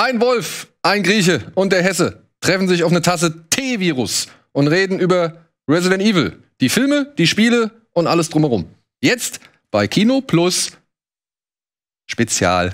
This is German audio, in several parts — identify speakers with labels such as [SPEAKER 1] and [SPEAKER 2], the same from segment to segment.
[SPEAKER 1] Ein Wolf, ein Grieche und der Hesse treffen sich auf eine Tasse T-Virus und reden über Resident Evil. Die Filme, die Spiele und alles drumherum. Jetzt bei Kino Plus Spezial.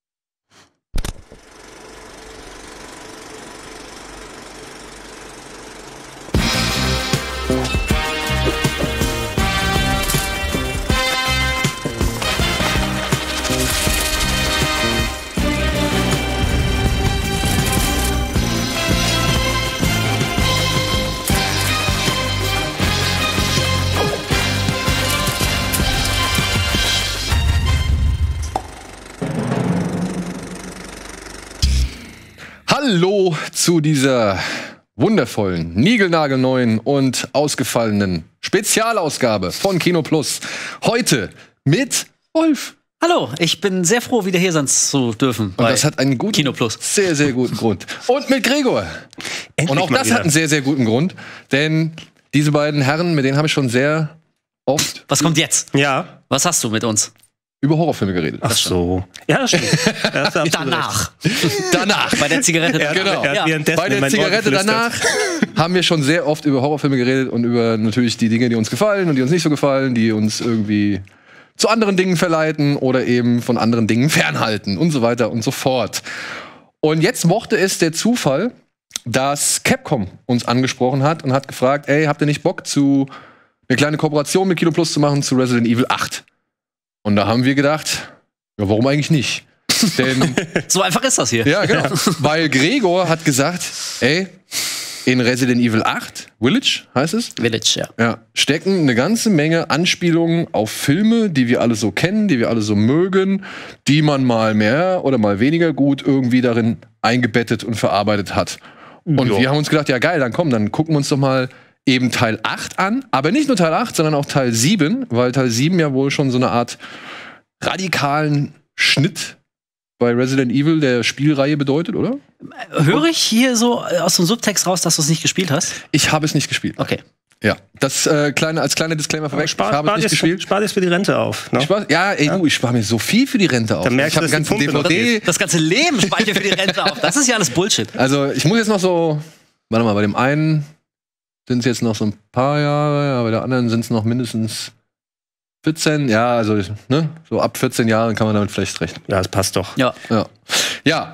[SPEAKER 1] Hallo zu dieser wundervollen, niegelnagelneuen und ausgefallenen Spezialausgabe von Kino Plus. Heute mit Wolf.
[SPEAKER 2] Hallo, ich bin sehr froh, wieder hier sein zu dürfen.
[SPEAKER 1] Und das hat einen guten,
[SPEAKER 2] Kino Plus.
[SPEAKER 1] Sehr, sehr guten Grund. Und mit Gregor.
[SPEAKER 3] Endlich
[SPEAKER 1] und auch das hat einen sehr, sehr guten Grund. Denn diese beiden Herren, mit denen habe ich schon sehr oft
[SPEAKER 2] Was kommt jetzt?
[SPEAKER 3] Ja.
[SPEAKER 2] Was hast du mit uns?
[SPEAKER 1] über Horrorfilme geredet.
[SPEAKER 3] Ach so. Ja, das stimmt. Das ist
[SPEAKER 2] Danach.
[SPEAKER 1] Danach.
[SPEAKER 2] Bei der Zigarette.
[SPEAKER 1] Genau.
[SPEAKER 3] Er hat währenddessen
[SPEAKER 1] Bei der
[SPEAKER 3] in mein Ohr
[SPEAKER 1] Zigarette
[SPEAKER 3] geflüstert.
[SPEAKER 1] danach haben wir schon sehr oft über Horrorfilme geredet und über natürlich die Dinge, die uns gefallen und die uns nicht so gefallen, die uns irgendwie zu anderen Dingen verleiten oder eben von anderen Dingen fernhalten und so weiter und so fort. Und jetzt mochte es der Zufall, dass Capcom uns angesprochen hat und hat gefragt, ey, habt ihr nicht Bock, eine kleine Kooperation mit Kino Plus zu machen zu Resident Evil 8? Und da haben wir gedacht, ja, warum eigentlich nicht? Denn
[SPEAKER 2] So einfach ist das hier.
[SPEAKER 1] ja, genau. Weil Gregor hat gesagt, ey, in Resident Evil 8, Village heißt es,
[SPEAKER 2] Village, ja.
[SPEAKER 1] ja, stecken eine ganze Menge Anspielungen auf Filme, die wir alle so kennen, die wir alle so mögen, die man mal mehr oder mal weniger gut irgendwie darin eingebettet und verarbeitet hat. Und wir haben uns gedacht, ja geil, dann komm, dann gucken wir uns doch mal eben Teil 8 an. Aber nicht nur Teil 8, sondern auch Teil 7, weil Teil 7 ja wohl schon so eine Art radikalen Schnitt bei Resident Evil der Spielreihe bedeutet, oder?
[SPEAKER 2] Höre ich hier so aus dem Subtext raus, dass du es nicht gespielt hast?
[SPEAKER 1] Ich habe es nicht gespielt.
[SPEAKER 2] Okay.
[SPEAKER 1] Ja, das als kleiner Disclaimer vorweg, ich habe es nicht gespielt.
[SPEAKER 3] Spar dir für die Rente auf. Ne?
[SPEAKER 1] Ich spare mir so viel für die Rente auf.
[SPEAKER 3] Dann merkst
[SPEAKER 1] Ich habe
[SPEAKER 3] du,
[SPEAKER 1] einen
[SPEAKER 3] dass die
[SPEAKER 1] ganzen
[SPEAKER 3] Pumpe noch
[SPEAKER 1] DVD.
[SPEAKER 2] Das ganze Leben speichert für die Rente auf. Das ist ja alles Bullshit.
[SPEAKER 1] Also ich muss jetzt noch so, warte mal, bei dem einen sind es jetzt noch so ein paar Jahre, aber bei der anderen sind es noch mindestens 14. Ja, also ne, so ab 14 Jahren kann man damit vielleicht rechnen.
[SPEAKER 3] Ja, das passt doch.
[SPEAKER 2] Ja.
[SPEAKER 1] Ja.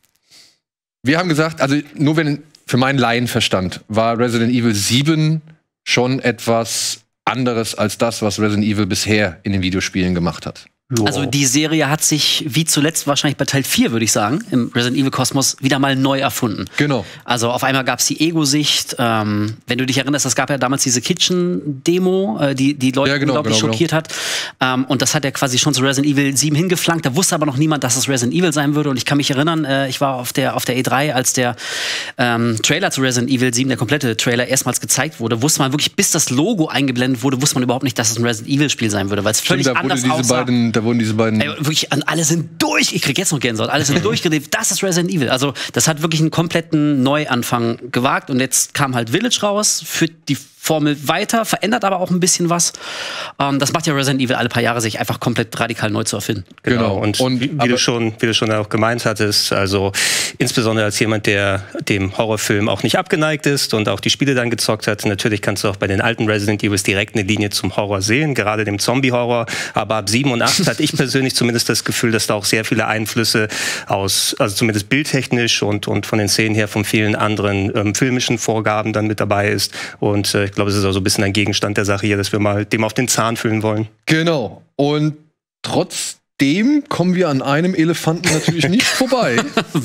[SPEAKER 1] Wir haben gesagt, also nur wenn für meinen Laienverstand war Resident Evil 7 schon etwas anderes als das, was Resident Evil bisher in den Videospielen gemacht hat.
[SPEAKER 2] Also die Serie hat sich, wie zuletzt wahrscheinlich bei Teil 4, würde ich sagen, im Resident Evil Kosmos wieder mal neu erfunden.
[SPEAKER 1] Genau.
[SPEAKER 2] Also auf einmal gab es die Ego-Sicht. Wenn du dich erinnerst, es gab ja damals diese Kitchen-Demo, die Leute
[SPEAKER 1] Ja, genau,
[SPEAKER 2] unglaublich schockiert hat. Und das hat ja quasi schon zu Resident Evil 7 hingeflankt. Da wusste aber noch niemand, dass es Resident Evil sein würde. Und ich kann mich erinnern, ich war auf der E3, als der Trailer zu Resident Evil 7, der komplette Trailer, erstmals gezeigt wurde, wusste man wirklich, bis das Logo eingeblendet wurde, wusste man überhaupt nicht, dass es ein Resident Evil-Spiel sein würde, weil es völlig anders aussah.
[SPEAKER 1] Da wurden diese beiden.
[SPEAKER 2] Ey, wirklich, alle sind durch. Ich krieg jetzt noch Gänsehaut. Alle sind durchgedreht. Das ist Resident Evil. Also, das hat wirklich einen kompletten Neuanfang gewagt. Und jetzt kam halt Village raus, führt die Formel weiter, verändert aber auch ein bisschen was. Das macht ja Resident Evil alle paar Jahre, sich einfach komplett radikal neu zu erfinden.
[SPEAKER 3] Genau. Und wie du schon auch gemeint hattest, also insbesondere als jemand, der dem Horrorfilm auch nicht abgeneigt ist und auch die Spiele dann gezockt hat, natürlich kannst du auch bei den alten Resident Evils direkt eine Linie zum Horror sehen, gerade dem Zombie-Horror. Aber ab 7 und 8 hatte ich persönlich zumindest das Gefühl, dass da auch sehr viele Einflüsse also zumindest bildtechnisch und von den Szenen her von vielen anderen filmischen Vorgaben dann mit dabei ist. Und ich glaube, es ist auch so ein bisschen ein Gegenstand der Sache hier, dass wir mal dem auf den Zahn fühlen wollen.
[SPEAKER 1] Genau. Und trotzdem kommen wir an einem Elefanten natürlich nicht vorbei.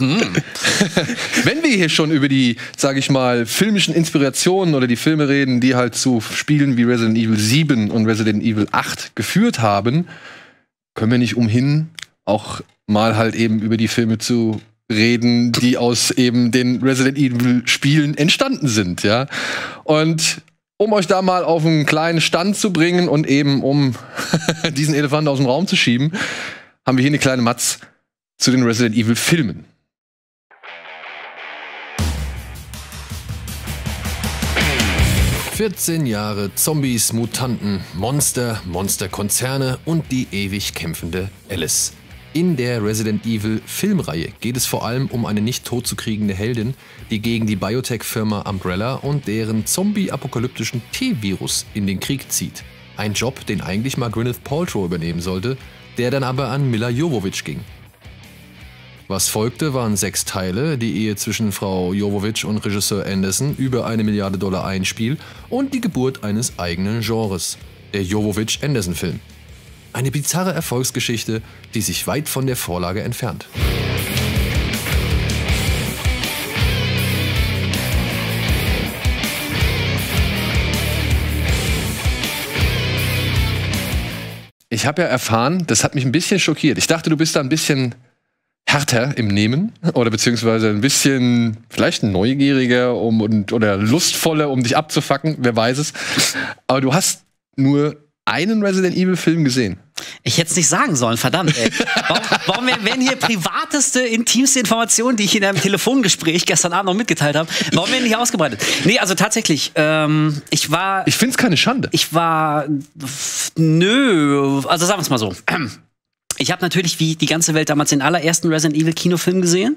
[SPEAKER 1] Wenn wir hier schon über die, sage ich mal, filmischen Inspirationen oder die Filme reden, die halt zu Spielen wie Resident Evil 7 und Resident Evil 8 geführt haben, können wir nicht umhin, auch mal halt eben über die Filme zu reden, die aus eben den Resident Evil Spielen entstanden sind, ja. Und um euch da mal auf einen kleinen Stand zu bringen und eben um diesen Elefanten aus dem Raum zu schieben, haben wir hier eine kleine Matz zu den Resident Evil Filmen. ...14 Jahre Zombies, Mutanten, Monster, Monsterkonzerne und die ewig kämpfende Alice.
[SPEAKER 4] In der Resident Evil Filmreihe geht es vor allem um eine nicht totzukriegende Heldin, die gegen die Biotech-Firma Umbrella und deren zombie-apokalyptischen T-Virus in den Krieg zieht. Ein Job, den eigentlich mal Gwyneth Paltrow übernehmen sollte, der dann aber an Milla Jovovich ging. Was folgte, waren 6 Teile, die Ehe zwischen Frau Jovovich und Regisseur Anderson, über $1 Milliarde Einspiel und die Geburt eines eigenen Genres, der Jovovich-Anderson-Film. Eine bizarre Erfolgsgeschichte, die sich weit von der Vorlage entfernt.
[SPEAKER 1] Ich habe ja erfahren, das hat mich ein bisschen schockiert. Ich dachte, du bist da ein bisschen härter im Nehmen oder beziehungsweise ein bisschen vielleicht neugieriger oder lustvoller, um dich abzufacken, wer weiß es. Aber du hast nur einen Resident Evil Film gesehen.
[SPEAKER 2] Ich hätte es nicht sagen sollen, verdammt, ey. Warum werden hier privateste, intimste Informationen, die ich in einem Telefongespräch gestern Abend noch mitgeteilt habe, warum werden die hier ausgebreitet? Nee, also tatsächlich, ich
[SPEAKER 1] find's keine Schande.
[SPEAKER 2] Also sagen wir es mal so. Ich habe natürlich, wie die ganze Welt damals, den allerersten Resident Evil Kinofilm gesehen.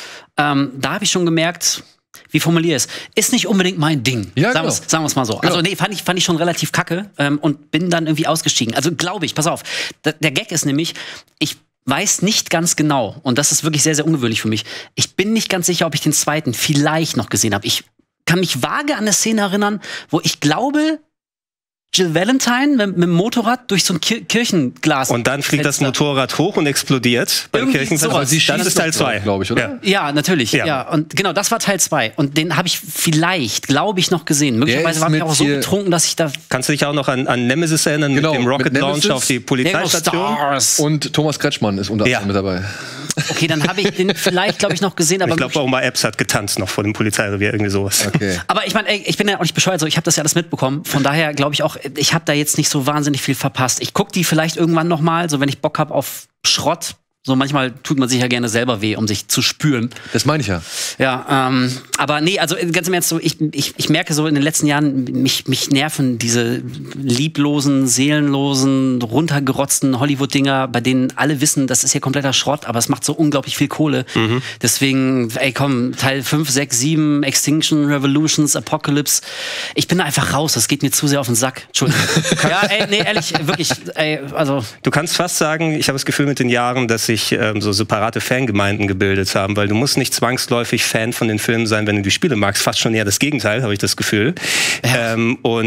[SPEAKER 2] Da habe ich schon gemerkt, wie formuliere ich es? Ist nicht unbedingt mein Ding.
[SPEAKER 1] Ja,
[SPEAKER 2] sagen wir es mal so. Also nee, fand ich schon relativ kacke und bin dann irgendwie ausgestiegen. Also glaube ich, pass auf. Der Gag ist nämlich, ich weiß nicht ganz genau, und das ist wirklich sehr, sehr ungewöhnlich für mich, ich bin nicht ganz sicher, ob ich den zweiten vielleicht noch gesehen habe. Ich kann mich vage an eine Szene erinnern, wo ich glaube, Jill Valentine mit dem Motorrad durch so ein Kirchenglas.
[SPEAKER 3] Und dann fliegt das Motorrad hoch und explodiert beim Kirchenglas. Das ist Teil 2,
[SPEAKER 1] glaube ich, oder?
[SPEAKER 2] Ja, natürlich. Ja. Und genau, das war Teil 2. Und den habe ich vielleicht, glaube ich, noch gesehen. Möglicherweise war ich auch so betrunken, dass ich da...
[SPEAKER 3] Kannst du dich auch noch an Nemesis erinnern, mit dem Rocket Launch auf die Polizeistation?
[SPEAKER 1] Und Thomas Kretschmann ist unter anderem mit dabei.
[SPEAKER 2] Okay, dann habe ich den vielleicht, glaube ich, noch gesehen. Aber
[SPEAKER 3] ich glaube, Omar Epps hat getanzt noch vor dem Polizeirevier, irgendwie sowas.
[SPEAKER 1] Okay.
[SPEAKER 2] Aber ich meine, ich bin ja auch nicht bescheuert, so ich habe das ja alles mitbekommen. Von daher glaube ich auch, ich habe da jetzt nicht so wahnsinnig viel verpasst. Ich gucke die vielleicht irgendwann noch mal, so wenn ich Bock habe auf Schrott. So manchmal tut man sich ja gerne selber weh, um sich zu spüren.
[SPEAKER 1] Das meine ich ja.
[SPEAKER 2] Ja, aber nee, also ganz im Ernst, so, ich merke so in den letzten Jahren, mich nerven diese lieblosen, seelenlosen, runtergerotzten Hollywood-Dinger, bei denen alle wissen, das ist hier kompletter Schrott, aber es macht so unglaublich viel Kohle. Deswegen, ey komm, Teil 5, 6, 7, Extinction, Revolutions, Apocalypse. Ich bin da einfach raus, das geht mir zu sehr auf den Sack. Entschuldigung. Ja, ey, nee, ehrlich, wirklich, ey, also.
[SPEAKER 3] Du kannst fast sagen, ich habe das Gefühl mit den Jahren, dass sich so separate Fangemeinden gebildet haben, weil du musst nicht zwangsläufig Fan von den Filmen sein, wenn du die Spiele magst. Fast schon eher das Gegenteil, habe ich das Gefühl. Ja.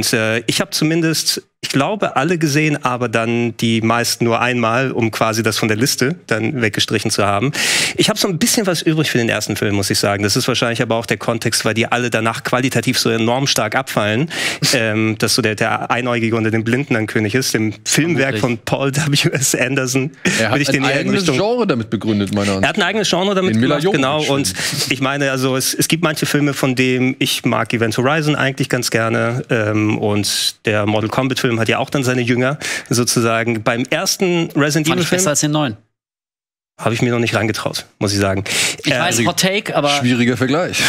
[SPEAKER 3] Ich habe zumindest, ich glaube, alle gesehen, aber dann die meisten nur einmal, um quasi das von der Liste dann weggestrichen zu haben. Ich habe so ein bisschen was übrig für den ersten Film, muss ich sagen. Das ist wahrscheinlich aber auch der Kontext, weil die alle danach qualitativ so enorm stark abfallen, dass so der Einäugige unter den Blinden ein König ist. Dem Filmwerk von Paul W.S. Anderson.
[SPEAKER 1] Er hat ein eigenes Genre damit begründet, meiner Ansicht.
[SPEAKER 3] Er hat ein eigenes Genre damit gemacht, genau. Und ich meine, also es gibt manche Filme, von denen ich mag Event Horizon eigentlich ganz gerne. Und der Mortal Kombat Film hat ja auch dann seine Jünger, sozusagen. Beim ersten Resident Evil Film
[SPEAKER 2] besser als den neuen.
[SPEAKER 3] Habe ich mir noch nicht reingetraut, muss ich sagen.
[SPEAKER 2] Ich weiß, Hot Take, aber...
[SPEAKER 1] Schwieriger Vergleich.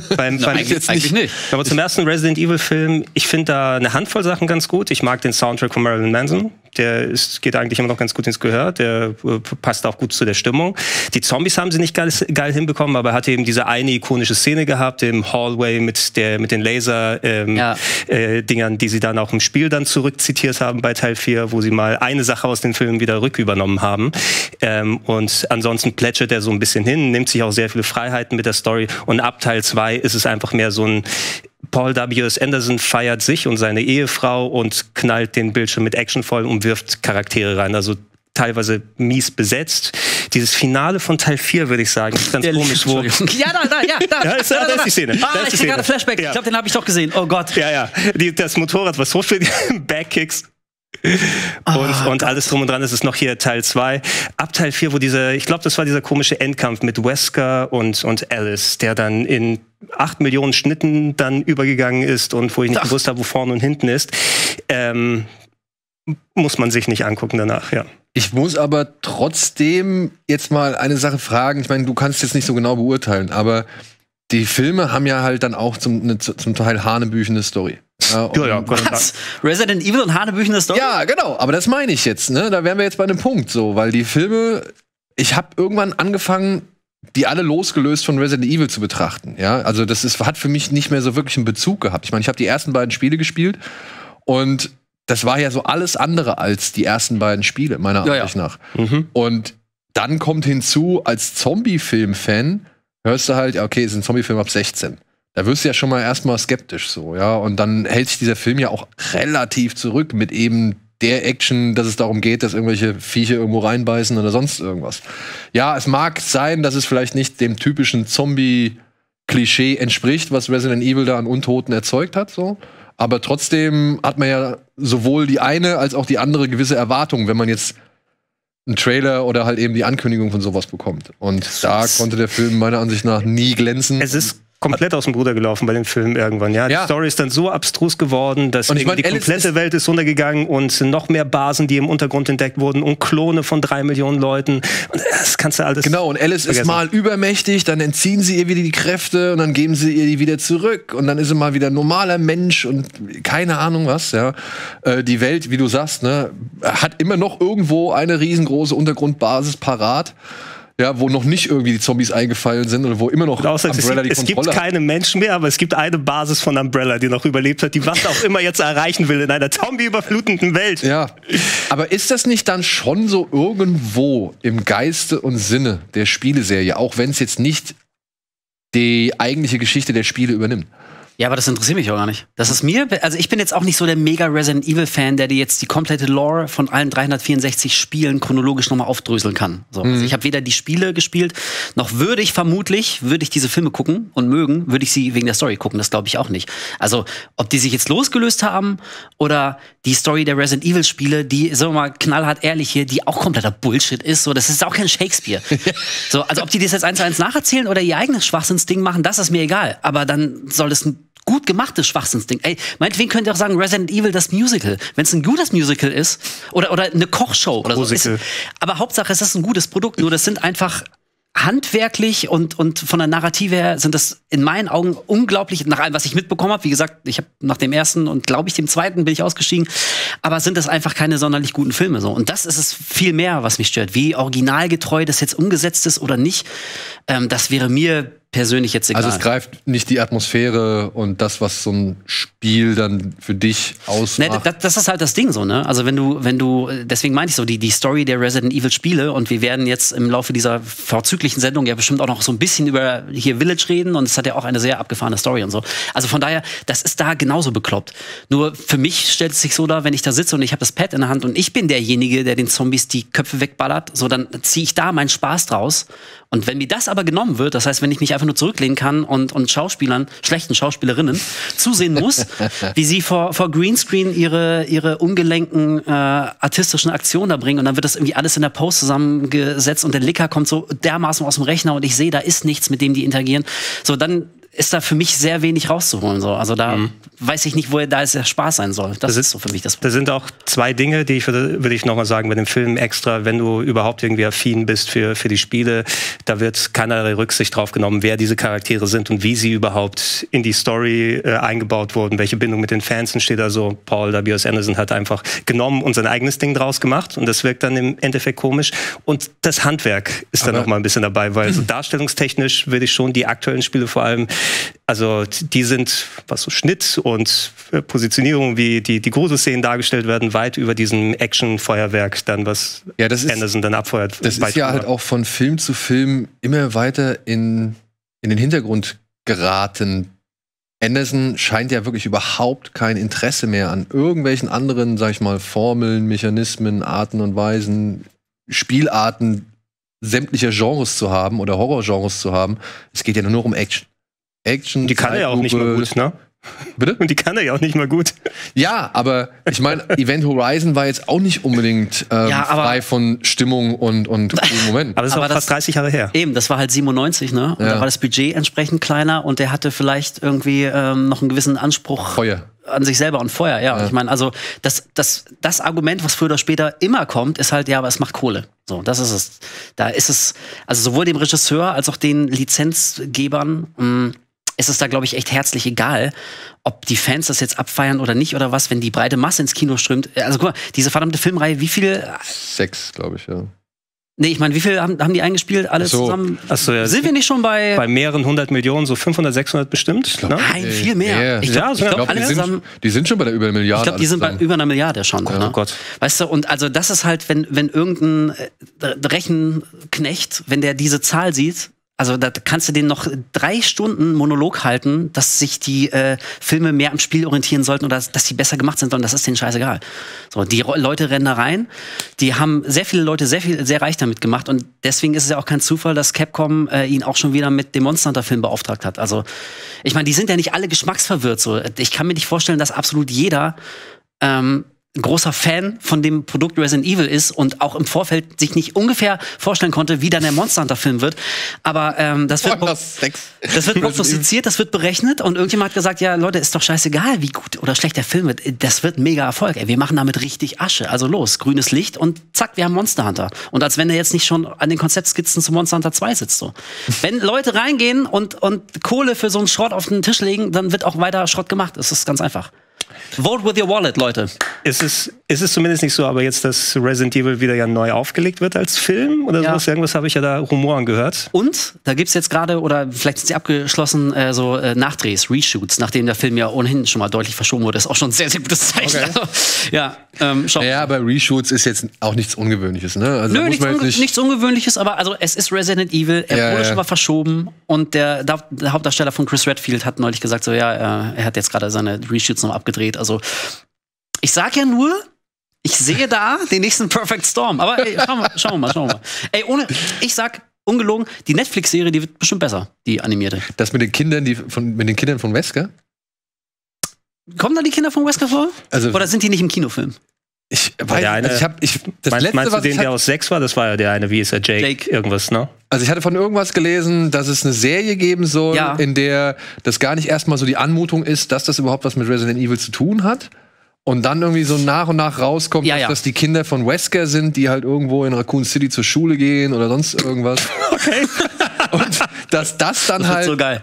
[SPEAKER 2] Eigentlich nicht.
[SPEAKER 3] Aber zum ersten Resident Evil Film, ich finde da eine Handvoll Sachen ganz gut. Ich mag den Soundtrack von Marilyn Manson. Geht eigentlich immer noch ganz gut ins Gehör. Der passt auch gut zu der Stimmung. Die Zombies haben sie nicht geil hinbekommen, aber er hat eben diese eine ikonische Szene gehabt im Hallway mit den Laser-Dingern, die sie dann auch im Spiel dann zurückzitiert haben bei Teil 4, wo sie mal eine Sache aus den Filmen wieder rückübernommen haben. Und ansonsten plätschert er so ein bisschen hin, nimmt sich auch sehr viele Freiheiten mit der Story. Und ab Teil 2 ist es einfach mehr so ein Paul W.S. Anderson feiert sich und seine Ehefrau und knallt den Bildschirm mit Action voll und wirft Charaktere rein. Also teilweise mies besetzt. Dieses Finale von Teil 4, würde ich sagen, ist ganz komisch.
[SPEAKER 2] Da ist
[SPEAKER 3] die Szene.
[SPEAKER 2] Ich krieg gerade Flashback. Ja. Ich glaube, den habe ich doch gesehen. Oh Gott.
[SPEAKER 3] Ja. Das Motorrad, was hochspielt, Backkicks. Und alles drum und dran ist es noch hier Teil 2. Ab Teil 4, wo ich glaube, das war dieser komische Endkampf mit Wesker und Alice, der dann in 8 Millionen Schnitten dann übergegangen ist und wo ich nicht gewusst habe, wo vorne und hinten ist. Muss man sich nicht angucken danach, ja.
[SPEAKER 1] Ich muss aber trotzdem jetzt mal eine Sache fragen. Ich meine, du kannst jetzt nicht so genau beurteilen, aber die Filme haben ja halt dann auch zum Teil hanebüchene Story.
[SPEAKER 2] Was? Resident Evil und hanebüchene Story?
[SPEAKER 1] Ja, genau. Aber das meine ich jetzt. Ne? Da wären wir jetzt bei einem Punkt so, weil die Filme ich habe irgendwann angefangen, die alle losgelöst von Resident Evil zu betrachten. Ja, also hat für mich nicht mehr so wirklich einen Bezug gehabt. Ich meine, ich habe die ersten beiden Spiele gespielt und das war ja so alles andere als die ersten beiden Spiele, meiner Ansicht nach. Und dann kommt hinzu, als Zombie-Film-Fan hörst du halt, okay, es ist ein Zombie-Film ab 16. Da wirst du ja schon mal erstmal skeptisch so, ja. Und dann hält sich dieser Film ja auch relativ zurück mit eben der Action, dass es darum geht, dass irgendwelche Viecher irgendwo reinbeißen oder sonst irgendwas. Ja, es mag sein, dass es vielleicht nicht dem typischen Zombie-Klischee entspricht, was Resident Evil da an Untoten erzeugt hat, so. Aber trotzdem hat man ja sowohl die eine als auch die andere gewisse Erwartungen, wenn man jetzt einen Trailer oder halt eben die Ankündigung von sowas bekommt. Und da konnte der Film meiner Ansicht nach nie glänzen.
[SPEAKER 3] Es ist komplett aus dem Ruder gelaufen bei dem Film irgendwann. Ja, die Story ist dann so abstrus geworden, dass die komplette Welt ist runtergegangen und noch mehr Basen, die im Untergrund entdeckt wurden und Klone von 3 Millionen Leuten. Und das kannst du alles
[SPEAKER 1] Genau, und Alice ist mal übermächtig, dann entziehen sie ihr wieder die Kräfte und dann geben sie ihr die wieder zurück und dann ist sie mal wieder ein normaler Mensch und keine Ahnung was, ja. Die Welt, wie du sagst, ne, hat immer noch irgendwo eine riesengroße Untergrundbasis parat. Ja, wo noch nicht irgendwie die Zombies eingefallen sind oder wo immer noch
[SPEAKER 3] Umbrella die Kontrolle hat. Es gibt keine Menschen mehr, aber es gibt eine Basis von Umbrella, die noch überlebt hat, die was auch immer jetzt erreichen will in einer zombie-überflutenden Welt.
[SPEAKER 1] Ja, aber ist das nicht dann schon so irgendwo im Geiste und Sinne der Spieleserie, auch wenn es jetzt nicht die eigentliche Geschichte der Spiele übernimmt?
[SPEAKER 2] Ja, aber das interessiert mich auch gar nicht. Das ist also ich bin jetzt auch nicht so der mega Resident Evil Fan, der dir jetzt die komplette Lore von allen 364 Spielen chronologisch nochmal aufdröseln kann. So. Also ich habe weder die Spiele gespielt, noch würde ich diese Filme gucken und mögen, würde ich sie wegen der Story gucken. Das glaube ich auch nicht. Also, ob die sich jetzt losgelöst haben oder die Story der Resident Evil Spiele, die, sagen wir mal, knallhart ehrlich hier, die auch kompletter Bullshit ist. So, das ist auch kein Shakespeare. So, also, ob die das jetzt 1:1 nacherzählen oder ihr eigenes Schwachsinnsding machen, das ist mir egal. Aber dann soll das ein gut gemachtes Schwachsinnsding. Ey, meinetwegen könnt ihr auch sagen, Resident Evil, das Musical. Wenn es ein gutes Musical ist, oder eine Kochshow oder so. Aber Hauptsache, es ist ein gutes Produkt. Nur das sind einfach handwerklich und von der Narrative her sind das in meinen Augen unglaublich, nach allem, was ich mitbekommen habe. Wie gesagt, ich habe nach dem ersten und glaube ich dem zweiten bin ich ausgestiegen. Aber sind das einfach keine sonderlich guten Filme so. Und das ist es viel mehr, was mich stört. Wie originalgetreu das jetzt umgesetzt ist oder nicht, das wäre mir persönlich jetzt egal.
[SPEAKER 1] Also es greift nicht die Atmosphäre und das, was so ein Spiel dann für dich ausmacht.
[SPEAKER 2] Ne, das ist halt das Ding so, ne? Also wenn du, deswegen meinte ich so, die Story der Resident Evil Spiele und wir werden jetzt im Laufe dieser vorzüglichen Sendung ja bestimmt auch noch so ein bisschen über hier Village reden und es hat ja auch eine sehr abgefahrene Story und so. Also von daher, das ist da genauso bekloppt. Nur für mich stellt es sich so dar, wenn ich da sitze und ich habe das Pad in der Hand und ich bin derjenige, der den Zombies die Köpfe wegballert, so dann ziehe ich da meinen Spaß draus. Und wenn mir das aber genommen wird, das heißt, wenn ich mich einfach nur zurücklehnen kann und Schauspielern, schlechten Schauspielerinnen, zusehen muss, wie sie vor Greenscreen ihre ungelenken artistischen Aktionen da bringen und dann wird das irgendwie alles in der Post zusammengesetzt und der Licker kommt so dermaßen aus dem Rechner und ich sehe, da ist nichts, mit dem die interagieren. So, dann ist da für mich sehr wenig rauszuholen. So. Also da weiß ich nicht, wo da der Spaß sein soll. Das ist so für mich das Problem.
[SPEAKER 3] Da sind auch zwei Dinge, die würde ich noch mal sagen bei dem Film extra, wenn du überhaupt irgendwie affin bist für die Spiele, da wird keinerlei Rücksicht drauf genommen, wer diese Charaktere sind und wie sie überhaupt in die Story eingebaut wurden, welche Bindung mit den Fans entsteht. Also Paul W.S. Anderson hat einfach genommen und sein eigenes Ding draus gemacht und das wirkt dann im Endeffekt komisch. Und das Handwerk ist dann noch mal ein bisschen dabei, weil so darstellungstechnisch würde ich schon die aktuellen Spiele vor allem, also die sind, was so Schnitt und Positionierung, wie die Gruselszenen dargestellt werden, weit über diesem Action-Feuerwerk dann, was Anderson dann abfeuert.
[SPEAKER 1] Das ist ja halt auch von Film zu Film immer weiter in den Hintergrund geraten. Anderson scheint ja wirklich überhaupt kein Interesse mehr an irgendwelchen anderen, sag ich mal, Formeln, Mechanismen, Arten und Weisen, Spielarten sämtlicher Genres zu haben oder Horrorgenres zu haben. Es geht ja nur noch um Action.
[SPEAKER 3] Die kann er ja auch nicht mal gut, ne?
[SPEAKER 1] Bitte?
[SPEAKER 3] Und die kann er ja auch nicht mal gut.
[SPEAKER 1] Ja, aber ich meine, Event Horizon war jetzt auch nicht unbedingt frei von Stimmung und Moment.
[SPEAKER 3] Aber das ist auch fast 30 Jahre her.
[SPEAKER 2] Eben, das war halt 97, ne? Und da war das Budget entsprechend kleiner und der hatte vielleicht irgendwie noch einen gewissen Anspruch an sich selber und Feuer. Ja. Ich meine, also das Argument, was früher oder später immer kommt, ist halt, ja, aber es macht Kohle. So, das ist es. Da ist es, also sowohl dem Regisseur als auch den Lizenzgebern ist es da, glaube ich, echt herzlich egal, ob die Fans das jetzt abfeiern oder nicht oder was, wenn die breite Masse ins Kino strömt. Also guck mal, diese verdammte Filmreihe, wie viel?
[SPEAKER 1] 6, glaube ich, ja.
[SPEAKER 2] Nee, ich meine, wie viel haben die eingespielt? Alle zusammen?
[SPEAKER 3] Achso, ja.
[SPEAKER 2] Sind wir nicht schon bei
[SPEAKER 3] mehreren 100 Millionen, so 500, 600 bestimmt?
[SPEAKER 2] Ne? Nein, viel mehr. Ich glaub,
[SPEAKER 1] alle zusammen. Die sind schon bei der über 1 Milliarde.
[SPEAKER 2] Ich glaube, die sind bei über 1 Milliarde schon.
[SPEAKER 3] Oh
[SPEAKER 2] ne?
[SPEAKER 3] Gott.
[SPEAKER 2] Weißt du, und also das ist halt, wenn irgendein Rechenknecht, wenn der diese Zahl sieht, also da kannst du den noch 3 Stunden Monolog halten, dass sich die Filme mehr am Spiel orientieren sollten oder dass die besser gemacht sind sollen. Das ist denen scheißegal. So, die Leute rennen da rein. Die haben sehr viele Leute sehr reich damit gemacht. Und deswegen ist es ja auch kein Zufall, dass Capcom ihn auch schon wieder mit dem Monster Hunter-Film beauftragt hat. Also, ich meine, die sind ja nicht alle geschmacksverwirrt. So. Ich kann mir nicht vorstellen, dass absolut jeder ein großer Fan von dem Produkt Resident Evil ist und auch im Vorfeld sich nicht ungefähr vorstellen konnte, wie dann der Monster Hunter-Film wird. Aber das wird prognostiziert, das wird berechnet und irgendjemand hat gesagt, ja Leute, ist doch scheißegal, wie gut oder schlecht der Film wird. Das wird ein mega Erfolg. Ey. Wir machen damit richtig Asche. Also los, grünes Licht und zack, wir haben Monster Hunter. Und als wenn er jetzt nicht schon an den Konzeptskizzen zu Monster Hunter 2 sitzt. So. Wenn Leute reingehen und Kohle für so einen Schrott auf den Tisch legen, dann wird auch weiter Schrott gemacht. Das ist ganz einfach. Vote with your wallet, Leute.
[SPEAKER 3] Ist es zumindest nicht so, aber jetzt, dass Resident Evil wieder ja neu aufgelegt wird als Film oder sowas? Irgendwas habe ich ja da Rumoren gehört.
[SPEAKER 2] Und da gibt's jetzt gerade, oder vielleicht sind sie abgeschlossen, Nachdrehs, Reshoots, nachdem der Film ja ohnehin schon mal deutlich verschoben wurde. Ist auch schon ein sehr, sehr gutes Zeichen. Okay. Also,
[SPEAKER 1] ja, aber Reshoots ist jetzt auch nichts Ungewöhnliches, ne? Also,
[SPEAKER 2] nö, nichts Ungewöhnliches, aber also es ist Resident Evil, er wurde schon mal verschoben und der Hauptdarsteller von Chris Redfield hat neulich gesagt, so er hat jetzt gerade seine Reshoots noch abgedreht. Also, ich sag ja nur, ich sehe da den nächsten Perfect Storm. Aber ey, schauen wir mal. Ey, ich sag, ungelogen, die Netflix-Serie, die wird bestimmt besser, die animierte.
[SPEAKER 1] Das mit den Kindern, mit den Kindern von Wesker?
[SPEAKER 2] Kommen da die Kinder von Wesker vor?
[SPEAKER 1] Also,
[SPEAKER 2] oder sind die nicht im Kinofilm?
[SPEAKER 1] Ich weiß,
[SPEAKER 3] meinst du den, der aus 6 war? Das war ja der eine, wie ist er? Jake irgendwas, ne?
[SPEAKER 1] Also ich hatte von irgendwas gelesen, dass es eine Serie geben soll, in der das gar nicht erstmal so die Anmutung ist, dass das überhaupt was mit Resident Evil zu tun hat. Und dann irgendwie so nach und nach rauskommt, dass das die Kinder von Wesker sind, die halt irgendwo in Raccoon City zur Schule gehen oder sonst irgendwas.
[SPEAKER 3] Okay.
[SPEAKER 1] Und dass das dann
[SPEAKER 2] das
[SPEAKER 1] halt.
[SPEAKER 2] Wird so geil.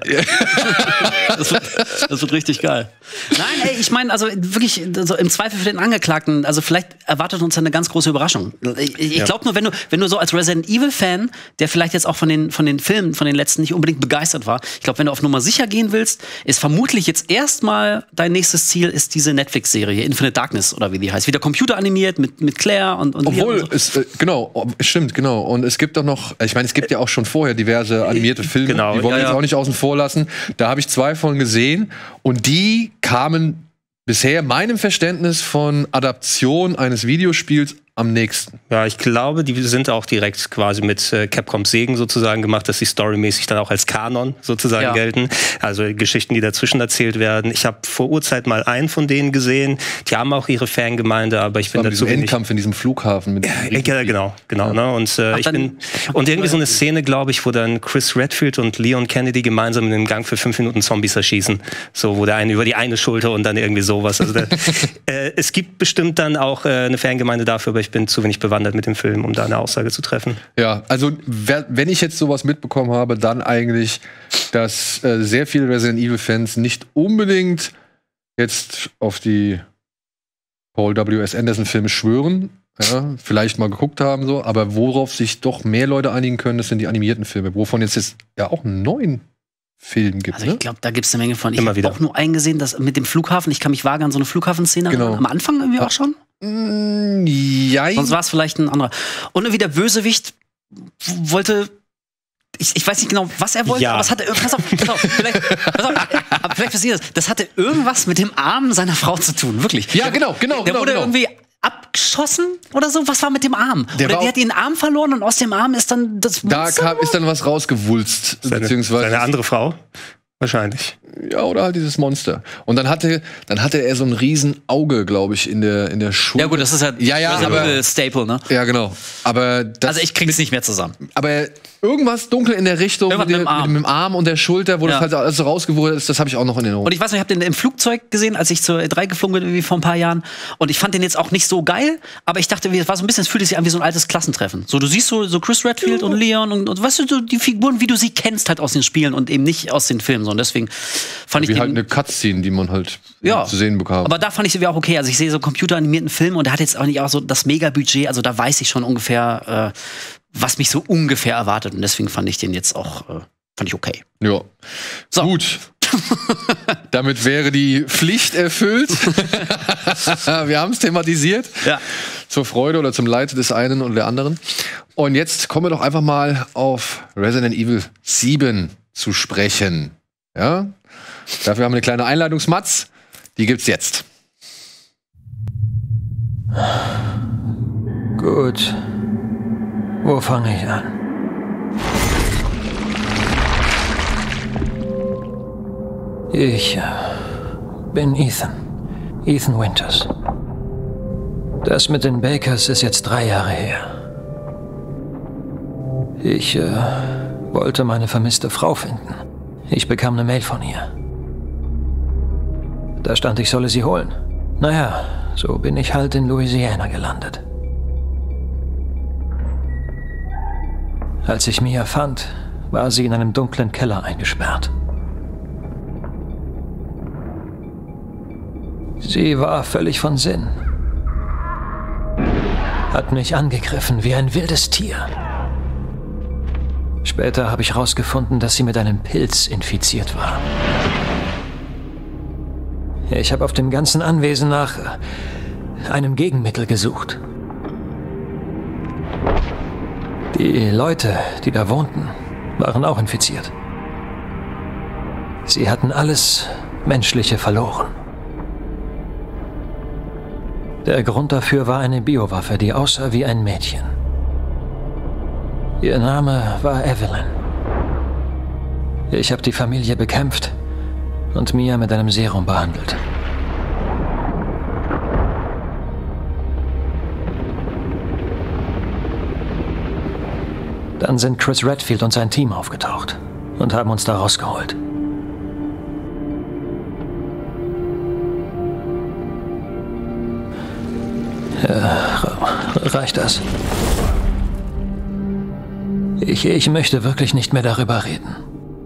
[SPEAKER 2] Das wird richtig geil. Nein, ey, ich meine, also wirklich, so im Zweifel für den Angeklagten, also vielleicht erwartet uns eine ganz große Überraschung. Ich glaube nur, wenn du so als Resident Evil-Fan, der vielleicht jetzt auch von den Filmen, von den letzten nicht unbedingt begeistert war, ich glaube, wenn du auf Nummer sicher gehen willst, ist vermutlich jetzt erstmal dein nächstes Ziel ist diese Netflix-Serie, Infinite Darkness oder wie die heißt. Wieder computeranimiert mit Claire und
[SPEAKER 1] obwohl, stimmt, genau. Und es gibt doch noch, ich meine, es gibt ja auch schon vorher diverse animierte Filme, die wollen wir jetzt auch nicht außen vor lassen. Da habe ich 2 von gesehen und die kamen bisher meinem Verständnis von Adaption eines Videospiels am nächsten.
[SPEAKER 3] Ja, ich glaube, die sind auch direkt quasi mit Capcoms Segen sozusagen gemacht, dass sie storymäßig dann auch als Kanon sozusagen gelten. Also Geschichten, die dazwischen erzählt werden. Ich habe vor Urzeit mal einen von denen gesehen. Die haben auch ihre Fangemeinde, aber ich bin dazu
[SPEAKER 1] wenig. Endkampf in diesem Flughafen.
[SPEAKER 3] Genau. Ne? Und und irgendwie so eine Szene, glaube ich, wo dann Chris Redfield und Leon Kennedy gemeinsam in einem Gang für 5 Minuten Zombies erschießen. So, wo der eine über die eine Schulter und dann irgendwie sowas. Also es gibt bestimmt dann auch eine Fangemeinde dafür, aber ich bin zu wenig bewandert mit dem Film, um da eine Aussage zu treffen.
[SPEAKER 1] Ja, also wenn ich jetzt sowas mitbekommen habe, dann eigentlich, dass sehr viele Resident Evil-Fans nicht unbedingt jetzt auf die Paul W.S. Anderson-Filme schwören, vielleicht mal geguckt haben, so, aber worauf sich doch mehr Leute einigen können, das sind die animierten Filme, wovon jetzt ja auch einen neuen Film gibt.
[SPEAKER 2] Also ich glaube, da gibt es eine Menge von. Ich habe auch nur eingesehen, dass mit dem Flughafen, ich kann mich vage an so eine Flughafenszene am Anfang irgendwie auch schon.
[SPEAKER 1] Ja.
[SPEAKER 2] Sonst war es vielleicht ein anderer. Und irgendwie der Bösewicht wollte. Ich weiß nicht genau, was er wollte, aber es hatte pass auf, vielleicht passiert das hatte irgendwas mit dem Arm seiner Frau zu tun, wirklich.
[SPEAKER 1] Ja, genau.
[SPEAKER 2] Der wurde irgendwie abgeschossen oder so? Was war mit dem Arm? Die hat den Arm verloren und aus dem Arm ist dann das
[SPEAKER 1] Monster? Ist dann was rausgewulst. Beziehungsweise
[SPEAKER 3] eine andere Frau? Wahrscheinlich.
[SPEAKER 1] Ja, oder halt dieses Monster. Und dann hatte er so ein riesen Auge, glaube ich, in der Schule.
[SPEAKER 2] Ja gut, das ist halt
[SPEAKER 1] aber
[SPEAKER 2] Staple, ne?
[SPEAKER 1] Ja, genau. Aber
[SPEAKER 2] also ich krieg's nicht mehr zusammen.
[SPEAKER 1] Aber irgendwas dunkel in der Richtung mit dem Arm und der Schulter, wo das halt alles so rausgewurzelt ist, das habe ich auch noch in Erinnerung.
[SPEAKER 2] Und ich weiß noch, ich habe den im Flugzeug gesehen, als ich zur E3 geflogen bin, irgendwie vor ein paar Jahren. Und ich fand den jetzt auch nicht so geil, aber ich dachte, es war so ein bisschen, es fühlte sich an wie so ein altes Klassentreffen. So, du siehst so Chris Redfield und Leon und weißt du, so die Figuren, wie du sie kennst, halt aus den Spielen und eben nicht aus den Filmen. So. Und deswegen fand ich
[SPEAKER 1] wie halt eine Cutscene, die man halt zu sehen bekam.
[SPEAKER 2] Aber da fand ich sie auch okay. Also ich sehe so computeranimierten Film und der hat jetzt auch nicht auch so das Mega-Budget, also da weiß ich schon ungefähr, was mich so ungefähr erwartet. Und deswegen fand ich den jetzt auch fand ich okay.
[SPEAKER 1] Ja.
[SPEAKER 2] So.
[SPEAKER 1] Gut. Damit wäre die Pflicht erfüllt. Wir haben es thematisiert.
[SPEAKER 2] Ja.
[SPEAKER 1] Zur Freude oder zum Leid des einen oder der anderen. Und jetzt kommen wir doch einfach mal auf Resident Evil 7 zu sprechen. Ja? Dafür haben wir eine kleine Einleitungsmatz. Die gibt's jetzt.
[SPEAKER 5] Gut. Wo fange ich an? Ich bin Ethan. Ethan Winters. Das mit den Bakers ist jetzt 3 Jahre her. Ich wollte meine vermisste Frau finden. Ich bekam eine Mail von ihr. Da stand, ich solle sie holen. Naja, so bin ich halt in Louisiana gelandet. Als ich Mia fand, war sie in einem dunklen Keller eingesperrt. Sie war völlig von Sinn. Hat mich angegriffen wie ein wildes Tier. Später habe ich herausgefunden, dass sie mit einem Pilz infiziert war. Ich habe auf dem ganzen Anwesen nach einem Gegenmittel gesucht. Die Leute, die da wohnten, waren auch infiziert. Sie hatten alles Menschliche verloren. Der Grund dafür war eine Biowaffe, die aussah wie ein Mädchen. Ihr Name war Evelyn. Ich habe die Familie bekämpft und Mia mit einem Serum behandelt. Dann sind Chris Redfield und sein Team aufgetaucht und haben uns da rausgeholt. Reicht das? Ich möchte wirklich nicht mehr darüber reden.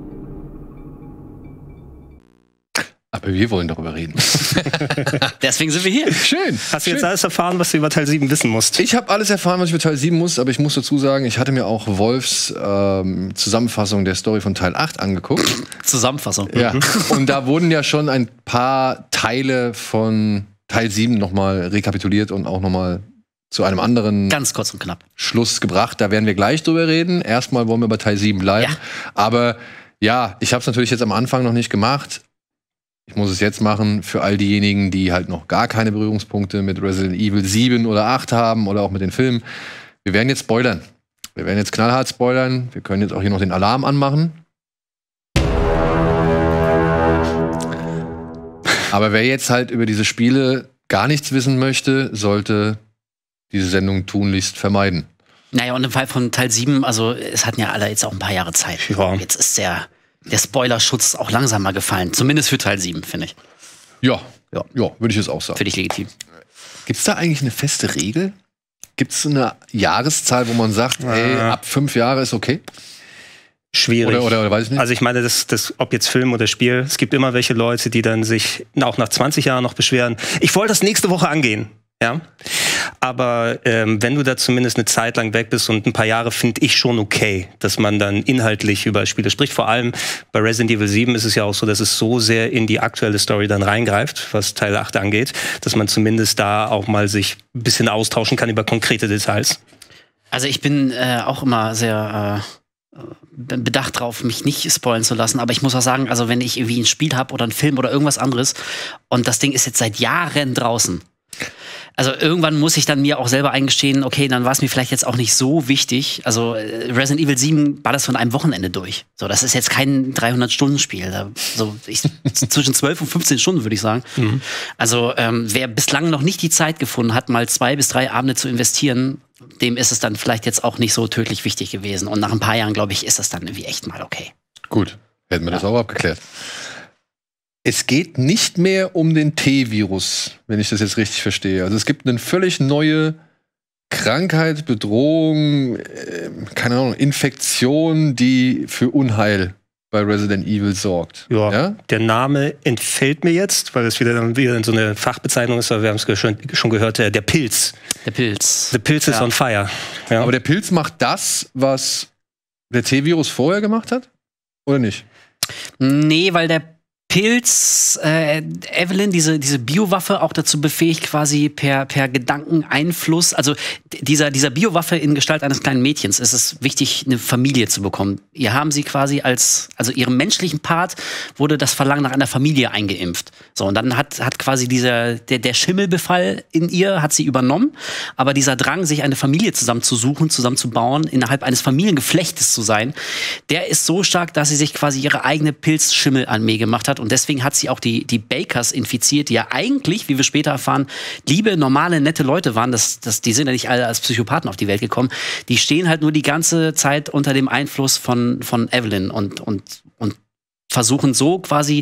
[SPEAKER 1] Aber wir wollen darüber reden.
[SPEAKER 2] Deswegen sind wir hier.
[SPEAKER 1] Schön.
[SPEAKER 3] Hast du jetzt alles erfahren, was du über Teil 7 wissen musst?
[SPEAKER 1] Ich habe alles erfahren, was ich über Teil 7 muss, aber ich muss dazu sagen, ich hatte mir auch Wolfs Zusammenfassung der Story von Teil 8 angeguckt.
[SPEAKER 2] Zusammenfassung.
[SPEAKER 1] Ja. Und da wurden ja schon ein paar Teile von Teil 7 nochmal rekapituliert und auch nochmal zu einem anderen
[SPEAKER 2] Ganz kurz und knapp.
[SPEAKER 1] Schluss gebracht. Da werden wir gleich drüber reden. Erstmal wollen wir bei Teil 7 bleiben.
[SPEAKER 2] Ja.
[SPEAKER 1] Aber ja, ich habe es natürlich jetzt am Anfang noch nicht gemacht. Ich muss es jetzt machen für all diejenigen, die halt noch gar keine Berührungspunkte mit Resident Evil 7 oder 8 haben oder auch mit den Filmen. Wir werden jetzt spoilern. Wir werden jetzt knallhart spoilern. Wir können jetzt auch hier noch den Alarm anmachen. Aber wer jetzt halt über diese Spiele gar nichts wissen möchte, sollte diese Sendung tunlichst vermeiden.
[SPEAKER 2] Naja, und im Fall von Teil 7, also es hatten ja alle jetzt auch ein paar Jahre Zeit.
[SPEAKER 3] Ja.
[SPEAKER 2] Jetzt ist der Spoilerschutz auch langsam mal gefallen. Zumindest für Teil 7, finde ich.
[SPEAKER 1] Ja, würde ich jetzt auch sagen.
[SPEAKER 2] Finde ich legitim.
[SPEAKER 1] Gibt es da eigentlich eine feste Regel? Gibt es eine Jahreszahl, wo man sagt, ey, ab 5 Jahre ist okay?
[SPEAKER 3] Schwierig.
[SPEAKER 1] Oder weiß ich nicht.
[SPEAKER 3] Also ich meine, das, ob jetzt Film oder Spiel, es gibt immer welche Leute, die dann sich auch nach 20 Jahren noch beschweren, ich wollte das nächste Woche angehen. Ja, aber wenn du da zumindest eine Zeit lang weg bist und ein paar Jahre, finde ich schon okay, dass man dann inhaltlich über Spiele spricht. Vor allem bei Resident Evil 7 ist es ja auch so, dass es so sehr in die aktuelle Story dann reingreift, was Teil 8 angeht, dass man zumindest da auch mal sich ein bisschen austauschen kann über konkrete Details.
[SPEAKER 2] Also ich bin auch immer sehr bedacht drauf, mich nicht spoilen zu lassen. Aber ich muss auch sagen, also wenn ich irgendwie ein Spiel habe oder einen Film oder irgendwas anderes und das Ding ist jetzt seit Jahren draußen, also irgendwann muss ich dann mir auch selber eingestehen, okay, dann war es mir vielleicht jetzt auch nicht so wichtig. Also Resident Evil 7 war das von einem Wochenende durch. So, das ist jetzt kein 300-Stunden-Spiel. Zwischen 12 und 15 Stunden, würde ich sagen. Mhm. Also wer bislang noch nicht die Zeit gefunden hat, mal 2 bis 3 Abende zu investieren, dem ist es dann vielleicht jetzt auch nicht so tödlich wichtig gewesen. Und nach ein paar Jahren, glaube ich, ist das dann irgendwie echt mal okay.
[SPEAKER 1] Gut, hätten wir das auch abgeklärt. Es geht nicht mehr um den T-Virus, wenn ich das jetzt richtig verstehe. Also es gibt eine völlig neue Krankheit, Bedrohung, keine Ahnung, Infektion, die für Unheil bei Resident Evil sorgt.
[SPEAKER 3] Ja, der Name entfällt mir jetzt, weil es wieder so eine Fachbezeichnung ist, aber wir haben es schon gehört, der Pilz.
[SPEAKER 2] Der Pilz.
[SPEAKER 3] The Pilz is on fire. Ja.
[SPEAKER 1] Aber der Pilz macht das, was der T-Virus vorher gemacht hat? Oder nicht?
[SPEAKER 2] Nee, weil der Pilz Evelyn, diese Biowaffe auch dazu befähigt, quasi per Gedankeneinfluss, also dieser Biowaffe in Gestalt eines kleinen Mädchens ist es wichtig, eine Familie zu bekommen. Ihr haben sie quasi also ihrem menschlichen Part wurde das Verlangen nach einer Familie eingeimpft. So, und dann hat quasi der Schimmelbefall in ihr hat sie übernommen, aber dieser Drang, sich eine Familie zusammenzusuchen, zusammenzubauen, innerhalb eines Familiengeflechtes zu sein, der ist so stark, dass sie sich quasi ihre eigene Pilzschimmelarmee gemacht hat. Und deswegen hat sie auch die Bakers infiziert, die ja eigentlich, wie wir später erfahren, liebe, normale, nette Leute waren. Die sind ja nicht alle als Psychopathen auf die Welt gekommen. Die stehen halt nur die ganze Zeit unter dem Einfluss von Evelyn und versuchen so quasi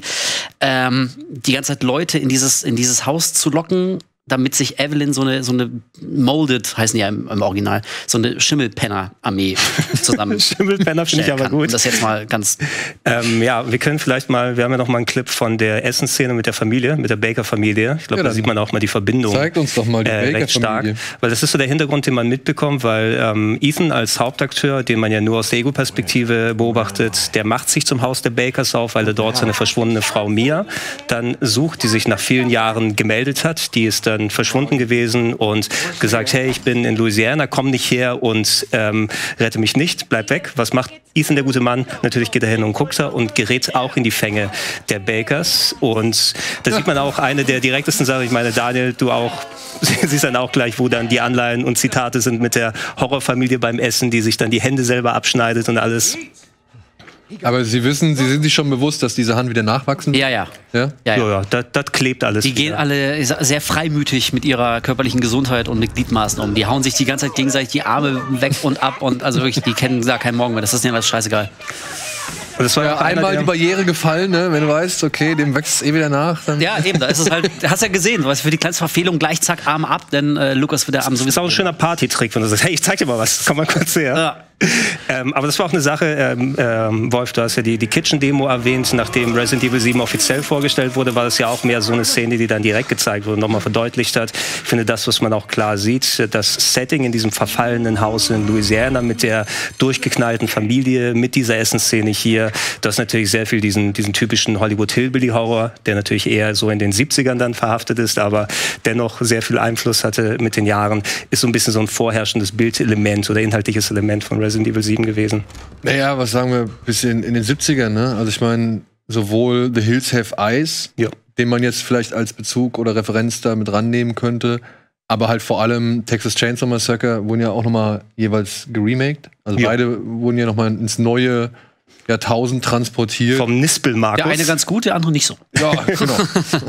[SPEAKER 2] die ganze Zeit Leute in dieses Haus zu locken, damit sich Evelyn so eine Molded, heißen die ja im Original, so eine Schimmelpenner-Armee zusammen.
[SPEAKER 3] Schimmelpenner finde ich aber gut.
[SPEAKER 2] Das jetzt mal ganz.
[SPEAKER 3] Ja, wir können vielleicht mal, wir haben ja noch mal einen Clip von der Essensszene mit der Familie, mit der Baker-Familie. Ich glaube, da sieht man auch mal die Verbindung.
[SPEAKER 1] Zeigt uns doch mal die
[SPEAKER 3] Baker-Familie. Weil das ist so der Hintergrund, den man mitbekommt, weil Ethan als Hauptakteur, den man ja nur aus der Ego-Perspektive beobachtet, der macht sich zum Haus der Bakers auf, weil er dort seine verschwundene Frau Mia dann sucht, die sich nach vielen Jahren gemeldet hat. Die ist dann verschwunden gewesen und gesagt, hey, ich bin in Louisiana, komm nicht her und rette mich nicht, bleib weg. Was macht Ethan, der gute Mann? Natürlich geht er hin und guckt er und gerät auch in die Fänge der Bakers. Und da sieht man auch eine der direktesten Sachen. Ich meine, Daniel, du auch, siehst dann auch gleich, wo dann die Anleihen und Zitate sind mit der Horrorfamilie beim Essen, die sich dann die Hände selber abschneidet und alles.
[SPEAKER 1] Aber Sie sind sich schon bewusst, dass diese Hand wieder nachwachsen?
[SPEAKER 2] Ja.
[SPEAKER 3] Das klebt alles.
[SPEAKER 2] Die gehen alle sehr freimütig mit ihrer körperlichen Gesundheit und mit Gliedmaßen um. Die hauen sich die ganze Zeit gegenseitig die Arme weg und ab und also wirklich, die kennen da keinen Morgen mehr. Das ist denen alles scheißegal.
[SPEAKER 3] Und das war
[SPEAKER 1] ja einmal die Barriere gefallen, ne? Wenn du weißt, okay, dem wächst es wieder nach. Dann
[SPEAKER 2] ja, eben, da ist es halt, hast ja gesehen, was für die kleinste Verfehlung gleich zack, Arm ab, denn Lukas wird der Arm sowieso.
[SPEAKER 3] Das ist auch ein schöner Party-Trick, wenn du sagst, hey, ich zeig dir mal was, komm mal kurz her. Ja. Aber das war auch eine Sache, Wolf, du hast ja die Kitchen-Demo erwähnt, nachdem Resident Evil 7 offiziell vorgestellt wurde, war das ja auch mehr so eine Szene, die dann direkt gezeigt wurde und nochmal verdeutlicht hat. Ich finde das, was man auch klar sieht, das Setting in diesem verfallenen Haus in Louisiana mit der durchgeknallten Familie, mit dieser Essensszene hier, das ist natürlich sehr viel diesen typischen Hollywood-Hillbilly-Horror, der natürlich eher so in den 70ern dann verhaftet ist, aber dennoch sehr viel Einfluss hatte mit den Jahren, ist so ein bisschen so ein vorherrschendes Bildelement oder inhaltliches Element von Resident Evil 7 gewesen.
[SPEAKER 1] Naja, was sagen wir, bis in den 70ern, ne? Also ich meine, sowohl The Hills Have Eyes, den man jetzt vielleicht als Bezug oder Referenz da mit rannehmen könnte, aber halt vor allem Texas Chainsaw Massacre wurden ja auch nochmal jeweils geremaked. Also beide wurden ja nochmal ins neue Jahrtausend transportiert.
[SPEAKER 3] Vom Nispel-Markus.
[SPEAKER 2] Der eine ganz gut, der andere nicht so.
[SPEAKER 1] Ja, genau.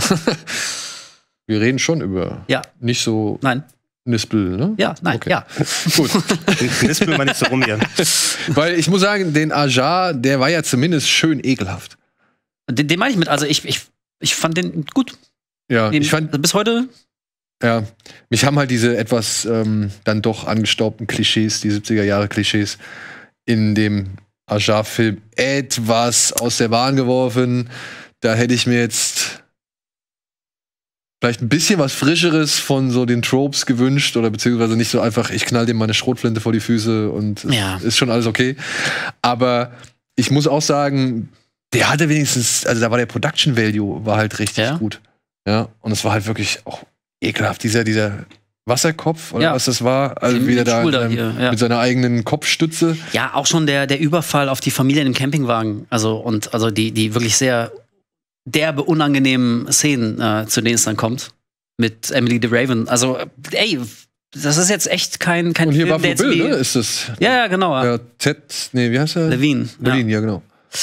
[SPEAKER 1] Wir reden schon über nicht so Nispel, ne?
[SPEAKER 2] Ja, nein,
[SPEAKER 1] okay.
[SPEAKER 2] ja.
[SPEAKER 1] Gut.
[SPEAKER 3] Nispel mal nicht so rum hier.
[SPEAKER 1] Weil ich muss sagen, den Ajar, der war ja zumindest schön ekelhaft.
[SPEAKER 2] Den meine ich mit, also ich fand den gut.
[SPEAKER 1] Ja, ich fand
[SPEAKER 2] bis heute.
[SPEAKER 1] Ja, mich haben halt diese etwas dann doch angestaubten Klischees, die 70er-Jahre-Klischees in dem Ajar-Film etwas aus der Bahn geworfen. Da hätte ich mir jetzt vielleicht ein bisschen was Frischeres von so den Tropes gewünscht oder beziehungsweise nicht so einfach, ich knall dem meine Schrotflinte vor die Füße und ist schon alles okay. Aber ich muss auch sagen, der hatte wenigstens, also da war der Production Value war halt richtig gut. Ja, und es war halt wirklich auch ekelhaft, dieser Wasserkopf oder was das war, also wieder da mit seiner eigenen Kopfstütze.
[SPEAKER 2] Ja, auch schon der Überfall auf die Familie im Campingwagen, also die wirklich sehr derbe, unangenehmen Szenen, zu denen es dann kommt, mit Emily the Raven. Also, ey, das ist jetzt echt kein
[SPEAKER 1] und hier
[SPEAKER 2] Film,
[SPEAKER 1] war Bill, ne? Ist das?
[SPEAKER 2] Ja, genau.
[SPEAKER 1] Ja, wie heißt er?
[SPEAKER 2] Levine,
[SPEAKER 1] ja, genau.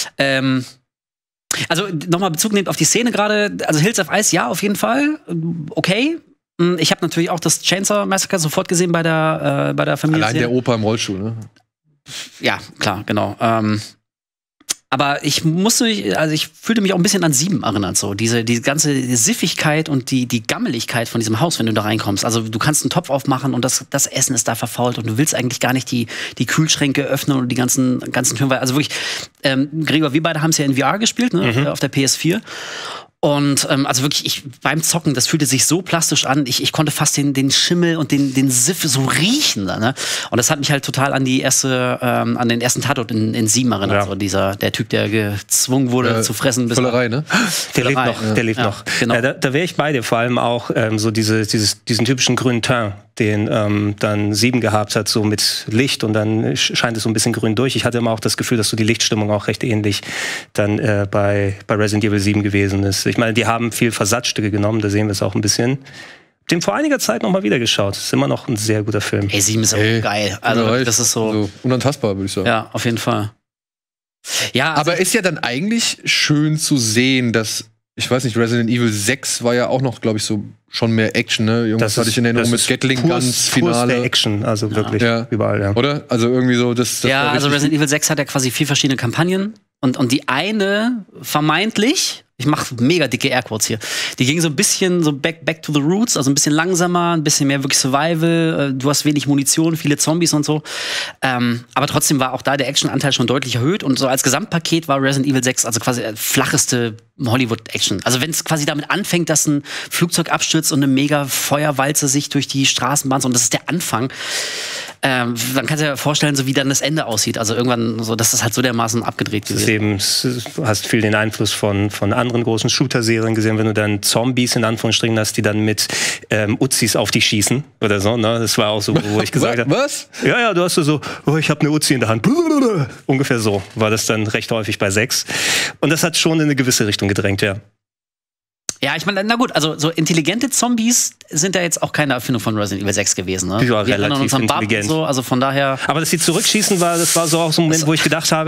[SPEAKER 2] Also, nochmal Bezug nehmt auf die Szene gerade, also Hills of Ice, ja, auf jeden Fall, okay. Ich habe natürlich auch das Chainsaw Massacre sofort gesehen bei der Familie.
[SPEAKER 1] Allein der Opa im Rollstuhl, ne?
[SPEAKER 2] Ja, klar, genau. Aber ich fühlte mich auch ein bisschen an 7 erinnert, so. Die ganze Siffigkeit und die Gammeligkeit von diesem Haus, wenn du da reinkommst. Also du kannst einen Topf aufmachen und das Essen ist da verfault und du willst eigentlich gar nicht die Kühlschränke öffnen und die ganzen Türen. Also wirklich, Gregor, wir beide haben es ja in VR gespielt, ne, auf der PS4. Und also wirklich, beim Zocken, das fühlte sich so plastisch an. Ich konnte fast den Schimmel und den Siff so riechen. Ne? Und das hat mich halt total an den ersten Tatort in 7 erinnert. Ja. So der Typ, der gezwungen wurde zu fressen.
[SPEAKER 1] Völlerei, ne?
[SPEAKER 3] Der lebt noch. Genau. Ja, da wäre ich bei dir. Vor allem auch so diesen typischen grünen Teint, den dann 7 gehabt hat, so mit Licht. Und dann scheint es so ein bisschen grün durch. Ich hatte immer auch das Gefühl, dass so die Lichtstimmung auch recht ähnlich dann bei Resident Evil 7 gewesen ist. Ich meine, die haben viel Versatzstücke genommen, da sehen wir es auch ein bisschen. Dem vor einiger Zeit noch mal wieder geschaut. Ist immer noch ein sehr guter Film.
[SPEAKER 2] 7 ist auch geil. Also, das ist so
[SPEAKER 1] unantastbar, würde ich sagen.
[SPEAKER 2] Ja, auf jeden Fall. Ja, also
[SPEAKER 1] aber ist ja dann eigentlich schön zu sehen, dass, ich weiß nicht, Resident Evil 6 war ja auch noch, glaube ich, so schon mehr Action, ne? Irgendwas hatte ich in Erinnerung mit Gatling Guns, Finale.
[SPEAKER 3] Action, also wirklich überall, ja.
[SPEAKER 1] Oder? Also irgendwie so, das
[SPEAKER 2] ja, also Resident Evil 6 hat ja quasi 4 verschiedene Kampagnen und die eine vermeintlich, ich mache mega dicke Airquotes hier, die ging so ein bisschen so back to the roots, also ein bisschen langsamer, ein bisschen mehr wirklich Survival, du hast wenig Munition, viele Zombies und so. Aber trotzdem war auch da der Actionanteil schon deutlich erhöht und so als Gesamtpaket war Resident Evil 6 also quasi flacheste Hollywood-Action. Also wenn es quasi damit anfängt, dass ein Flugzeug abstürzt und eine mega Feuerwalze sich durch die Straßenbahn, und das ist der Anfang, dann kannst du dir vorstellen, so wie dann das Ende aussieht. Also irgendwann, so, das ist halt so dermaßen abgedreht gewesen.
[SPEAKER 3] Du hast viel den Einfluss von anderen großen Shooter-Serien gesehen, wenn du dann Zombies in Anführungsstrichen hast, die dann mit Uzis auf dich schießen oder so. Ne? Das war auch so, wo ich gesagt habe.
[SPEAKER 1] Was?
[SPEAKER 3] Ja, du hast so, oh, ich habe eine Uzi in der Hand. Ungefähr so war das dann recht häufig bei 6. Und das hat schon in eine gewisse Richtung gedrängt, ja.
[SPEAKER 2] Ja, ich meine, na gut, also so intelligente Zombies sind ja jetzt auch keine Erfindung von Resident Evil 6 gewesen. Ne?
[SPEAKER 3] Die war relativ intelligent.
[SPEAKER 2] So, also von daher.
[SPEAKER 3] Aber dass sie zurückschießen das war so auch so ein Moment, wo ich gedacht habe,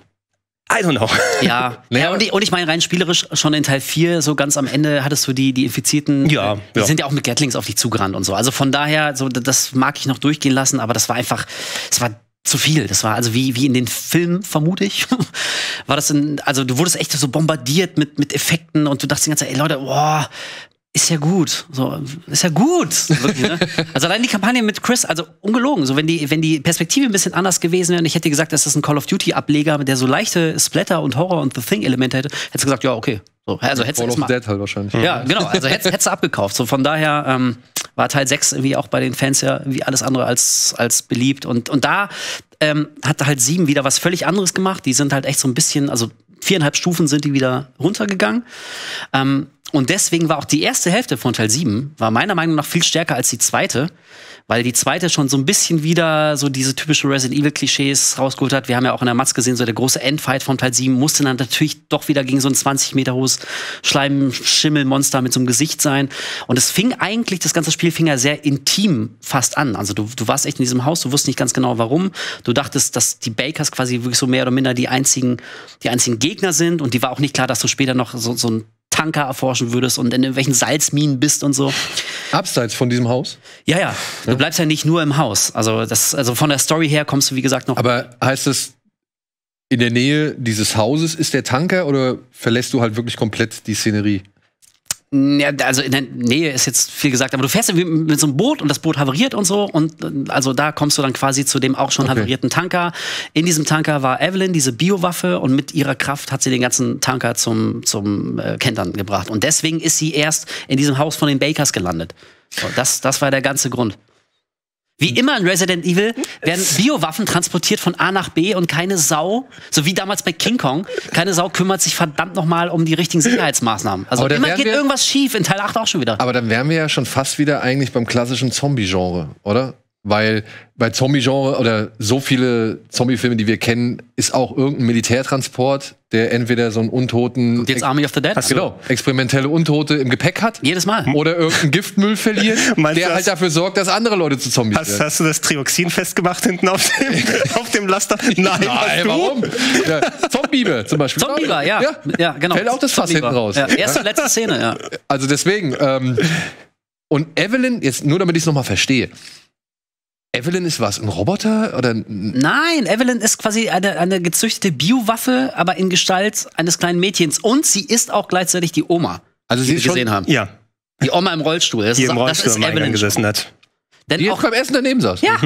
[SPEAKER 3] I don't know.
[SPEAKER 2] Ja, und ich meine, rein spielerisch schon in Teil 4, so ganz am Ende hattest du die Infizierten, die sind ja auch mit Gatlings auf dich zugerannt und so. Also von daher, so, das mag ich noch durchgehen lassen, aber das war einfach, zu viel. Das war also wie in den Filmen, vermute ich. War das also du wurdest echt so bombardiert mit Effekten und du dachtest die ganze Zeit, ey Leute, boah, ist ja gut. So, ist ja gut. Wirklich, ne? Also allein die Kampagne mit Chris, also ungelogen, so wenn die Perspektive ein bisschen anders gewesen wäre und ich hätte gesagt, das ist ein Call of Duty Ableger, der so leichte Splatter und Horror und The Thing Elemente hätte, hättest du gesagt, ja, okay. So, also hättest du
[SPEAKER 1] Call of Dead halt wahrscheinlich.
[SPEAKER 2] Ja, genau, also hättest du abgekauft. So von daher war Teil 6 irgendwie auch bei den Fans ja wie alles andere als beliebt und da hat halt 7 wieder was völlig anderes gemacht. Die sind halt echt so ein bisschen, also 4,5 Stufen sind die wieder runtergegangen. Und deswegen war auch die erste Hälfte von Teil 7 war meiner Meinung nach viel stärker als die zweite, weil die zweite schon so ein bisschen wieder so diese typische Resident Evil Klischees rausgeholt hat. Wir haben ja auch in der Matz gesehen, so der große Endfight von Teil 7 musste dann natürlich doch wieder gegen so ein 20 Meter hohes Schleimschimmelmonster mit so einem Gesicht sein. Und das ganze Spiel fing ja sehr intim fast an. Also du warst echt in diesem Haus, du wusstest nicht ganz genau warum. Du dachtest, dass die Bakers quasi wirklich so mehr oder minder die einzigen Gegner sind. Und die war auch nicht klar, dass du später noch so ein Tanker erforschen würdest und in irgendwelchen Salzminen bist und so.
[SPEAKER 1] Abseits von diesem Haus?
[SPEAKER 2] Ja. Du bleibst ja nicht nur im Haus. Also von der Story her kommst du, wie gesagt, noch.
[SPEAKER 1] Aber heißt es, in der Nähe dieses Hauses ist der Tanker oder verlässt du halt wirklich komplett die Szenerie?
[SPEAKER 2] Ja, also in der Nähe ist jetzt viel gesagt, aber du fährst irgendwie mit so einem Boot und das Boot havariert und so und also da kommst du dann quasi zu dem auch schon havarierten Tanker. In diesem Tanker war Evelyn, diese Biowaffe, und mit ihrer Kraft hat sie den ganzen Tanker zum Kentern gebracht und deswegen ist sie erst in diesem Haus von den Bakers gelandet. So, das war der ganze Grund. Wie immer in Resident Evil werden Biowaffen transportiert von A nach B und keine Sau, so wie damals bei King Kong, keine Sau kümmert sich verdammt nochmal um die richtigen Sicherheitsmaßnahmen. Also immer geht irgendwas schief, in Teil 8 auch schon wieder.
[SPEAKER 1] Aber dann wären wir ja schon fast wieder eigentlich beim klassischen Zombie-Genre, oder? Weil bei Zombie-Genre oder so viele Zombie-Filme, die wir kennen, ist auch irgendein Militärtransport, der entweder so einen Untoten...
[SPEAKER 2] Und jetzt Army of the Dead?
[SPEAKER 1] Genau, experimentelle Untote im Gepäck hat.
[SPEAKER 2] Jedes Mal.
[SPEAKER 1] Oder irgendeinen Giftmüll verliert, der halt dafür sorgt, dass andere Leute zu Zombies werden.
[SPEAKER 3] Hast du das Trioxin festgemacht hinten auf dem Laster?
[SPEAKER 1] Nein, warum? Ja, Zombie zum Beispiel.
[SPEAKER 2] Zombie, ja, genau.
[SPEAKER 1] Fällt auch das Fass hinten raus.
[SPEAKER 2] Ja, erste und letzte Szene, ja.
[SPEAKER 1] Also deswegen, und Evelyn, jetzt nur damit ich es nochmal verstehe, Evelyn ist was? Ein Roboter? Oder
[SPEAKER 2] Nein, Evelyn ist quasi eine gezüchtete Biowaffe, aber in Gestalt eines kleinen Mädchens. Und sie ist auch gleichzeitig die Oma,
[SPEAKER 1] also sie
[SPEAKER 2] die wir gesehen haben.
[SPEAKER 3] Ja.
[SPEAKER 2] Die Oma im Rollstuhl. Das
[SPEAKER 3] Die
[SPEAKER 2] ist,
[SPEAKER 3] im Rollstuhl
[SPEAKER 2] das ist
[SPEAKER 3] am Eingang
[SPEAKER 2] Evelyn
[SPEAKER 3] gesessen hat.
[SPEAKER 2] Denn
[SPEAKER 1] die
[SPEAKER 2] auch,
[SPEAKER 1] jetzt beim Essen daneben saß?
[SPEAKER 2] ja.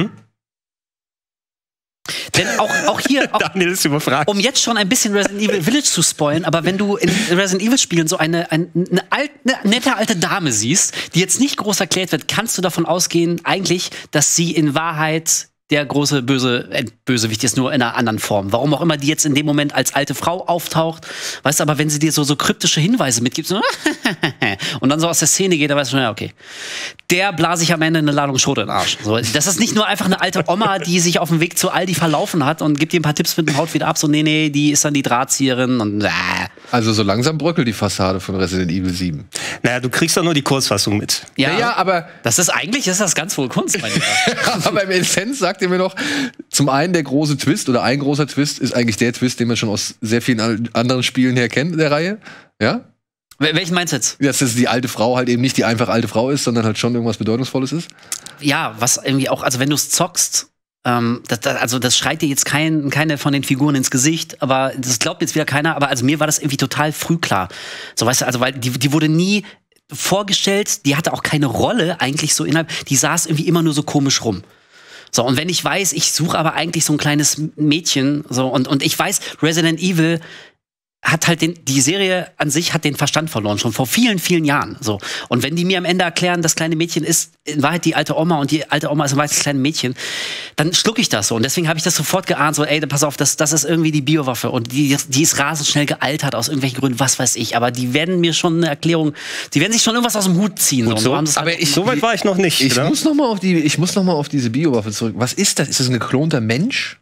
[SPEAKER 2] Denn auch hier,
[SPEAKER 3] Daniel ist überfragt.
[SPEAKER 2] um jetzt schon ein bisschen Resident Evil Village zu spoilen, aber wenn du in Resident Evil Spielen so eine nette alte Dame siehst, die jetzt nicht groß erklärt wird, kannst du davon ausgehen, eigentlich, dass sie in Wahrheit der große Bösewicht ist, nur in einer anderen Form. Warum auch immer die jetzt in dem Moment als alte Frau auftaucht. Weißt du, aber wenn sie dir so kryptische Hinweise mitgibt, so und dann so aus der Szene geht, dann weißt du schon, ja, okay. Der blase ich am Ende eine Ladung Schote in den Arsch. So, das ist nicht nur einfach eine alte Oma, die sich auf dem Weg zu Aldi verlaufen hat und gibt dir ein paar Tipps mit dem Haut wieder ab. So, nee, die ist dann die Drahtzieherin und
[SPEAKER 1] Also so langsam bröckelt die Fassade von Resident Evil 7.
[SPEAKER 3] Naja, du kriegst doch nur die Kurzfassung mit.
[SPEAKER 2] ja,
[SPEAKER 1] Naja, aber
[SPEAKER 2] das ist ganz wohl Kunst, mein Lieber.
[SPEAKER 1] aber im Essenz sagt ihr mir noch, zum einen der große Twist oder ein großer Twist ist eigentlich der Twist, den man schon aus sehr vielen anderen Spielen her kennt in der Reihe. Ja?
[SPEAKER 2] Welchen meinst du jetzt?
[SPEAKER 1] Dass die alte Frau halt eben nicht die einfach alte Frau ist, sondern halt schon irgendwas Bedeutungsvolles ist.
[SPEAKER 2] Ja, was irgendwie auch, also wenn du es zockst, das schreit dir jetzt keine von den Figuren ins Gesicht, aber das glaubt jetzt wieder keiner, aber also mir war das irgendwie total früh klar. So, weißt du, also weil die wurde nie vorgestellt, die hatte auch keine Rolle eigentlich so innerhalb, die saß irgendwie immer nur so komisch rum. So, und wenn ich weiß, ich suche aber eigentlich so ein kleines Mädchen, so, und ich weiß, Resident Evil hat halt die Serie an sich hat den Verstand verloren, schon vor vielen, vielen Jahren. So. Und wenn die mir am Ende erklären, das kleine Mädchen ist in Wahrheit die alte Oma und die alte Oma ist in Wahrheit das kleine Mädchen, dann schlucke ich das so. Und deswegen habe ich das sofort geahnt, so, ey, pass auf, das ist irgendwie die Biowaffe. Und die ist rasend schnell gealtert aus irgendwelchen Gründen, was weiß ich. Aber die werden mir schon eine Erklärung, die werden sich schon irgendwas aus dem Hut ziehen.
[SPEAKER 3] Gut,
[SPEAKER 2] so.
[SPEAKER 3] aber so weit war ich noch nicht.
[SPEAKER 1] Ich muss noch mal auf diese Biowaffe zurück. Was ist das? Ist das ein geklonter Mensch?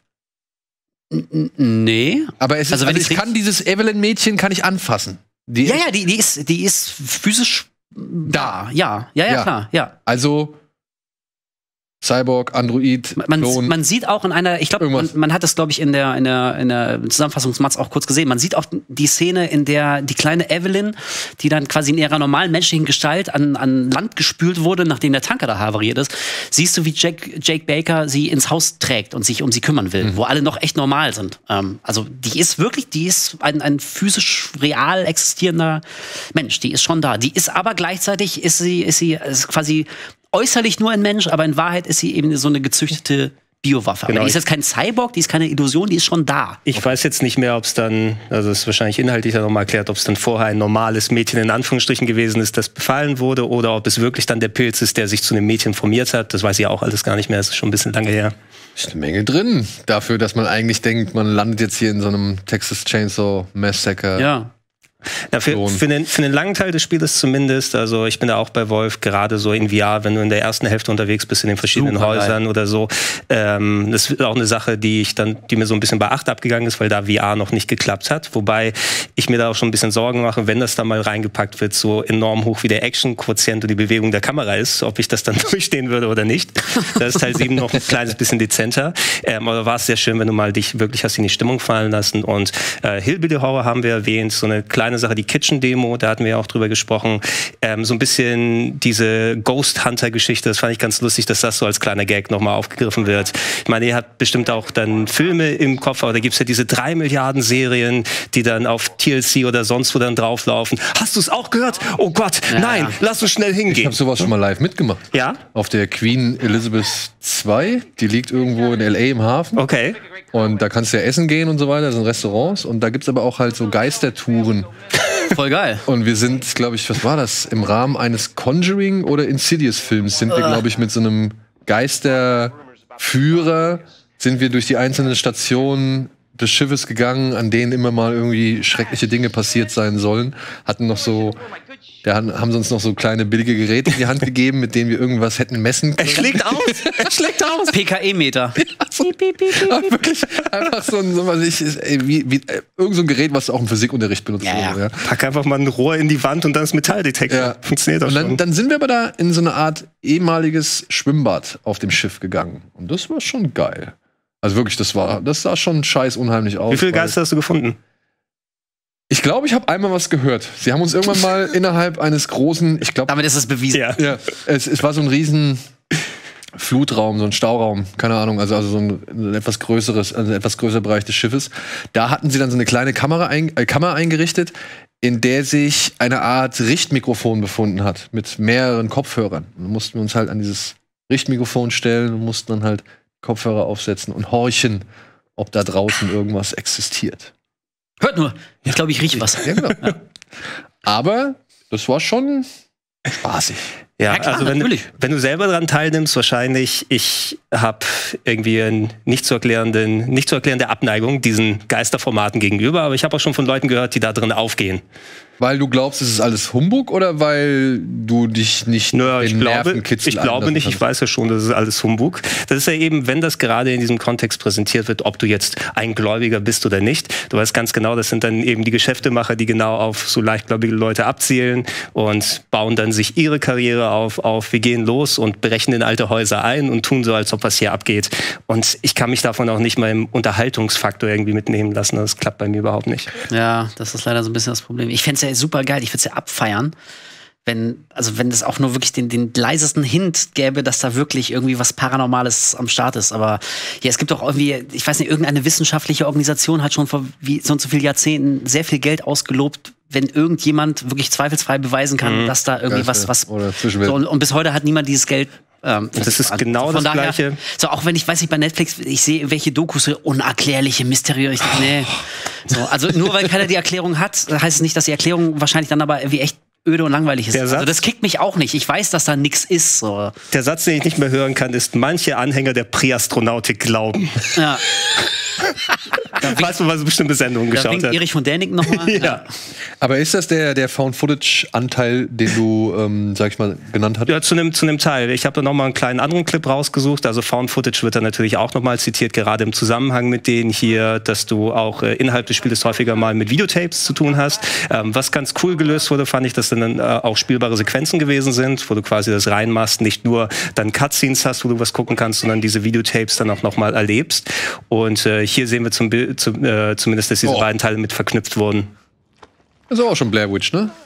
[SPEAKER 2] Nee.
[SPEAKER 1] Aber es ist,
[SPEAKER 2] Also, wenn
[SPEAKER 1] ich kann dieses Evelyn-Mädchen kann ich anfassen. Die
[SPEAKER 2] ist physisch da. Ja, klar, ja.
[SPEAKER 1] Also Cyborg, Android, Klon.
[SPEAKER 2] Man sieht auch in einer, ich glaube, man hat das, glaube ich, in der Zusammenfassungsmatz auch kurz gesehen. Man sieht auch die Szene, in der die kleine Evelyn, die dann quasi in ihrer normalen menschlichen Gestalt an Land gespült wurde, nachdem der Tanker da havariert ist, siehst du, wie Jake Baker sie ins Haus trägt und sich um sie kümmern will, wo alle noch echt normal sind. Also die ist ein physisch real existierender Mensch. Die ist schon da. Die ist aber gleichzeitig ist sie quasi äußerlich nur ein Mensch, aber in Wahrheit ist sie eben so eine gezüchtete Biowaffe.
[SPEAKER 3] Genau.
[SPEAKER 2] Aber die ist jetzt kein Cyborg, die ist keine Illusion, die ist schon da.
[SPEAKER 3] Ich weiß jetzt nicht mehr, ob es dann, also es ist wahrscheinlich inhaltlich dann nochmal erklärt, ob es dann vorher ein normales Mädchen in Anführungsstrichen gewesen ist, das befallen wurde, oder ob es wirklich dann der Pilz ist, der sich zu einem Mädchen formiert hat. Das weiß ich auch alles gar nicht mehr, das ist schon ein bisschen lange her.
[SPEAKER 1] Ist eine Menge drin dafür, dass man eigentlich denkt, man landet jetzt hier in so einem Texas Chainsaw Massacre.
[SPEAKER 2] Ja.
[SPEAKER 3] Ja, für den langen Teil des Spieles zumindest, also ich bin da auch bei Wolf, gerade so in VR, wenn du in der ersten Hälfte unterwegs bist in den verschiedenen Häusern oder so, das ist auch eine Sache, die mir so ein bisschen bei 8 abgegangen ist, weil da VR noch nicht geklappt hat, wobei ich mir da auch schon ein bisschen Sorgen mache, wenn das da mal reingepackt wird, so enorm hoch wie der Action-Quotient und die Bewegung der Kamera ist, ob ich das dann durchstehen würde oder nicht. Da ist Teil 7 noch ein kleines bisschen dezenter, aber war es sehr schön, wenn du mal dich wirklich hast in die Stimmung fallen lassen. Und Hillbilly Horror haben wir erwähnt, so eine kleine Sache, die Kitchen-Demo, da hatten wir ja auch drüber gesprochen. So ein bisschen diese Ghost Hunter-Geschichte, das fand ich ganz lustig, dass das so als kleiner Gag nochmal aufgegriffen wird. Ich meine, ihr habt bestimmt auch dann Filme im Kopf, aber da gibt es ja diese 3 Milliarden Serien, die dann auf TLC oder sonst wo dann drauflaufen. Hast du es auch gehört? Oh Gott, nein, lass uns schnell hingehen.
[SPEAKER 1] Ich habe sowas schon mal live mitgemacht.
[SPEAKER 3] Ja?
[SPEAKER 1] Auf der Queen Elizabeth II, die liegt irgendwo in L.A. im Hafen.
[SPEAKER 3] Okay.
[SPEAKER 1] Und da kannst du ja essen gehen und so weiter, das sind Restaurants. Und da gibt's aber auch halt so Geistertouren.
[SPEAKER 2] Voll geil.
[SPEAKER 1] Und wir sind, glaube ich, was war das? Im Rahmen eines Conjuring- oder Insidious-Films sind wir, glaube ich, mit so einem Geisterführer sind wir durch die einzelnen Stationen des Schiffes gegangen, an denen immer mal irgendwie schreckliche Dinge passiert sein sollen. Hatten noch so, haben sie uns noch so kleine billige Geräte in die Hand gegeben, mit denen wir irgendwas hätten messen können.
[SPEAKER 3] Er schlägt aus! Er schlägt aus!
[SPEAKER 2] PKE-Meter.
[SPEAKER 1] Wirklich einfach so ein, irgend so ein Gerät, was du auch im Physikunterricht benutzt.
[SPEAKER 2] Ja.
[SPEAKER 3] Pack einfach mal ein Rohr in die Wand und dann ist Metalldetektor.
[SPEAKER 1] Ja.
[SPEAKER 3] Funktioniert auch schon.
[SPEAKER 1] Und dann sind wir aber da in so eine Art ehemaliges Schwimmbad auf dem Schiff gegangen. Und das war schon geil. Also wirklich, das sah schon scheiß unheimlich aus.
[SPEAKER 3] Wie viele Geister hast du gefunden?
[SPEAKER 1] Ich glaube, ich habe einmal was gehört. Sie haben uns irgendwann mal innerhalb eines großen,
[SPEAKER 2] Damit ist es bewiesen.
[SPEAKER 1] Ja, es war so ein riesen Flutraum, so ein Stauraum, keine Ahnung, also so ein etwas größerer Bereich des Schiffes. Da hatten sie dann so eine kleine Kammer eingerichtet, in der sich eine Art Richtmikrofon befunden hat, mit mehreren Kopfhörern. Dann mussten wir uns halt an dieses Richtmikrofon stellen und mussten dann halt Kopfhörer aufsetzen und horchen, ob da draußen irgendwas existiert.
[SPEAKER 2] Hört nur, ich glaube, ich rieche was.
[SPEAKER 1] Ja, genau. Ja. Aber das war schon spaßig.
[SPEAKER 3] Ja,
[SPEAKER 2] klar,
[SPEAKER 3] also wenn du selber daran teilnimmst, wahrscheinlich, ich habe irgendwie eine nicht zu erklärende Abneigung diesen Geisterformaten gegenüber, aber ich habe auch schon von Leuten gehört, die da drin aufgehen.
[SPEAKER 1] Weil du glaubst, es ist alles Humbug oder weil du dich nicht
[SPEAKER 3] Ich glaube nicht, ich weiß ja schon, das ist alles Humbug. Das ist ja eben, wenn das gerade in diesem Kontext präsentiert wird, ob du jetzt ein Gläubiger bist oder nicht. Du weißt ganz genau, das sind dann eben die Geschäftemacher, die genau auf so leichtgläubige Leute abzielen und bauen dann sich ihre Karriere auf. Wir gehen los und brechen in alte Häuser ein und tun so, als ob was hier abgeht. Und ich kann mich davon auch nicht mal im Unterhaltungsfaktor irgendwie mitnehmen lassen. Das klappt bei mir überhaupt nicht.
[SPEAKER 2] Ja, das ist leider so ein bisschen das Problem. Ich fände es ja super geil, ich würde es ja abfeiern, wenn es auch nur wirklich den leisesten Hint gäbe, dass da wirklich irgendwie was Paranormales am Start ist. Aber ja, es gibt auch irgendwie, ich weiß nicht, irgendeine wissenschaftliche Organisation hat schon vor so und so vielen Jahrzehnten sehr viel Geld ausgelobt, wenn irgendjemand wirklich zweifelsfrei beweisen kann, dass da irgendwie was so, und bis heute hat niemand dieses Geld.
[SPEAKER 3] Das ist genau das Gleiche.
[SPEAKER 2] So, auch wenn ich weiß nicht, bei Netflix, ich sehe welche Dokus, so unerklärliche, mysteriöse. Nee. So, also nur weil keiner die Erklärung hat, heißt es nicht, dass die Erklärung wahrscheinlich dann aber irgendwie echt öde und langweilig ist. Also das kickt mich auch nicht. Ich weiß, dass da nichts ist. So.
[SPEAKER 3] Der Satz, den ich nicht mehr hören kann, ist: Manche Anhänger der Präastronautik glauben.
[SPEAKER 2] Ja.
[SPEAKER 3] Weißt du, was bestimmte Sendungen geschaut hat?
[SPEAKER 2] Erich von Däniken nochmal.
[SPEAKER 1] Ja. Aber ist das der Found-Footage-Anteil, den du, sag ich mal, genannt hast?
[SPEAKER 3] Ja, zu einem Teil. Ich habe da nochmal einen kleinen anderen Clip rausgesucht. Also Found-Footage wird da natürlich auch nochmal zitiert, gerade im Zusammenhang mit denen hier, dass du auch innerhalb des Spiels häufiger mal mit Videotapes zu tun hast. Was ganz cool gelöst wurde, fand ich, dass dann auch spielbare Sequenzen gewesen sind, wo du quasi das reinmachst, nicht nur dann Cutscenes hast, wo du was gucken kannst, sondern diese Videotapes dann auch nochmal erlebst. Und hier sehen wir zumindest, dass diese beiden Teile mit verknüpft wurden.
[SPEAKER 1] Das ist auch schon Blair Witch, ne?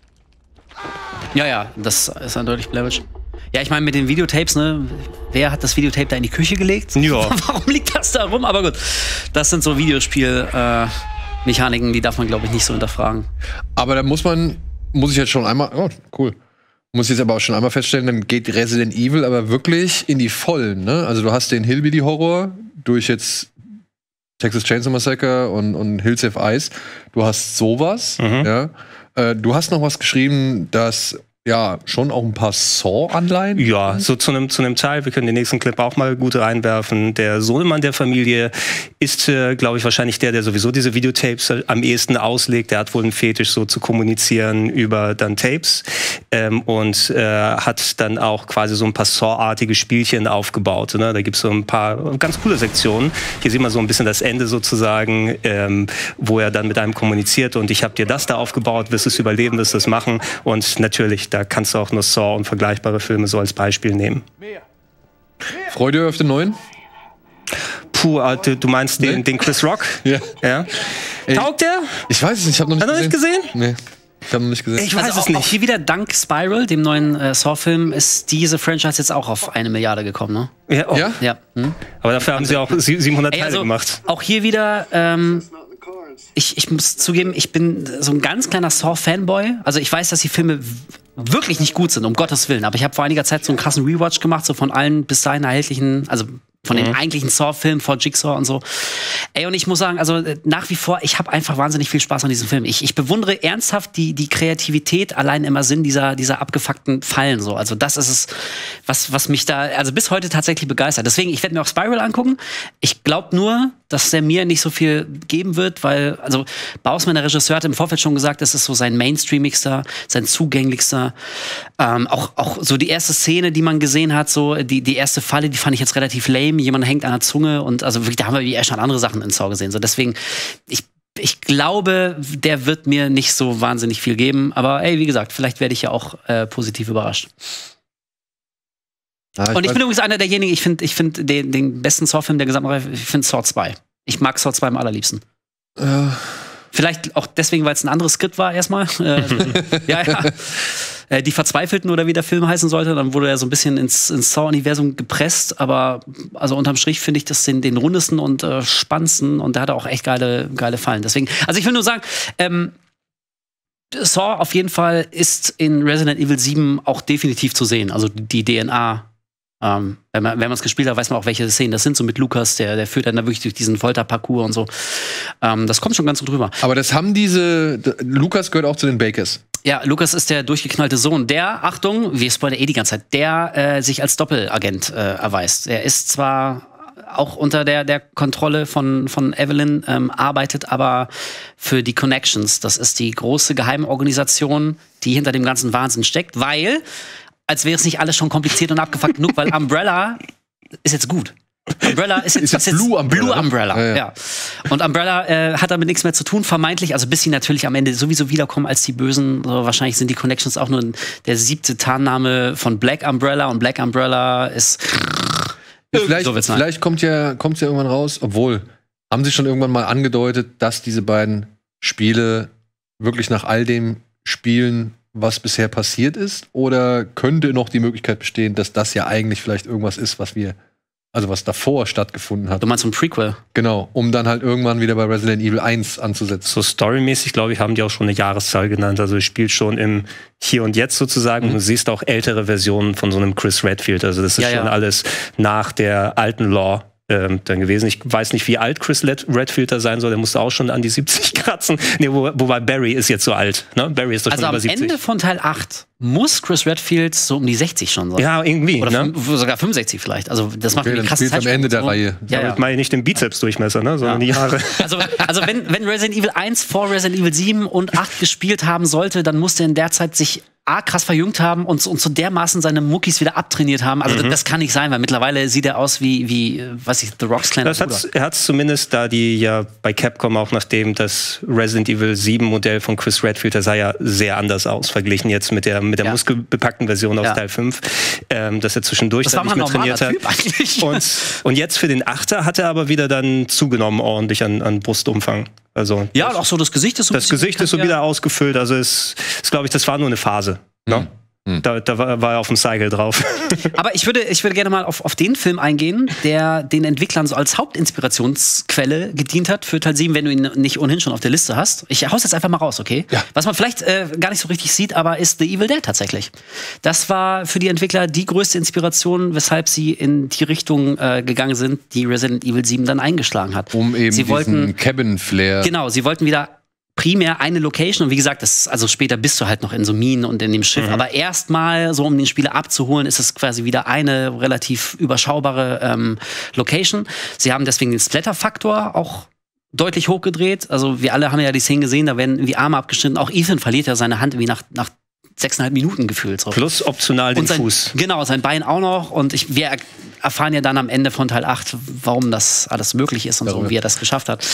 [SPEAKER 2] Ja, das ist eindeutig Blair Witch. Ja, ich meine, mit den Videotapes, ne? Wer hat das Videotape da in die Küche gelegt?
[SPEAKER 3] Ja.
[SPEAKER 2] Warum liegt das da rum? Aber gut, das sind so Videospiel-Mechaniken, die darf man, glaube ich, nicht so hinterfragen.
[SPEAKER 1] Aber da muss ich jetzt schon einmal, muss jetzt aber auch schon einmal feststellen, dann geht Resident Evil aber wirklich in die Vollen, ne? Also du hast den Hillbilly-Horror durch jetzt Texas Chainsaw Massacre und Hills Have Eyes. Du hast sowas, ja. Du hast noch was geschrieben, das ja schon auch ein paar Saw-Anleihen.
[SPEAKER 3] Ja, so zu einem Teil. Wir können den nächsten Clip auch mal gut reinwerfen. Der Sohnemann der Familie ist, glaube ich, wahrscheinlich der sowieso diese Videotapes am ehesten auslegt. Der hat wohl einen Fetisch, so zu kommunizieren über dann Tapes. Und hat dann auch quasi so ein paar Saw-artige Spielchen aufgebaut. Ne? Da gibt es so ein paar ganz coole Sektionen. Hier sieht man so ein bisschen das Ende sozusagen, wo er dann mit einem kommuniziert. Und ich habe dir das da aufgebaut, wirst es überleben, wirst es machen. Und natürlich, da kannst du auch nur Saw und vergleichbare Filme so als Beispiel nehmen.
[SPEAKER 1] Freude auf den neuen?
[SPEAKER 3] Puh, du meinst den Chris Rock?
[SPEAKER 1] Ja.
[SPEAKER 3] Taugt der?
[SPEAKER 1] Ich weiß es nicht, ich habe noch nicht gesehen. Nee, ich habe noch nicht gesehen.
[SPEAKER 3] Ich weiß es nicht.
[SPEAKER 2] Auch hier wieder dank Spiral, dem neuen Saw-Film, ist diese Franchise jetzt auch auf 1 Milliarde gekommen, ne?
[SPEAKER 3] Ja?
[SPEAKER 2] Ja.
[SPEAKER 3] Aber dafür haben sie auch 700 Teile gemacht.
[SPEAKER 2] Auch hier wieder, ich muss zugeben, ich bin so ein ganz kleiner Saw-Fanboy. Also ich weiß, dass die Filme wirklich nicht gut sind, um Gottes Willen. Aber ich habe vor einiger Zeit so einen krassen Rewatch gemacht, so von allen bis dahin erhältlichen, also von den eigentlichen Saw-Filmen vor Jigsaw und so. Ey, und ich muss sagen, also nach wie vor, ich habe einfach wahnsinnig viel Spaß an diesem Film. Ich bewundere ernsthaft die Kreativität allein im Sinn dieser abgefuckten Fallen. So. Also das ist es, was mich da also bis heute tatsächlich begeistert. Deswegen, ich werde mir auch Spiral angucken. Ich glaube nur, dass der mir nicht so viel geben wird, weil, also Bausman, der Regisseur, hat im Vorfeld schon gesagt, das ist so sein mainstreamigster, sein zugänglichster. Auch so die erste Szene, die man gesehen hat, so die erste Falle, die fand ich jetzt relativ lame. Jemand hängt an der Zunge und also wirklich, da haben wir wie schon andere Sachen in Saw gesehen. So deswegen, ich glaube, der wird mir nicht so wahnsinnig viel geben. Aber ey, wie gesagt, vielleicht werde ich ja auch positiv überrascht. Und ich bin übrigens einer derjenigen, ich finde den besten Saw-Film der gesamten Reihe, ich finde Saw 2. Ich mag Saw 2 am allerliebsten. Vielleicht auch deswegen, weil es ein anderes Skript war erstmal. Ja. Die Verzweifelten oder wie der Film heißen sollte. Dann wurde er so ein bisschen ins Saw-Universum gepresst. Aber also unterm Strich finde ich das den rundesten und spannendsten. Und der hatte auch echt geile Fallen. Deswegen, also ich will nur sagen, Saw auf jeden Fall ist in Resident Evil 7 auch definitiv zu sehen. Also die DNA. Wenn man es gespielt hat, weiß man auch, welche Szenen das sind. So mit Lukas, der führt dann da wirklich durch diesen Folterparcours und so. Das kommt schon ganz gut rüber.
[SPEAKER 1] Aber das haben Lukas gehört auch zu den Bakers.
[SPEAKER 2] Ja, Lukas ist der durchgeknallte Sohn, der, Achtung, wir spoilern die ganze Zeit, der sich als Doppelagent erweist. Er ist zwar auch unter der Kontrolle von Evelyn, arbeitet aber für die Connections. Das ist die große Geheimorganisation, die hinter dem ganzen Wahnsinn steckt, weil, als wäre es nicht alles schon kompliziert und abgefuckt genug, weil Umbrella ist jetzt gut. Umbrella ist jetzt
[SPEAKER 1] Blue
[SPEAKER 2] Umbrella. Ja. Und Umbrella hat damit nichts mehr zu tun, vermeintlich. Also bis sie natürlich am Ende sowieso wiederkommen als die Bösen. So, wahrscheinlich sind die Connections auch nur der 7. Tarnname von Black Umbrella. Und Black Umbrella ist... Vielleicht
[SPEAKER 1] kommt's ja irgendwann raus, obwohl, haben sie schon irgendwann mal angedeutet, dass diese beiden Spiele wirklich nach all dem spielen, was bisher passiert ist? Oder könnte noch die Möglichkeit bestehen, dass das ja eigentlich vielleicht irgendwas ist, was davor stattgefunden hat?
[SPEAKER 2] Du meinst ein Prequel?
[SPEAKER 1] Genau, um dann halt irgendwann wieder bei Resident Evil 1 anzusetzen.
[SPEAKER 3] So storymäßig, glaube ich, haben die auch schon eine Jahreszahl genannt. Also es spielt schon im Hier und Jetzt sozusagen. Und du siehst auch ältere Versionen von so einem Chris Redfield. Also das ist schon alles nach der alten Law dann gewesen. Ich weiß nicht, wie alt Chris Redfield da sein soll. Der musste auch schon an die 70 kratzen. Nee, wobei Barry ist jetzt so alt. Ne? Barry ist doch schon über 70.
[SPEAKER 2] Also am Ende von Teil 8 muss Chris Redfield so um die 60 schon sein.
[SPEAKER 3] Ja, irgendwie.
[SPEAKER 2] Oder sogar 65 vielleicht. Also das macht eine krasse Zeit.
[SPEAKER 1] Am Ende der Reihe.
[SPEAKER 3] Damit meine ich nicht den Bizepsdurchmesser, ne? Sondern die Jahre.
[SPEAKER 2] Also wenn Resident Evil 1 vor Resident Evil 7 und 8 gespielt haben sollte, dann musste er in der Zeit sich krass verjüngt haben und so dermaßen seine Muckis wieder abtrainiert haben. Also das kann nicht sein, weil mittlerweile sieht er aus wie The Rocks kleiner Bruder.
[SPEAKER 3] Er hat es zumindest, da die ja bei Capcom auch nachdem das Resident Evil 7 Modell von Chris Redfield, der sah ja sehr anders aus, verglichen jetzt mit der muskelbepackten Version aus Teil 5, dass er zwischendurch
[SPEAKER 2] da nicht mehr trainiert hat.
[SPEAKER 3] Und jetzt für den 8er hat er aber wieder dann zugenommen ordentlich an Brustumfang. Also
[SPEAKER 2] auch so das Gesicht ist so
[SPEAKER 3] wieder ausgefüllt. Also es glaube ich, das war nur eine Phase. Ne? Da war er auf dem Cycle drauf.
[SPEAKER 2] Aber ich würde gerne mal auf den Film eingehen, der den Entwicklern so als Hauptinspirationsquelle gedient hat für Teil 7, wenn du ihn nicht ohnehin schon auf der Liste hast. Ich hau's jetzt einfach mal raus, okay? Ja. Was man vielleicht gar nicht so richtig sieht, aber ist The Evil Dead tatsächlich. Das war für die Entwickler die größte Inspiration, weshalb sie in die Richtung gegangen sind, die Resident Evil 7 dann eingeschlagen hat.
[SPEAKER 1] Um eben diesen Cabin-Flair.
[SPEAKER 2] Genau, sie wollten wieder primär eine Location und wie gesagt, also später bist du halt noch in so Minen und in dem Schiff, aber erstmal so, um den Spieler abzuholen, ist es quasi wieder eine relativ überschaubare Location. Sie haben deswegen den Splatter-Faktor auch deutlich hochgedreht. Also wir alle haben ja die Szenen gesehen, da werden irgendwie Arme abgeschnitten. Auch Ethan verliert ja seine Hand irgendwie nach 6,5 Minuten gefühlt. So.
[SPEAKER 3] Plus optional den Fuß.
[SPEAKER 2] Genau, sein Bein auch noch. Und wir erfahren ja dann am Ende von Teil 8, warum das alles möglich ist und so, wie er das geschafft hat.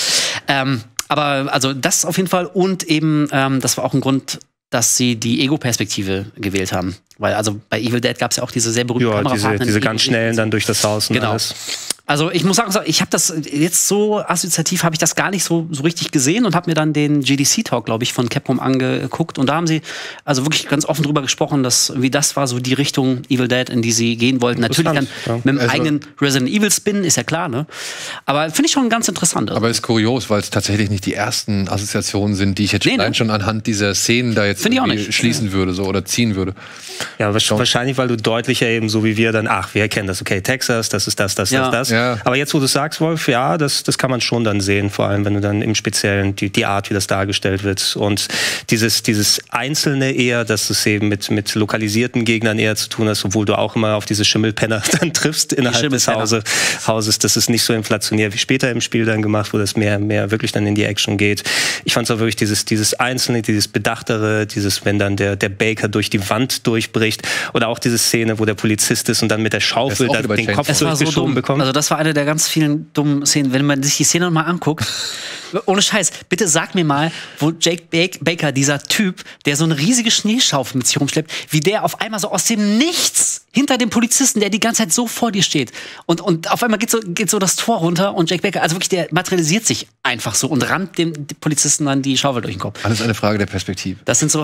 [SPEAKER 2] Aber also das auf jeden Fall. Und eben, das war auch ein Grund, dass sie die Ego-Perspektive gewählt haben. Weil also bei Evil Dead gab es ja auch diese sehr berühmten Kamerafahrten.
[SPEAKER 3] Diese ganz schnellen dann durch das Haus und alles.
[SPEAKER 2] Also ich muss sagen, ich habe das jetzt so assoziativ, habe ich das gar nicht so richtig gesehen und habe mir dann den GDC-Talk, glaube ich, von Capcom angeguckt. Und da haben sie also wirklich ganz offen drüber gesprochen, dass wie das war so die Richtung Evil Dead, in die sie gehen wollten. Natürlich dann mit dem eigenen Resident Evil-Spin, ist ja klar, ne? Aber finde ich schon ganz interessant. Also.
[SPEAKER 1] Aber ist kurios, weil es tatsächlich nicht die ersten Assoziationen sind, die ich jetzt schon anhand dieser Szenen da jetzt schließen würde so, oder ziehen würde.
[SPEAKER 3] Ja, wahrscheinlich, weil du deutlicher eben so wie wir dann, wir erkennen das, okay, Texas, das ist das.
[SPEAKER 1] Ja.
[SPEAKER 3] Aber jetzt, wo du sagst, Wolf, das kann man schon dann sehen, vor allem, wenn du dann im Speziellen die Art, wie das dargestellt wird und dieses Einzelne eher, dass du es eben mit lokalisierten Gegnern eher zu tun hast, obwohl du auch immer auf diese Schimmelpenner dann triffst innerhalb des Hauses. Das ist nicht so inflationär wie später im Spiel dann gemacht, wo das mehr wirklich dann in die Action geht. Ich fand es auch wirklich dieses Einzelne, dieses Bedachtere, wenn dann der Baker durch die Wand durchbricht oder auch diese Szene, wo der Polizist ist und dann mit der Schaufel den Kopf durchgeschoben bekommt.
[SPEAKER 2] Also das war eine der ganz vielen dummen Szenen. Wenn man sich die Szene nochmal anguckt, ohne Scheiß, bitte sag mir mal, wo Jake Baker, dieser Typ, der so eine riesige Schneeschaufel mit sich rumschleppt, wie der auf einmal so aus dem Nichts hinter dem Polizisten, der die ganze Zeit so vor dir steht. Und auf einmal geht so das Tor runter und Jack Baker, also wirklich, der materialisiert sich einfach so und rammt dem Polizisten dann die Schaufel durch den Kopf.
[SPEAKER 1] Alles eine Frage der Perspektive.
[SPEAKER 2] Das sind so.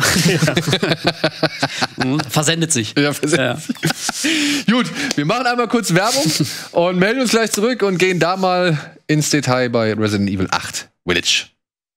[SPEAKER 2] Versendet sich.
[SPEAKER 1] Ja, versendet sich. Gut, wir machen einmal kurz Werbung und melden uns gleich zurück und gehen da mal ins Detail bei Resident Evil 8 Village.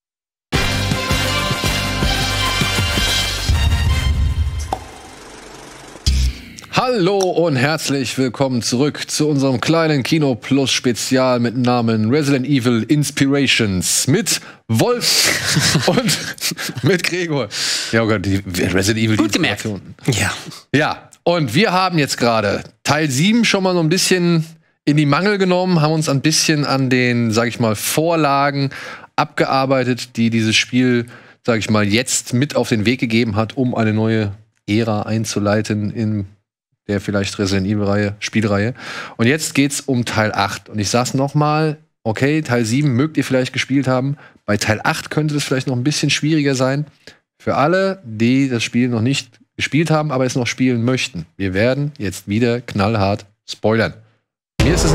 [SPEAKER 1] Hallo und herzlich willkommen zurück zu unserem kleinen Kino Plus Spezial mit Namen Resident Evil Inspirations mit Wolf und mit Gregor. Ja, oh Gott, die Resident Evil
[SPEAKER 2] Gut gemerkt.
[SPEAKER 1] Ja, und wir haben jetzt gerade Teil 7 schon mal so ein bisschen in die Mangel genommen, haben uns ein bisschen an den, sag ich mal, Vorlagen abgearbeitet, die dieses Spiel, sag ich mal, jetzt mit auf den Weg gegeben hat, um eine neue Ära einzuleiten in der vielleicht Resident Evil Spielreihe. Und jetzt geht's um Teil 8. Und ich sag's noch mal, okay, Teil 7 mögt ihr vielleicht gespielt haben. Bei Teil 8 könnte es vielleicht noch ein bisschen schwieriger sein. Für alle, die das Spiel noch nicht gespielt haben, aber es noch spielen möchten. Wir werden jetzt wieder knallhart spoilern. Mir ist es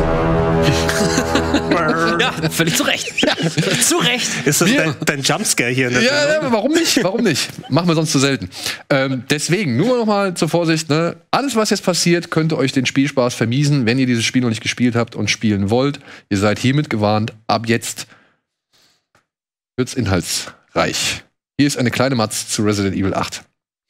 [SPEAKER 2] ja, völlig zu Recht. Ja, zu Recht.
[SPEAKER 3] Ist das dein Jumpscare hier in der
[SPEAKER 1] Ja, warum nicht? Warum nicht? Machen wir sonst zu selten. Deswegen, nur noch mal zur Vorsicht, ne? Alles, was jetzt passiert, könnte euch den Spielspaß vermiesen, wenn ihr dieses Spiel noch nicht gespielt habt und spielen wollt. Ihr seid hiermit gewarnt. Ab jetzt wird's inhaltsreich. Hier ist eine kleine Matz zu Resident Evil 8.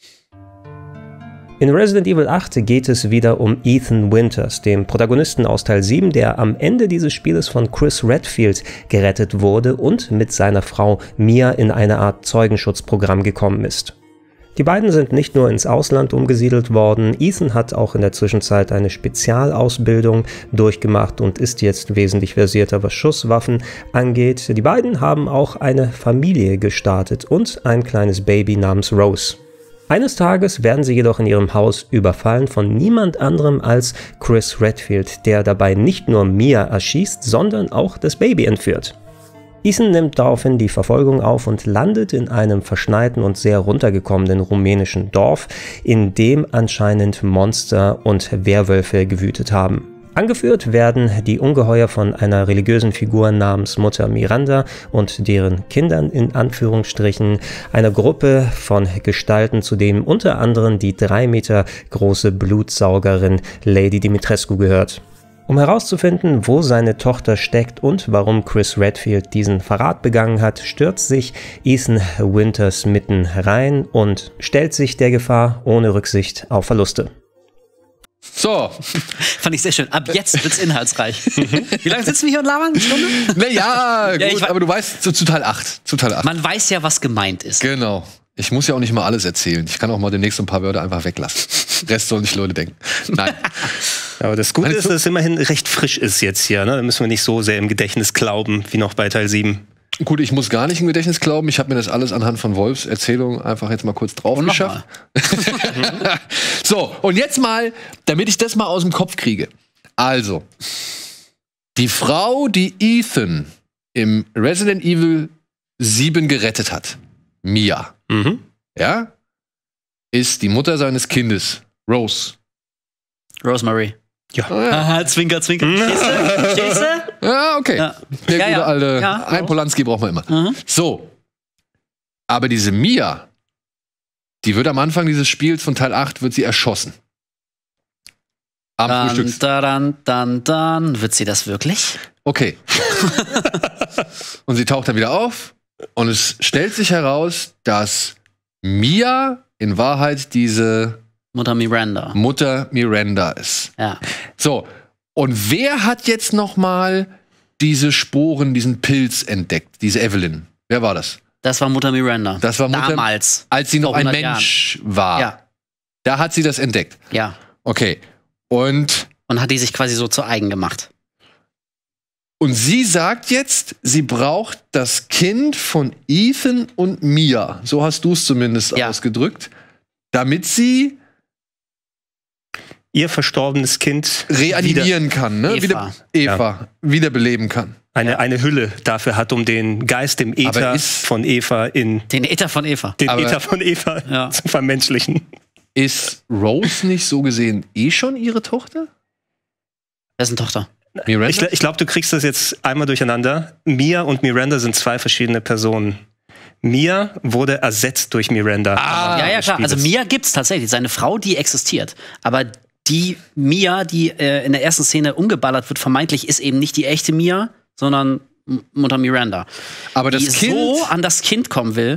[SPEAKER 6] In Resident Evil 8 geht es wieder um Ethan Winters, dem Protagonisten aus Teil 7, der am Ende dieses Spieles von Chris Redfield gerettet wurde und mit seiner Frau Mia in eine Art Zeugenschutzprogramm gekommen ist. Die beiden sind nicht nur ins Ausland umgesiedelt worden, Ethan hat auch in der Zwischenzeit eine Spezialausbildung durchgemacht und ist jetzt wesentlich versierter, was Schusswaffen angeht. Die beiden haben auch eine Familie gestartet und ein kleines Baby namens Rose. Eines Tages werden sie jedoch in ihrem Haus überfallen von niemand anderem als Chris Redfield, der dabei nicht nur Mia erschießt, sondern auch das Baby entführt. Ethan nimmt daraufhin die Verfolgung auf und landet in einem verschneiten und sehr runtergekommenen rumänischen Dorf, in dem anscheinend Monster und Werwölfe gewütet haben. Angeführt werden die Ungeheuer von einer religiösen Figur namens Mutter Miranda und deren Kindern in Anführungsstrichen, einer Gruppe von Gestalten, zu denen unter anderem die 3 Meter große Blutsaugerin Lady Dimitrescu gehört. Um herauszufinden, wo seine Tochter steckt und warum Chris Redfield diesen Verrat begangen hat, stürzt sich Ethan Winters mitten rein und stellt sich der Gefahr ohne Rücksicht auf Verluste.
[SPEAKER 1] So.
[SPEAKER 2] Fand ich sehr schön. Ab jetzt wird's inhaltsreich. Wie lange sitzen wir hier und labern? Eine Stunde?
[SPEAKER 1] Naja, gut, aber du weißt, zu Teil 8.
[SPEAKER 2] Man weiß ja, was gemeint ist.
[SPEAKER 1] Genau. Ich muss ja auch nicht mal alles erzählen. Ich kann auch mal demnächst ein paar Wörter einfach weglassen. Rest sollen nicht Leute denken. Nein.
[SPEAKER 3] Aber das Gute ist, dass es immerhin recht frisch ist jetzt hier. Ne? Da müssen wir nicht so sehr im Gedächtnis glauben, wie noch bei Teil 7.
[SPEAKER 1] Gut, ich muss gar nicht im Gedächtnis glauben. Ich habe mir das alles anhand von Wolfs Erzählung einfach jetzt mal kurz drauf geschafft. So, und jetzt mal, damit ich das mal aus dem Kopf kriege. Also, die Frau, die Ethan im Resident Evil 7 gerettet hat, Mia, ja, ist die Mutter seines Kindes, Rose.
[SPEAKER 2] Rosemary.
[SPEAKER 3] Ja.
[SPEAKER 2] Aha, Zwinker, Zwinker. Stehst du?
[SPEAKER 1] Ja, okay.
[SPEAKER 2] Ja.
[SPEAKER 1] Der
[SPEAKER 2] Ja,
[SPEAKER 1] gute
[SPEAKER 2] ja.
[SPEAKER 1] alte,
[SPEAKER 2] Ja.
[SPEAKER 1] ein Polanski braucht man immer. So. Aber diese Mia, die wird am Anfang dieses Spiels von Teil 8, wird sie erschossen. Am Frühstücks.
[SPEAKER 2] Dann. Wird sie das wirklich?
[SPEAKER 1] Okay. Und sie taucht dann wieder auf und es stellt sich heraus, dass Mia in Wahrheit diese
[SPEAKER 2] Mutter Miranda.
[SPEAKER 1] Mutter Miranda ist.
[SPEAKER 2] Ja.
[SPEAKER 1] So, und wer hat jetzt noch mal diese Sporen, diesen Pilz entdeckt? Diese Evelyn. Wer war das?
[SPEAKER 2] Das war Mutter Miranda.
[SPEAKER 1] Das war Mutter,
[SPEAKER 2] damals.
[SPEAKER 1] als sie noch
[SPEAKER 2] vor
[SPEAKER 1] ein
[SPEAKER 2] 100
[SPEAKER 1] Mensch war.
[SPEAKER 2] Ja.
[SPEAKER 1] Da hat sie das entdeckt.
[SPEAKER 2] Ja.
[SPEAKER 1] Okay. Und
[SPEAKER 2] hat die sich quasi so zu eigen gemacht.
[SPEAKER 1] sie sagt jetzt, sie braucht das Kind von Ethan und Mia. So hast du es zumindest ausgedrückt. Damit sie
[SPEAKER 3] ihr verstorbenes Kind
[SPEAKER 1] reanimieren kann, ne?
[SPEAKER 2] Eva.
[SPEAKER 1] Wiederbeleben kann.
[SPEAKER 3] Eine Hülle dafür hat, um den Geist im Äther von Eva
[SPEAKER 2] Den Äther von Eva.
[SPEAKER 3] zu vermenschlichen.
[SPEAKER 1] Ist Rose nicht so gesehen schon ihre Tochter?
[SPEAKER 2] Dessen Tochter.
[SPEAKER 1] Miranda?
[SPEAKER 3] Ich glaube, du kriegst das jetzt einmal durcheinander. Mia und Miranda sind 2 verschiedene Personen. Mia wurde ersetzt durch Miranda.
[SPEAKER 2] Ja, klar. Also Mia gibt's tatsächlich. Seine Frau, die existiert. Aber die Mia, die in der ersten Szene umgeballert wird, vermeintlich, ist eben nicht die echte Mia, sondern Mutter Miranda.
[SPEAKER 1] Aber das
[SPEAKER 2] die
[SPEAKER 1] Kind
[SPEAKER 2] so an das Kind kommen will.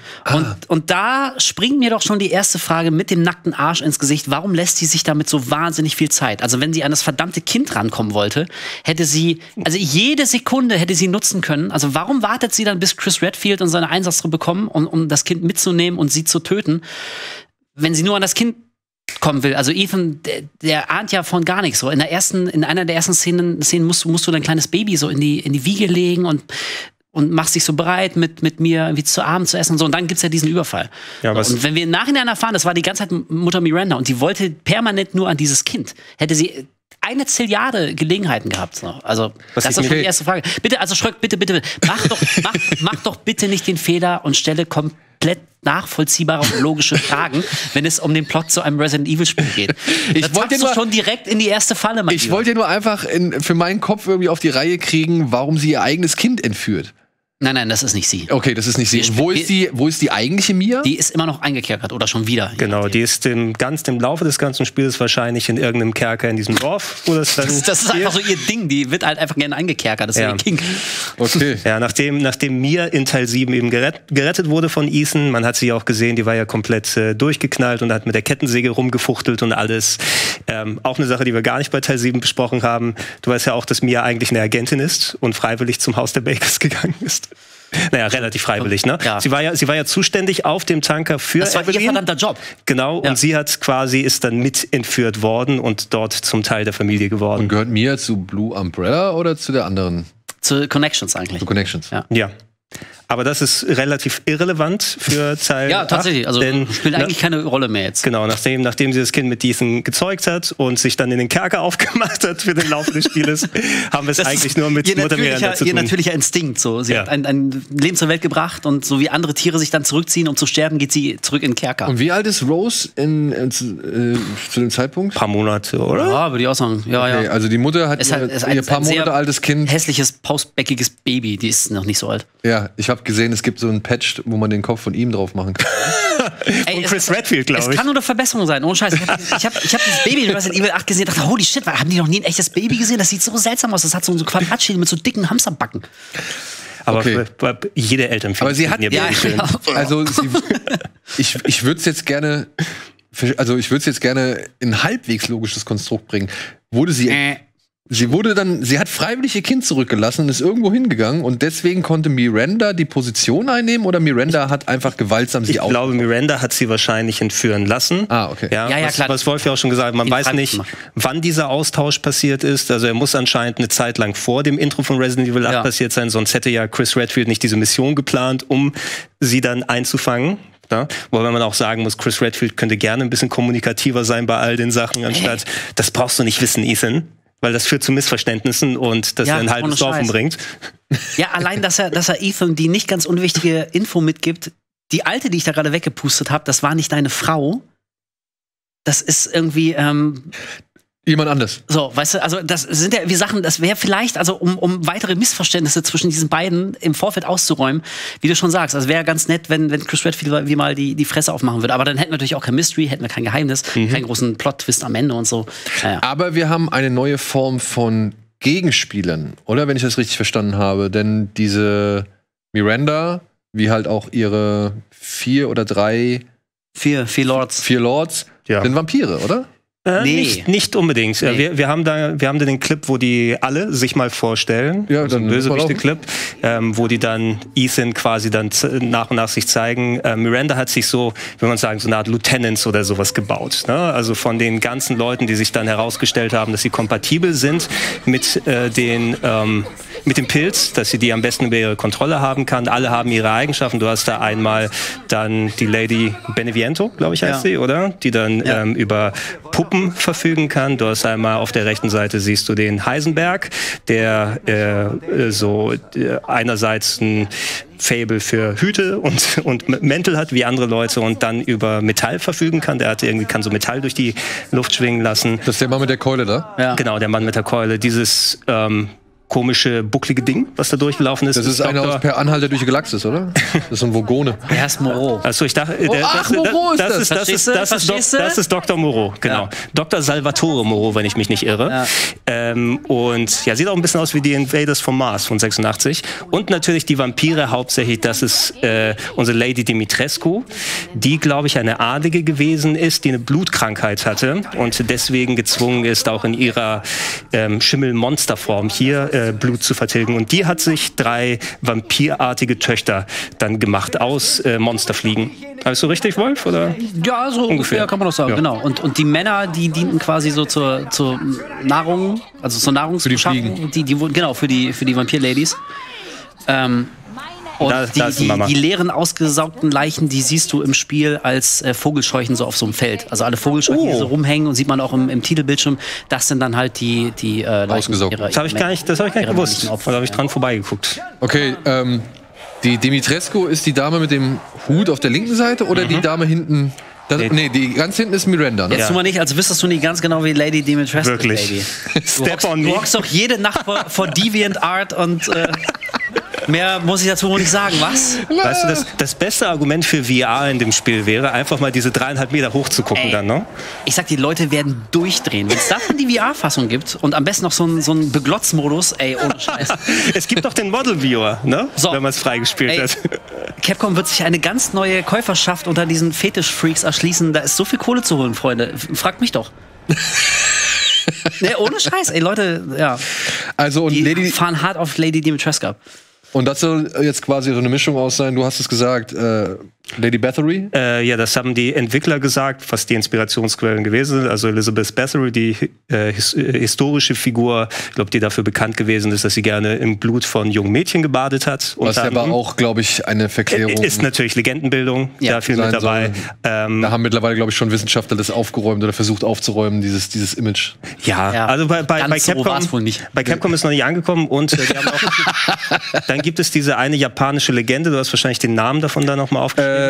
[SPEAKER 2] Und da springt mir doch schon die erste Frage mit dem nackten Arsch ins Gesicht. Warum lässt sie sich damit so wahnsinnig viel Zeit? Also wenn sie an das verdammte Kind rankommen wollte, hätte sie, also jede Sekunde hätte sie nutzen können. Also warum wartet sie dann, bis Chris Redfield und seine Einsatztruppe bekommen, um das Kind mitzunehmen und sie zu töten, wenn sie nur an das Kind kommen will? Also Ethan, der ahnt ja von gar nichts. So in einer der ersten Szenen musst du dein kleines Baby so in die Wiege legen und machst dich so bereit, mit mir irgendwie zu Abend zu essen und so. Und dann gibt's ja diesen Überfall. Ja, und wenn wir im Nachhinein erfahren, das war die ganze Zeit Mutter Miranda und die wollte permanent nur an dieses Kind, hätte sie eine Zilliarde Gelegenheiten gehabt. So. Also, das ist schon die erste Frage. Bitte, also Schröck, bitte. Mach doch bitte nicht den Fehler und stelle komplett nachvollziehbare und logische Fragen, wenn es um den Plot zu einem Resident Evil Spiel geht. Ich wollte du schon direkt in die erste Falle, mein
[SPEAKER 1] Ich wollte ja nur einfach für meinen Kopf irgendwie auf die Reihe kriegen, warum sie ihr eigenes Kind entführt.
[SPEAKER 2] Nein, das ist nicht sie.
[SPEAKER 1] Okay, das ist nicht sie. Wo ist die eigentliche Mia?
[SPEAKER 2] Die ist immer noch eingekerkert oder schon wieder.
[SPEAKER 3] Genau, die ist im Laufe des ganzen Spiels wahrscheinlich in irgendeinem Kerker in diesem Dorf. Wo das
[SPEAKER 2] ist einfach so ihr Ding. Die wird halt einfach gerne eingekerkert. Das ist ihr King.
[SPEAKER 1] Okay.
[SPEAKER 3] Ja, nachdem Mia in Teil 7 eben gerettet wurde von Ethan, man hat sie auch gesehen, die war ja komplett durchgeknallt und hat mit der Kettensäge rumgefuchtelt und alles. Auch eine Sache, die wir gar nicht bei Teil 7 besprochen haben. Du weißt ja auch, dass Mia eigentlich eine Agentin ist und freiwillig zum Haus der Bakers gegangen ist. Naja, relativ freiwillig, ne? Ja. Sie war ja zuständig auf dem Tanker für
[SPEAKER 2] Das war
[SPEAKER 3] Evelyn.
[SPEAKER 2] ihr verdammter Job.
[SPEAKER 3] Genau, ja. Und sie ist dann mit entführt worden und dort zum Teil der Familie geworden.
[SPEAKER 1] Und gehört Mia zu Blue Umbrella oder zu der anderen?
[SPEAKER 2] Zu Connections eigentlich.
[SPEAKER 1] Zu Connections.
[SPEAKER 3] Ja. Aber das ist relativ irrelevant für Teil 8.
[SPEAKER 2] Ja, tatsächlich. Also spielt eigentlich keine Rolle mehr jetzt.
[SPEAKER 3] Genau, nachdem sie das Kind mit Ethan gezeugt hat und sich dann in den Kerker aufgemacht hat für den Lauf des Spieles, haben wir es eigentlich nur mit Mutter Miranda zu tun.
[SPEAKER 2] Ihr natürlicher Instinkt. So. Sie hat ein Leben zur Welt gebracht und so wie andere Tiere sich dann zurückziehen, um zu sterben, geht sie zurück in den Kerker.
[SPEAKER 1] Und wie alt ist Rose zu dem Zeitpunkt?
[SPEAKER 3] Ein paar Monate, oder?
[SPEAKER 2] Ja, würde ich auch sagen. Ja,
[SPEAKER 1] okay,
[SPEAKER 2] ja.
[SPEAKER 1] Also die Mutter hat ihr paar Monate altes Kind.
[SPEAKER 2] Hässliches, pausbäckiges Baby, die ist noch nicht so alt.
[SPEAKER 1] Ja, ich habe gesehen, es gibt so einen Patch, wo man den Kopf von ihm drauf machen kann.
[SPEAKER 3] Von Chris Redfield, glaube ich.
[SPEAKER 2] Es kann nur eine Verbesserung sein, ohne Scheiß. Ich hab das Baby in Resident Evil 8 gesehen und dachte, holy shit, haben die noch nie ein echtes Baby gesehen? Das sieht so seltsam aus. Das hat so Quadratschienen mit so dicken Hamsterbacken.
[SPEAKER 3] Aber jede Eltern
[SPEAKER 1] Aber sie hat also ich würde es jetzt gerne in ein halbwegs logisches Konstrukt bringen. Sie hat freiwillig ihr Kind zurückgelassen und ist irgendwo hingegangen und deswegen konnte Miranda die Position einnehmen oder Miranda hat einfach gewaltsam sie
[SPEAKER 3] Ich glaube, Miranda hat sie wahrscheinlich entführen lassen.
[SPEAKER 1] Okay.
[SPEAKER 2] Ja, klar.
[SPEAKER 3] Was Wolf ja auch schon gesagt hat, man weiß nicht, wann dieser Austausch passiert ist. Also er muss anscheinend eine Zeit lang vor dem Intro von Resident Evil 8 passiert sein, sonst hätte ja Chris Redfield nicht diese Mission geplant, um sie dann einzufangen. Ja, wobei man auch sagen muss, Chris Redfield könnte gerne ein bisschen kommunikativer sein bei all den Sachen, anstatt, das brauchst du nicht wissen, Ethan. Weil das führt zu Missverständnissen und dass er ein halbes Dorf umbringt.
[SPEAKER 2] Ja, allein, dass er Ethan die nicht ganz unwichtige Info mitgibt. Die alte, die ich da gerade weggepustet habe, das war nicht deine Frau. Das ist irgendwie
[SPEAKER 1] jemand anders.
[SPEAKER 2] So, weißt du, also das sind ja wie Sachen, das wäre vielleicht, also um weitere Missverständnisse zwischen diesen beiden im Vorfeld auszuräumen, wie du schon sagst, also wäre ganz nett, wenn Chris Redfield wie mal die Fresse aufmachen würde. Aber dann hätten wir natürlich auch kein Mystery, hätten wir kein Geheimnis, keinen großen Plot-Twist am Ende und so. Ja.
[SPEAKER 1] Aber wir haben eine neue Form von Gegenspielern, oder? Wenn ich das richtig verstanden habe. Denn diese Miranda, wie halt auch ihre 4 oder 3
[SPEAKER 2] Vier Lords.
[SPEAKER 1] 4 Lords sind Vampire, oder?
[SPEAKER 2] Nee.
[SPEAKER 3] Nicht unbedingt. Nee. Wir haben da den Clip, wo die alle sich mal vorstellen. Ja, dann ein Bösewichte-Clip, wo die dann Ethan quasi dann nach und nach sich zeigen. Miranda hat sich so, wenn man sagen, so eine Art Lieutenants oder sowas gebaut. Ne? Also von den ganzen Leuten, die sich dann herausgestellt haben, dass sie kompatibel sind mit den mit dem Pilz, dass sie die am besten über ihre Kontrolle haben kann. Alle haben ihre Eigenschaften. Du hast da einmal dann die Lady Beneviento, glaube ich, heißt sie, oder? Die dann über Puppen verfügen kann. Du hast einmal auf der rechten Seite siehst du den Heisenberg, der einerseits ein Fable für Hüte und Mäntel hat, wie andere Leute, und dann über Metall verfügen kann. Der kann so Metall durch die Luft schwingen lassen.
[SPEAKER 1] Das ist der Mann mit der Keule da?
[SPEAKER 3] Ja. Genau, der Mann mit der Keule. Dieses komische, bucklige Ding, was da durchgelaufen ist.
[SPEAKER 1] Das ist einer aus Per Anhalter durch die Galaxis, oder? Das ist ein Vogone.
[SPEAKER 2] Er ist Moreau.
[SPEAKER 3] Achso, ich dachte,
[SPEAKER 1] Moreau ist
[SPEAKER 3] das ist Dr. Moreau, genau. Ja. Dr. Salvatore Moreau, wenn ich mich nicht irre. Ja. Und ja, sieht auch ein bisschen aus wie die Invaders vom Mars von 86. Und natürlich die Vampire hauptsächlich, das ist unsere Lady Dimitrescu, die, glaube ich, eine Adlige gewesen ist, die eine Blutkrankheit hatte und deswegen gezwungen ist, auch in ihrer Schimmel-Monsterform hier Blut zu vertilgen. Und die hat sich 3 vampirartige Töchter dann gemacht aus Monsterfliegen. Ist so richtig, Wolf? Oder?
[SPEAKER 2] Ja, so ungefähr kann man doch sagen, genau. Und die Männer, die dienten quasi so zur Nahrung, also zur Nahrungsbeschaffung. Genau, für die Vampir-Ladies. Und die leeren, ausgesaugten Leichen, die siehst du im Spiel als Vogelscheuchen so auf so einem Feld. Also alle Vogelscheuchen, die so rumhängen, und sieht man auch im Titelbildschirm. Das sind dann halt die
[SPEAKER 1] ausgesaugt.
[SPEAKER 3] Das habe ich gar nicht gewusst. Da habe ich dran vorbeigeguckt.
[SPEAKER 1] Okay, die Dimitrescu ist die Dame mit dem Hut auf der linken Seite oder die Dame hinten? Die ganz hinten ist Miranda. Ne?
[SPEAKER 2] Jetzt tu mal nicht, als wüsstest du nicht ganz genau, wie Lady Dimitrescu ist.
[SPEAKER 3] Wirklich.
[SPEAKER 2] Du hockst doch jede Nacht vor DeviantArt und mehr muss ich dazu wohl nicht sagen, was?
[SPEAKER 3] Weißt du, das beste Argument für VR in dem Spiel wäre, einfach mal diese 3,5 Meter hoch zu gucken dann, ne?
[SPEAKER 2] Ich sag, die Leute werden durchdrehen. Wenn es davon die VR-Fassung gibt und am besten noch so einen Beglotzmodus, ohne Scheiß.
[SPEAKER 3] Es gibt doch den Model Viewer, ne? So. Wenn man es freigespielt hat.
[SPEAKER 2] Capcom wird sich eine ganz neue Käuferschaft unter diesen Fetisch-Freaks erschließen. Da ist so viel Kohle zu holen, Freunde. Fragt mich doch. Nee, ohne Scheiß, Leute, ja.
[SPEAKER 1] Also, und
[SPEAKER 2] die fahren hart auf Lady Dimitrescu.
[SPEAKER 1] Und das soll jetzt quasi so eine Mischung aus sein, du hast es gesagt, Lady Bathory?
[SPEAKER 3] Ja, das haben die Entwickler gesagt, was die Inspirationsquellen gewesen sind. Also Elizabeth Bathory, die historische Figur, ich glaube, die dafür bekannt gewesen ist, dass sie gerne im Blut von jungen Mädchen gebadet hat.
[SPEAKER 1] Was aber auch, glaube ich, eine Verklärung
[SPEAKER 3] ist natürlich Legendenbildung, da viel mit dabei.
[SPEAKER 1] Da haben mittlerweile, glaube ich, schon Wissenschaftler das aufgeräumt oder versucht aufzuräumen, dieses Image.
[SPEAKER 3] Ja, also bei Capcom ist noch nicht angekommen und die haben auch, dann gibt es diese eine japanische Legende, du hast wahrscheinlich den Namen davon da nochmal aufgeschrieben.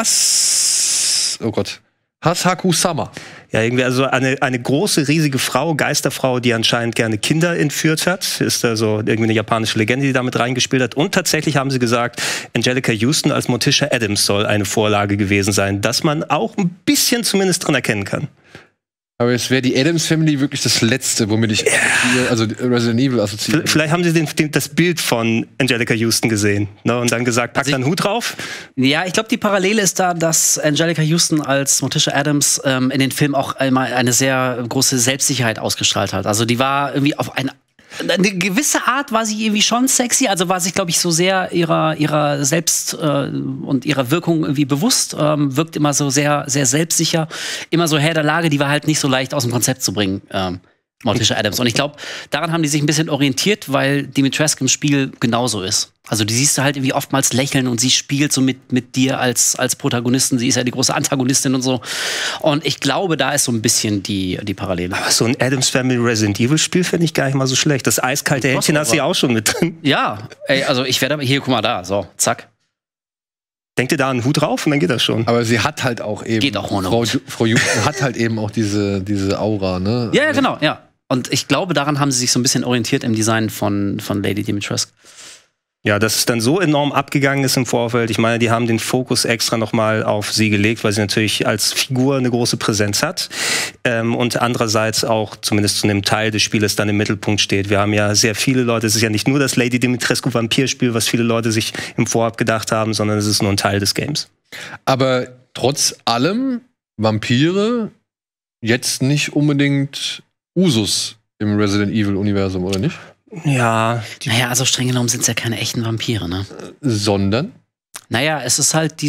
[SPEAKER 1] Hasaku Sama.
[SPEAKER 3] Ja, irgendwie also eine große, riesige Frau, Geisterfrau, die anscheinend gerne Kinder entführt hat. Ist also irgendwie eine japanische Legende, die damit reingespielt hat. Und tatsächlich haben sie gesagt, Angelica Houston als Morticia Addams soll eine Vorlage gewesen sein, dass man auch ein bisschen zumindest drin erkennen kann.
[SPEAKER 1] Aber es wäre die Addams Family wirklich das Letzte, womit ich Resident Evil assoziiere.
[SPEAKER 3] Vielleicht haben sie das Bild von Angelica Houston gesehen, ne, und dann gesagt, pack da einen Hut drauf.
[SPEAKER 2] Ja, ich glaube, die Parallele ist da, dass Angelica Houston als Morticia Addams in den Film auch einmal eine sehr große Selbstsicherheit ausgestrahlt hat. Also die war irgendwie auf eine gewisse Art war sie irgendwie schon sexy, also war sich, glaube ich, so sehr ihrer selbst und ihrer Wirkung irgendwie bewusst, wirkt immer so sehr, sehr selbstsicher, immer so Herr der Lage, die war halt nicht so leicht aus dem Konzept zu bringen, Morticia Addams. Und ich glaube, daran haben die sich ein bisschen orientiert, weil Dimitrescu im Spiel genauso ist. Also die siehst du halt irgendwie oftmals lächeln und sie spielt so mit dir als Protagonisten. Sie ist ja die große Antagonistin und so. Und ich glaube, da ist so ein bisschen die Parallele.
[SPEAKER 3] Aber so ein Addams Family Resident Evil Spiel finde ich gar nicht mal so schlecht. Das eiskalte Händchen hast du ja auch schon mit drin.
[SPEAKER 2] Ja, also ich werde hier, guck mal da, so, zack.
[SPEAKER 3] Denkt ihr da einen Hut drauf und dann geht das schon.
[SPEAKER 1] Aber sie hat halt auch eben,
[SPEAKER 2] geht auch ohne
[SPEAKER 1] Frau Houston hat halt eben auch diese Aura, ne?
[SPEAKER 2] Ja, genau, ja. Und ich glaube, daran haben sie sich so ein bisschen orientiert im Design von Lady Dimitrescu.
[SPEAKER 3] Ja, dass es dann so enorm abgegangen ist im Vorfeld. Ich meine, die haben den Fokus extra nochmal auf sie gelegt, weil sie natürlich als Figur eine große Präsenz hat. Und andererseits auch zumindest zu einem Teil des Spieles dann im Mittelpunkt steht. Wir haben ja sehr viele Leute, es ist ja nicht nur das Lady Dimitrescu Vampirspiel, was viele Leute sich im Vorab gedacht haben, sondern es ist nur ein Teil des Games. Aber
[SPEAKER 1] trotz allem Vampire jetzt nicht unbedingt Usus im Resident Evil-Universum, oder nicht?
[SPEAKER 3] Ja.
[SPEAKER 2] Naja, also streng genommen sind es ja keine echten Vampire, ne?
[SPEAKER 1] Sondern?
[SPEAKER 2] Naja, es ist halt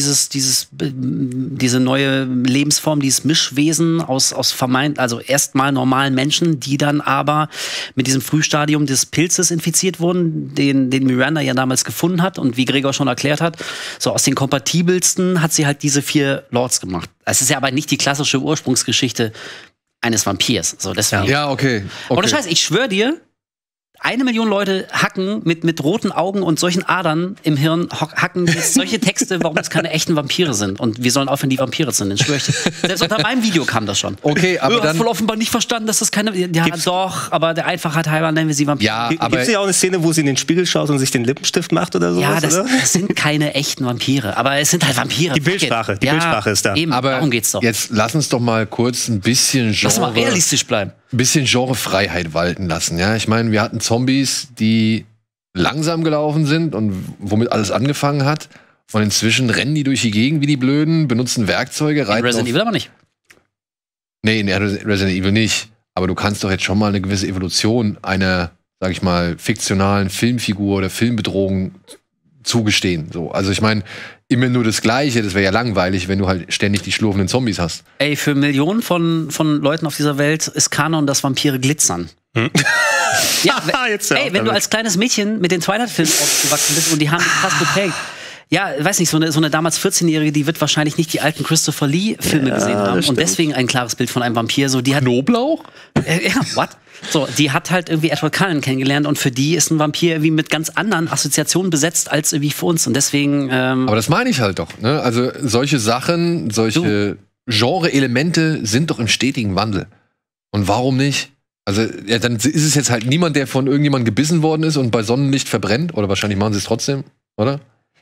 [SPEAKER 2] diese neue Lebensform, dieses Mischwesen aus also erstmal normalen Menschen, die dann aber mit diesem Frühstadium des Pilzes infiziert wurden, den Miranda ja damals gefunden hat. Und wie Gregor schon erklärt hat, so aus den kompatibelsten hat sie halt diese 4 Lords gemacht. Es ist ja aber nicht die klassische Ursprungsgeschichte eines Vampirs. So, deswegen.
[SPEAKER 1] Ja, okay.
[SPEAKER 2] Ohne Scheiß, ich schwöre dir, 1 Million Leute hacken mit roten Augen und solchen Adern im Hirn, hacken jetzt solche Texte, warum es keine echten Vampire sind. Und wir sollen aufhören, die Vampire zu nennen, schwöre ich dir. Selbst unter meinem Video kam das schon.
[SPEAKER 1] Okay, aber
[SPEAKER 2] du hast
[SPEAKER 1] dann
[SPEAKER 2] wohl offenbar nicht verstanden, dass das keine... Ja, doch, aber der Einfachheit halber nennen wir sie Vampire.
[SPEAKER 1] ja, aber
[SPEAKER 3] Gibt es ja auch eine Szene, wo sie in den Spiegel schaut und sich den Lippenstift macht oder sowas?
[SPEAKER 2] Ja,
[SPEAKER 3] oder?
[SPEAKER 2] das sind keine echten Vampire, aber es sind halt Vampire.
[SPEAKER 3] Die Bildsprache ist da.
[SPEAKER 2] Eben,
[SPEAKER 1] aber
[SPEAKER 2] darum geht's doch.
[SPEAKER 1] jetzt lass uns doch mal kurz ein bisschen
[SPEAKER 2] Lass mal realistisch bleiben.
[SPEAKER 1] Genrefreiheit walten lassen. Ja, ich meine, wir hatten Zombies, die langsam gelaufen sind und womit alles angefangen hat. Und inzwischen rennen die durch die Gegend wie die Blöden, benutzen Werkzeuge, reiten
[SPEAKER 2] Resident Evil aber nicht.
[SPEAKER 1] Nee, in Resident Evil nicht. Aber du kannst doch jetzt schon mal eine gewisse Evolution einer, sag ich mal, fiktionalen Filmfigur oder Filmbedrohung zugestehen. So. Also ich meine, immer nur das Gleiche, das wäre ja langweilig, wenn du halt ständig die schlurfenden Zombies hast.
[SPEAKER 2] Ey, für Millionen von Leuten auf dieser Welt ist Kanon, dass Vampire glitzern. Ja, wenn du als kleines Mädchen mit den Twilight-Filmen aufgewachsen bist und die haben krass geprägt. Ja, weiß nicht, so eine damals 14-Jährige, die wird wahrscheinlich nicht die alten Christopher Lee-Filme gesehen haben und deswegen ein klares Bild von einem Vampir. So, die hat
[SPEAKER 1] Knoblauch?
[SPEAKER 2] Ja, what? So, die hat halt irgendwie Edward Cullen kennengelernt und für die ist ein Vampir irgendwie mit ganz anderen Assoziationen besetzt als irgendwie für uns und deswegen.
[SPEAKER 1] Aber das meine ich halt doch. Ne? Also solche Sachen, solche Genre-Elemente sind doch im stetigen Wandel. Und warum nicht? Also ja, dann ist es jetzt halt niemand, der von irgendjemandem gebissen worden ist und bei Sonnenlicht verbrennt. Oder wahrscheinlich machen sie es trotzdem, oder?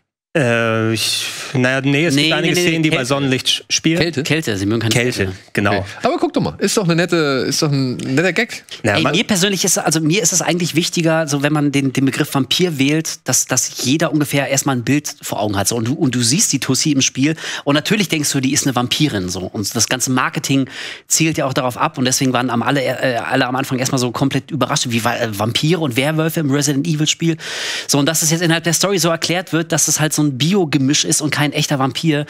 [SPEAKER 3] Es gibt einige Szenen, die bei Sonnenlicht spielen.
[SPEAKER 2] Kälte, sie mögen keine
[SPEAKER 3] Kälte, genau.
[SPEAKER 1] Okay. Aber guck doch mal, ist doch ein netter Gag.
[SPEAKER 3] Ja,
[SPEAKER 2] Ey, mir persönlich ist es eigentlich wichtiger, so wenn man den Begriff Vampir wählt, dass jeder ungefähr erstmal ein Bild vor Augen hat. So. Und du siehst die Tussi im Spiel und natürlich denkst du, die ist eine Vampirin. So. Und das ganze Marketing zielt ja auch darauf ab und deswegen waren alle am Anfang erstmal so komplett überrascht, wie Vampire und Werwölfe im Resident Evil Spiel. So, und dass es jetzt innerhalb der Story so erklärt wird, dass es halt so ein Bio-Gemisch ist und kein echter Vampir.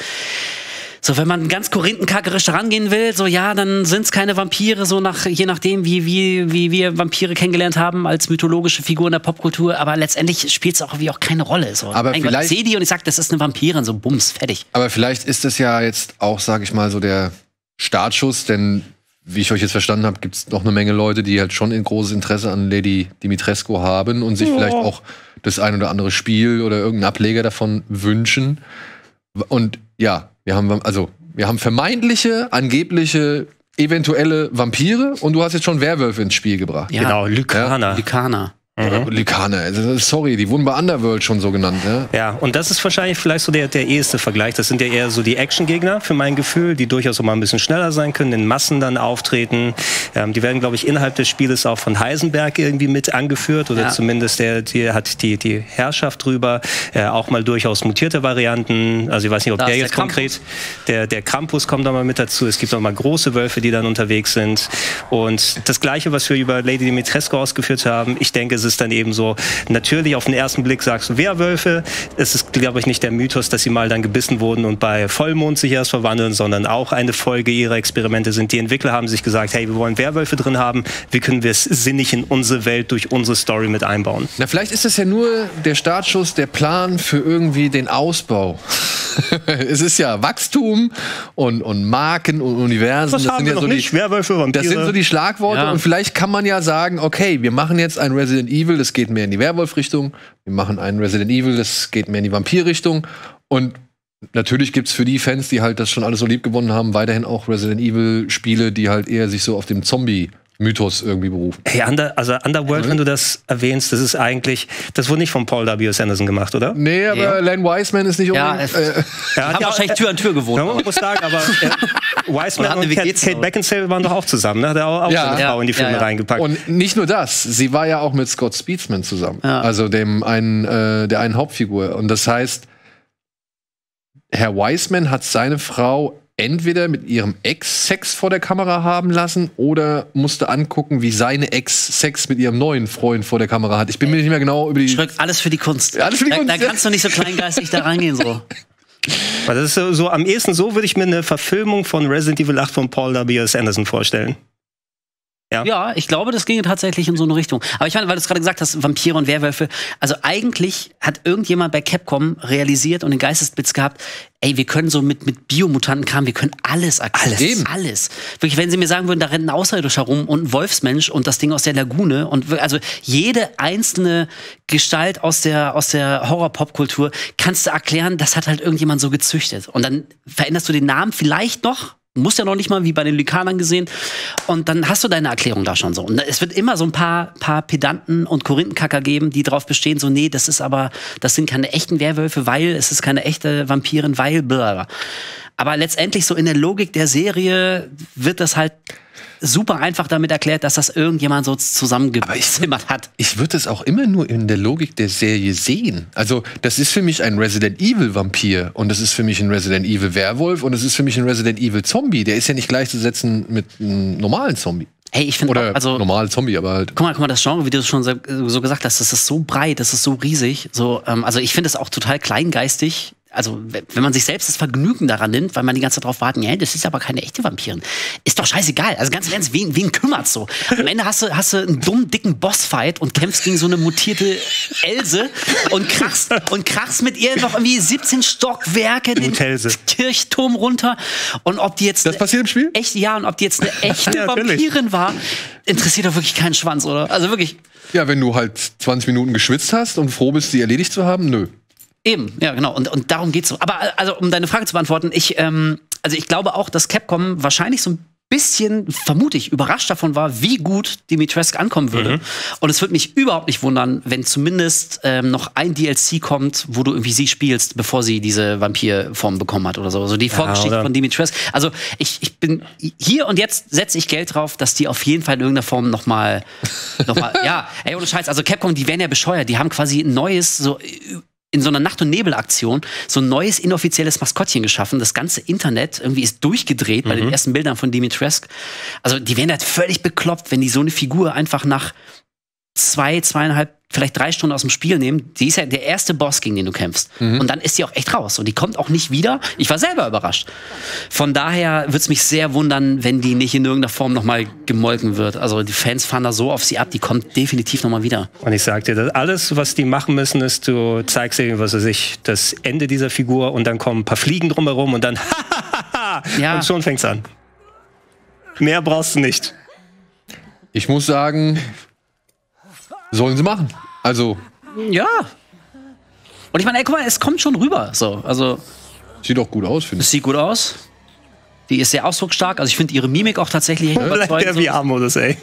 [SPEAKER 2] So, wenn man ganz korinthenkackerisch rangehen will, so ja, dann sind es keine Vampire, so je nachdem, wie wir Vampire kennengelernt haben als mythologische Figur in der Popkultur, aber letztendlich spielt es auch irgendwie auch keine Rolle. So.
[SPEAKER 1] Aber vielleicht,
[SPEAKER 2] ich sehe die und ich sage, das ist eine Vampirin, so bums, fertig.
[SPEAKER 1] Aber vielleicht ist das ja jetzt auch, sag ich mal, so der Startschuss, denn wie ich euch jetzt verstanden habe, gibt es noch eine Menge Leute, die halt schon ein großes Interesse an Lady Dimitrescu haben und sich vielleicht auch das ein oder andere Spiel oder irgendeinen Ableger davon wünschen. Und ja, wir haben vermeintliche, angebliche, eventuelle Vampire und du hast jetzt schon Werwölfe ins Spiel gebracht.
[SPEAKER 2] Ja.
[SPEAKER 3] Genau, Lykaner.
[SPEAKER 1] Lykaner, also, sorry, die wurden bei Underworld schon so genannt, ja?
[SPEAKER 3] Ja, und das ist wahrscheinlich vielleicht so der eheste Vergleich. Das sind ja eher so die Action-Gegner, für mein Gefühl, die durchaus auch mal ein bisschen schneller sein können, in Massen dann auftreten. Die werden, glaube ich, innerhalb des Spieles auch von Heisenberg irgendwie mit angeführt oder zumindest der hat die Herrschaft drüber. Auch mal durchaus mutierte Varianten. Also ich weiß nicht, ob der jetzt konkret... Der Krampus kommt da mal mit dazu. Es gibt auch mal große Wölfe, die dann unterwegs sind. Und das Gleiche, was wir über Lady Dimitrescu ausgeführt haben, ich denke, es ist dann eben so, natürlich auf den ersten Blick sagst du Werwölfe. Es ist, glaube ich, nicht der Mythos, dass sie mal dann gebissen wurden und bei Vollmond sich erst verwandeln, sondern auch eine Folge ihrer Experimente sind. Die Entwickler haben sich gesagt, hey, wir wollen Werwölfe drin haben, wie können wir es sinnig in unsere Welt durch unsere Story mit einbauen?
[SPEAKER 1] Na, vielleicht ist das ja nur der Startschuss, der Plan für irgendwie den Ausbau. Es ist ja Wachstum und Marken und Universen.
[SPEAKER 3] Das sind ja so Werwölfe, Vampire.
[SPEAKER 1] Das sind so die Schlagworte und vielleicht kann man ja sagen, okay, wir machen jetzt ein Resident Evil, das geht mehr in die Werwolf-Richtung. Wir machen ein Resident Evil, das geht mehr in die Vampir-Richtung. Und natürlich gibt's für die Fans, die halt das schon alles so lieb gewonnen haben, weiterhin auch Resident Evil-Spiele, die halt eher sich so auf dem Zombie-Mythos irgendwie berufen.
[SPEAKER 3] Hey, Underworld, wenn du das erwähnst, das wurde nicht von Paul W. S. Anderson gemacht, oder?
[SPEAKER 1] Nee, aber Len Wiseman ist nicht unbedingt...
[SPEAKER 2] Er hat wahrscheinlich Tür an Tür gewohnt.
[SPEAKER 3] Ja, man muss sagen, aber Wiseman und Kate Beckinsale waren doch auch zusammen. Ne? Hat er auch seine Frau in die Filme reingepackt.
[SPEAKER 1] Und nicht nur das, sie war ja auch mit Scott Speedsman zusammen. Ja. Also der einen Hauptfigur. Und das heißt, Herr Wiseman hat seine Frau entweder mit ihrem Ex Sex vor der Kamera haben lassen oder musste angucken, wie seine Ex Sex mit ihrem neuen Freund vor der Kamera hat. Ich bin mir nicht mehr genau über die...
[SPEAKER 2] Schröck, alles für die Kunst.
[SPEAKER 1] Alles für die Kunst.
[SPEAKER 2] Da kannst du nicht so kleingeistig da rangehen, so.
[SPEAKER 3] Das ist so am ehesten so, würde ich mir eine Verfilmung von Resident Evil 8 von Paul W.S. Anderson vorstellen.
[SPEAKER 2] Ja, ich glaube, das ginge tatsächlich in so eine Richtung. Aber ich meine, weil du es gerade gesagt hast, Vampire und Werwölfe, also eigentlich hat irgendjemand bei Capcom realisiert und den Geistesblitz gehabt, ey, wir können so mit Biomutantenkram, wir können alles erklären. Alles. Wirklich, wenn sie mir sagen würden, da rennt ein Außerirdischer rum und ein Wolfsmensch und das Ding aus der Lagune und also jede einzelne Gestalt aus der Horror-Pop-Kultur kannst du erklären, das hat halt irgendjemand so gezüchtet. Und dann veränderst du den Namen vielleicht noch, musst ja noch nicht mal wie bei den Lykanern gesehen. Und dann hast du deine Erklärung da schon so. Und es wird immer so ein paar Pedanten und Korinthenkacker geben, die darauf bestehen, so, nee, das sind keine echten Werwölfe, weil es ist keine echte Vampirin, weil blablabla. Aber letztendlich so in der Logik der Serie wird das halt super einfach damit erklärt, dass das irgendjemand so zusammengezimmert hat.
[SPEAKER 1] Ich würde es auch immer nur in der Logik der Serie sehen. Also, das ist für mich ein Resident Evil Vampir und das ist für mich ein Resident Evil Werwolf und das ist für mich ein Resident Evil Zombie. Der ist ja nicht gleichzusetzen mit einem normalen Zombie.
[SPEAKER 2] Hey, ich finde
[SPEAKER 1] oder also normalen Zombie, aber halt.
[SPEAKER 2] Guck mal, das Genre, wie du es schon so gesagt hast, das ist so breit, das ist so riesig. So, also ich finde es auch total kleingeistig. Also, wenn man sich selbst das Vergnügen daran nimmt, weil man die ganze Zeit drauf warten, ja, das ist aber keine echte Vampirin. Ist doch scheißegal. Also ganz im Ernst, wen kümmert's so? Am Ende hast du einen dummen, dicken Bossfight und kämpfst gegen so eine mutierte Else und krachst mit ihr noch irgendwie 17 Stockwerke den Kirchturm runter. Und ob die jetzt
[SPEAKER 1] das passiert im Spiel?
[SPEAKER 2] Und ob die jetzt eine echte Vampirin war, interessiert doch wirklich keinen Schwanz, oder? Also wirklich.
[SPEAKER 1] Ja, wenn du halt 20 Minuten geschwitzt hast und froh bist, sie erledigt zu haben, nö.
[SPEAKER 2] Eben, ja, genau. Und darum geht's so. Aber also, um deine Frage zu beantworten, ich glaube auch, dass Capcom wahrscheinlich so ein bisschen, vermute ich, überrascht davon war, wie gut Dimitrescu ankommen würde. Und es würde mich überhaupt nicht wundern, wenn zumindest noch ein DLC kommt, wo du irgendwie sie spielst, bevor sie diese Vampirform bekommen hat oder so. Also die Vorgeschichte von Dimitrescu. Also ich bin hier und jetzt setze ich Geld drauf, dass die auf jeden Fall in irgendeiner Form noch mal ja, ey, ohne Scheiß. Also Capcom, die wären ja bescheuert. Die haben quasi ein neues, so in so einer Nacht- und Nebel-Aktion so ein neues inoffizielles Maskottchen geschaffen. Das ganze Internet irgendwie ist durchgedreht bei den ersten Bildern von Dimitrescu. Also die wären halt völlig bekloppt, wenn die so eine Figur einfach nach 2,5, vielleicht 3 Stunden aus dem Spiel nehmen. Die ist ja der erste Boss, gegen den du kämpfst. Und dann ist die auch echt raus. Und die kommt auch nicht wieder. Ich war selber überrascht. Von daher würde es mich sehr wundern, wenn die nicht in irgendeiner Form noch mal gemolken wird. Also die Fans fahren da so auf sie ab, die kommt definitiv noch mal wieder.
[SPEAKER 3] Und ich sag dir, alles, was die machen müssen, ist, du zeigst ihnen, was weiß ich, das Ende dieser Figur und dann kommen ein paar Fliegen drumherum und dann und schon fängt's an. Mehr brauchst du nicht.
[SPEAKER 1] Ich muss sagen, sollen sie machen. Also.
[SPEAKER 2] Ja. Und ich meine, ey, guck mal, es kommt schon rüber. So, also.
[SPEAKER 1] Sieht auch gut aus, finde ich.
[SPEAKER 2] Es sieht gut aus. Die ist sehr ausdrucksstark. Also ich finde ihre Mimik auch tatsächlich echt überzeugend.
[SPEAKER 3] Der VR-Modus, ey.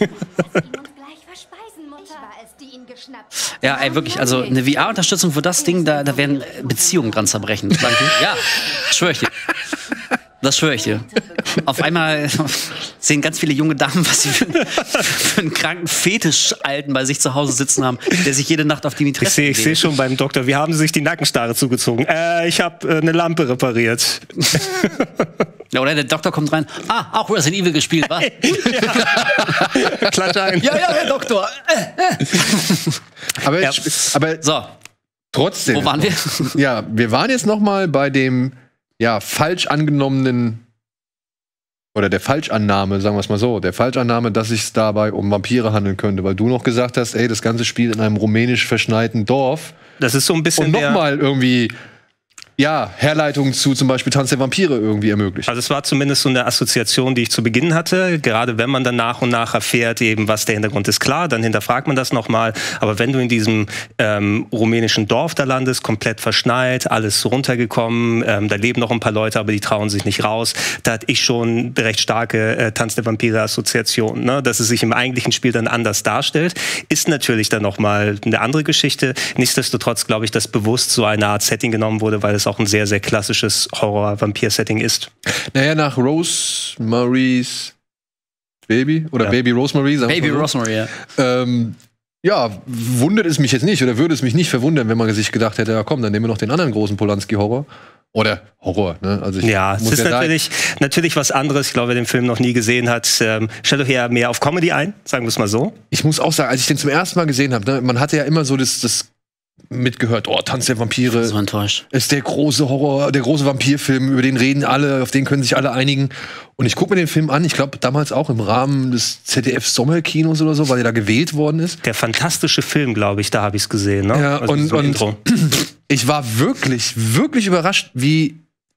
[SPEAKER 2] Ja, ey, wirklich, also eine VR-Unterstützung für das Ding, da werden Beziehungen dran zerbrechen. Ja, schwöre ich dir. Das schwöre ich dir. Auf einmal sehen ganz viele junge Damen, was sie für einen kranken Fetisch-Alten bei sich zu Hause sitzen haben, der sich jede Nacht auf Dimitrescu
[SPEAKER 3] Ich sehe schon beim Doktor, wie haben sie sich die Nackenstarre zugezogen? Ich habe eine Lampe repariert.
[SPEAKER 2] Ja, oder der Doktor kommt rein. Auch Resident Evil gespielt, wa?
[SPEAKER 3] Klatsch ein.
[SPEAKER 2] Ja, Herr Doktor.
[SPEAKER 1] Aber
[SPEAKER 2] so.
[SPEAKER 1] Trotzdem.
[SPEAKER 2] Wo waren wir?
[SPEAKER 1] Ja, wir waren jetzt noch mal bei dem falsch angenommenen oder der Falschannahme, sagen wir es mal so, der Falschannahme, dass es sich dabei um Vampire handeln könnte, weil du noch gesagt hast, ey, das Ganze spielt in einem rumänisch verschneiten Dorf.
[SPEAKER 3] Das ist so ein bisschen
[SPEAKER 1] und nochmal irgendwie Herleitungen zu zum Beispiel Tanz der Vampire irgendwie ermöglicht.
[SPEAKER 3] Also es war zumindest so eine Assoziation, die ich zu Beginn hatte. Gerade wenn man dann nach und nach erfährt, eben was der Hintergrund ist, klar, dann hinterfragt man das nochmal. Aber wenn du in diesem rumänischen Dorf da landest, komplett verschneit, alles runtergekommen, da leben noch ein paar Leute, aber die trauen sich nicht raus, da hatte ich schon recht starke Tanz der Vampire-Assoziation. Ne? Dass es sich im eigentlichen Spiel dann anders darstellt, ist natürlich dann nochmal eine andere Geschichte. Nichtsdestotrotz glaube ich, dass bewusst so eine Art Setting genommen wurde, weil es auch ein sehr, sehr klassisches Horror-Vampir-Setting ist.
[SPEAKER 1] Naja, nach Rosemary's Baby oder Baby Rosemary, sagen
[SPEAKER 2] Baby
[SPEAKER 1] wir so.
[SPEAKER 2] Rosemary, ja.
[SPEAKER 1] Wundert es mich jetzt nicht oder würde es mich nicht verwundern, wenn man sich gedacht hätte, ja komm, dann nehmen wir noch den anderen großen Polanski-Horror Oder Horror, ne? Also
[SPEAKER 3] ja, es ist natürlich was anderes. Ich glaube, wer den Film noch nie gesehen hat, stellt euch ja mehr auf Comedy ein, sagen wir es mal so.
[SPEAKER 1] Ich muss auch sagen, als ich den zum ersten Mal gesehen habe, ne, man hatte ja immer so das mitgehört, Tanz der Vampire.
[SPEAKER 2] So enttäuscht.
[SPEAKER 1] Ist der große Horror, der große Vampirfilm, über den reden alle, auf den können sich alle einigen. Und ich gucke mir den Film an, ich glaube damals auch im Rahmen des ZDF-Sommerkinos oder so, weil er da gewählt worden ist.
[SPEAKER 3] Der fantastische Film, glaube ich, da habe ich es gesehen. Ne?
[SPEAKER 1] Ja,
[SPEAKER 3] also
[SPEAKER 1] und ich war wirklich, wirklich überrascht, wie